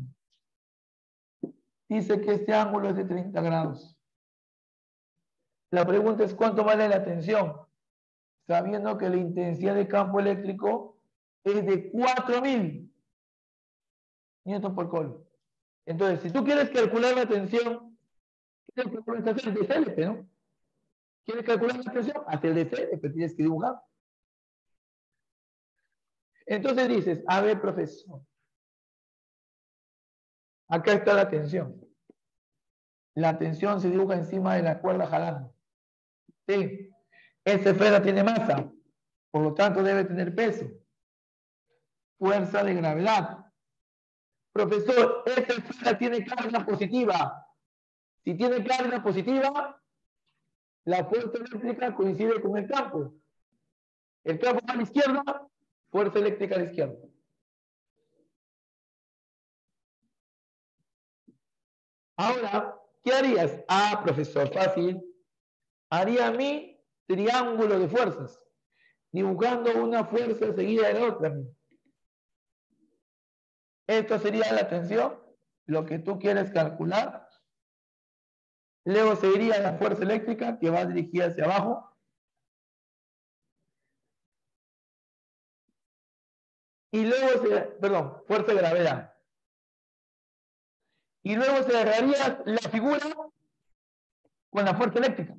Dice que este ángulo es de 30 grados. La pregunta es ¿cuánto vale la tensión? Sabiendo que la intensidad de campo eléctrico es de 4000 newton por coulomb. Entonces, si tú quieres calcular la tensión, ¿qué es lo que puedes hacer? De CLP, ¿no? ¿Quieres calcular la tensión? Haz el de CLP, tienes que dibujar. Entonces dices, a ver, profesor, acá está la tensión. La tensión se dibuja encima de la cuerda jalando. Sí. Esa esfera tiene masa, por lo tanto debe tener peso. Fuerza de gravedad. Profesor, esta esfera tiene carga positiva. Si tiene carga positiva, la fuerza eléctrica coincide con el campo. El campo va a la izquierda, fuerza eléctrica a la izquierda. Ahora, ¿qué harías? Ah, profesor, fácil. Haría mi triángulo de fuerzas, dibujando una fuerza seguida de la otra. Esto sería la tensión, lo que tú quieres calcular. Luego seguiría la fuerza eléctrica que va dirigida hacia abajo. Y luego perdón, fuerza de gravedad. Y luego se agarraría la figura con la fuerza eléctrica,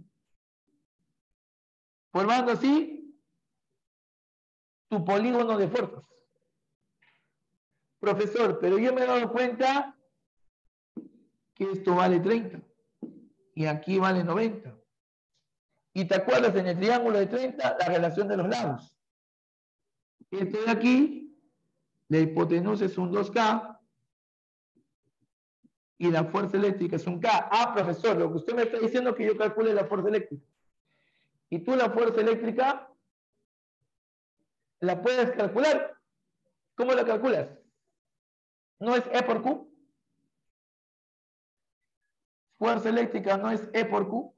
formando así tu polígono de fuerzas. Profesor, pero yo me he dado cuenta que esto vale 30 y aquí vale 90. Y te acuerdas en el triángulo de 30 la relación de los lados. Esto de aquí, la hipotenusa es un 2K y la fuerza eléctrica es un K. Ah, profesor, lo que usted me está diciendo es que yo calcule la fuerza eléctrica. Y tú la fuerza eléctrica la puedes calcular. ¿Cómo la calculas? ¿No es E por Q? fuerza eléctrica no es E por Q.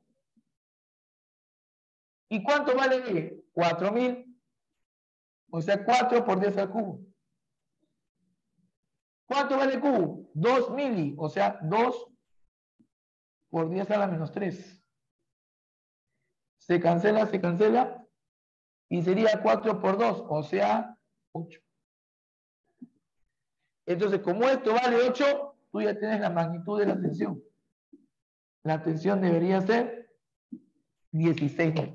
¿Y cuánto vale E? 4000. O sea, 4 por 10 al cubo. ¿Cuánto vale Q? 2 mili. O sea, 2 por 10 a la menos 3. Se cancela. Y sería 4 por 2. O sea, 8. Entonces, como esto vale 8, tú ya tienes la magnitud de la tensión. La tensión debería ser 16 voltios.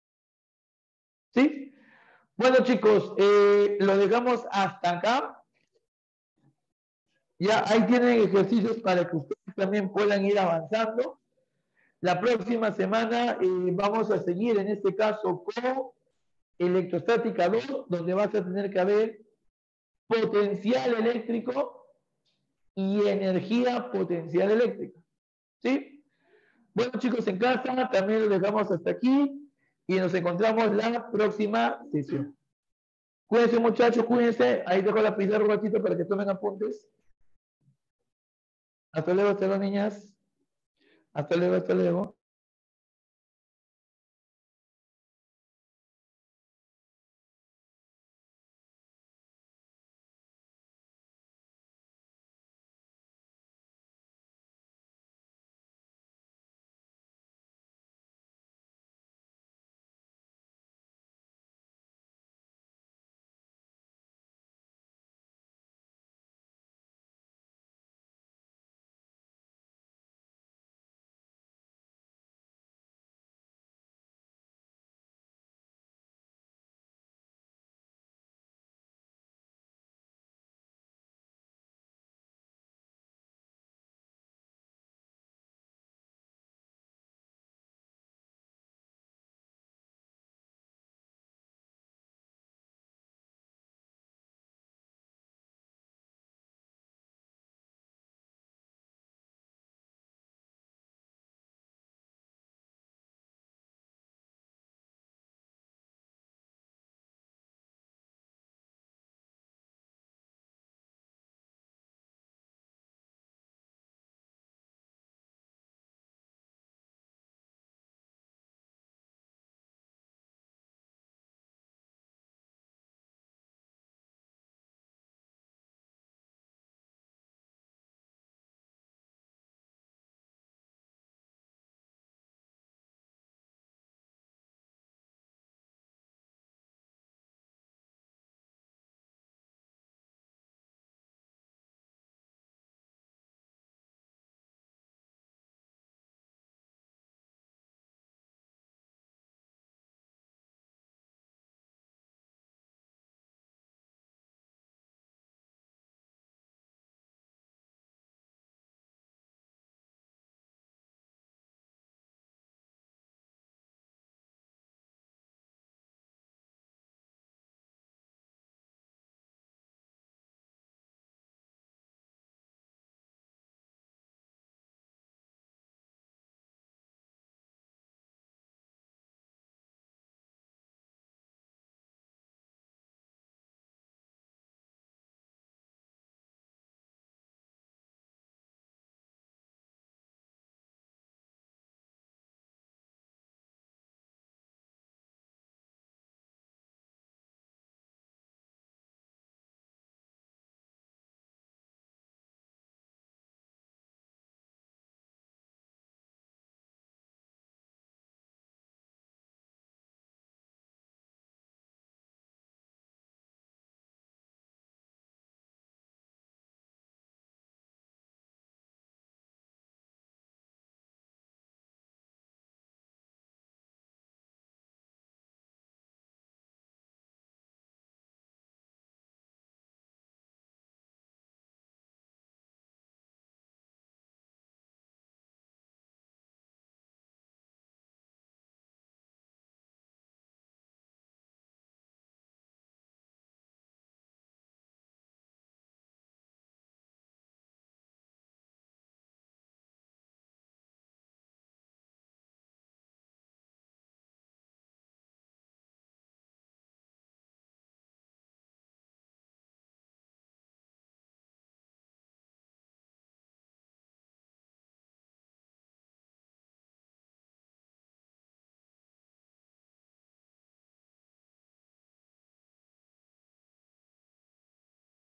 ¿Sí? Bueno, chicos, lo dejamos hasta acá. Ya ahí tienen ejercicios para que ustedes también puedan ir avanzando. La próxima semana vamos a seguir, en este caso, con electrostática 2, donde vas a tener que haber potencial eléctrico y energía potencial eléctrica. ¿Sí? Bueno, chicos, en casa también lo dejamos hasta aquí y nos encontramos la próxima sesión. Cuídense, muchachos, cuídense. Ahí dejo la pizarra un ratito para que tomen apuntes. Hasta luego, niñas. Hasta luego.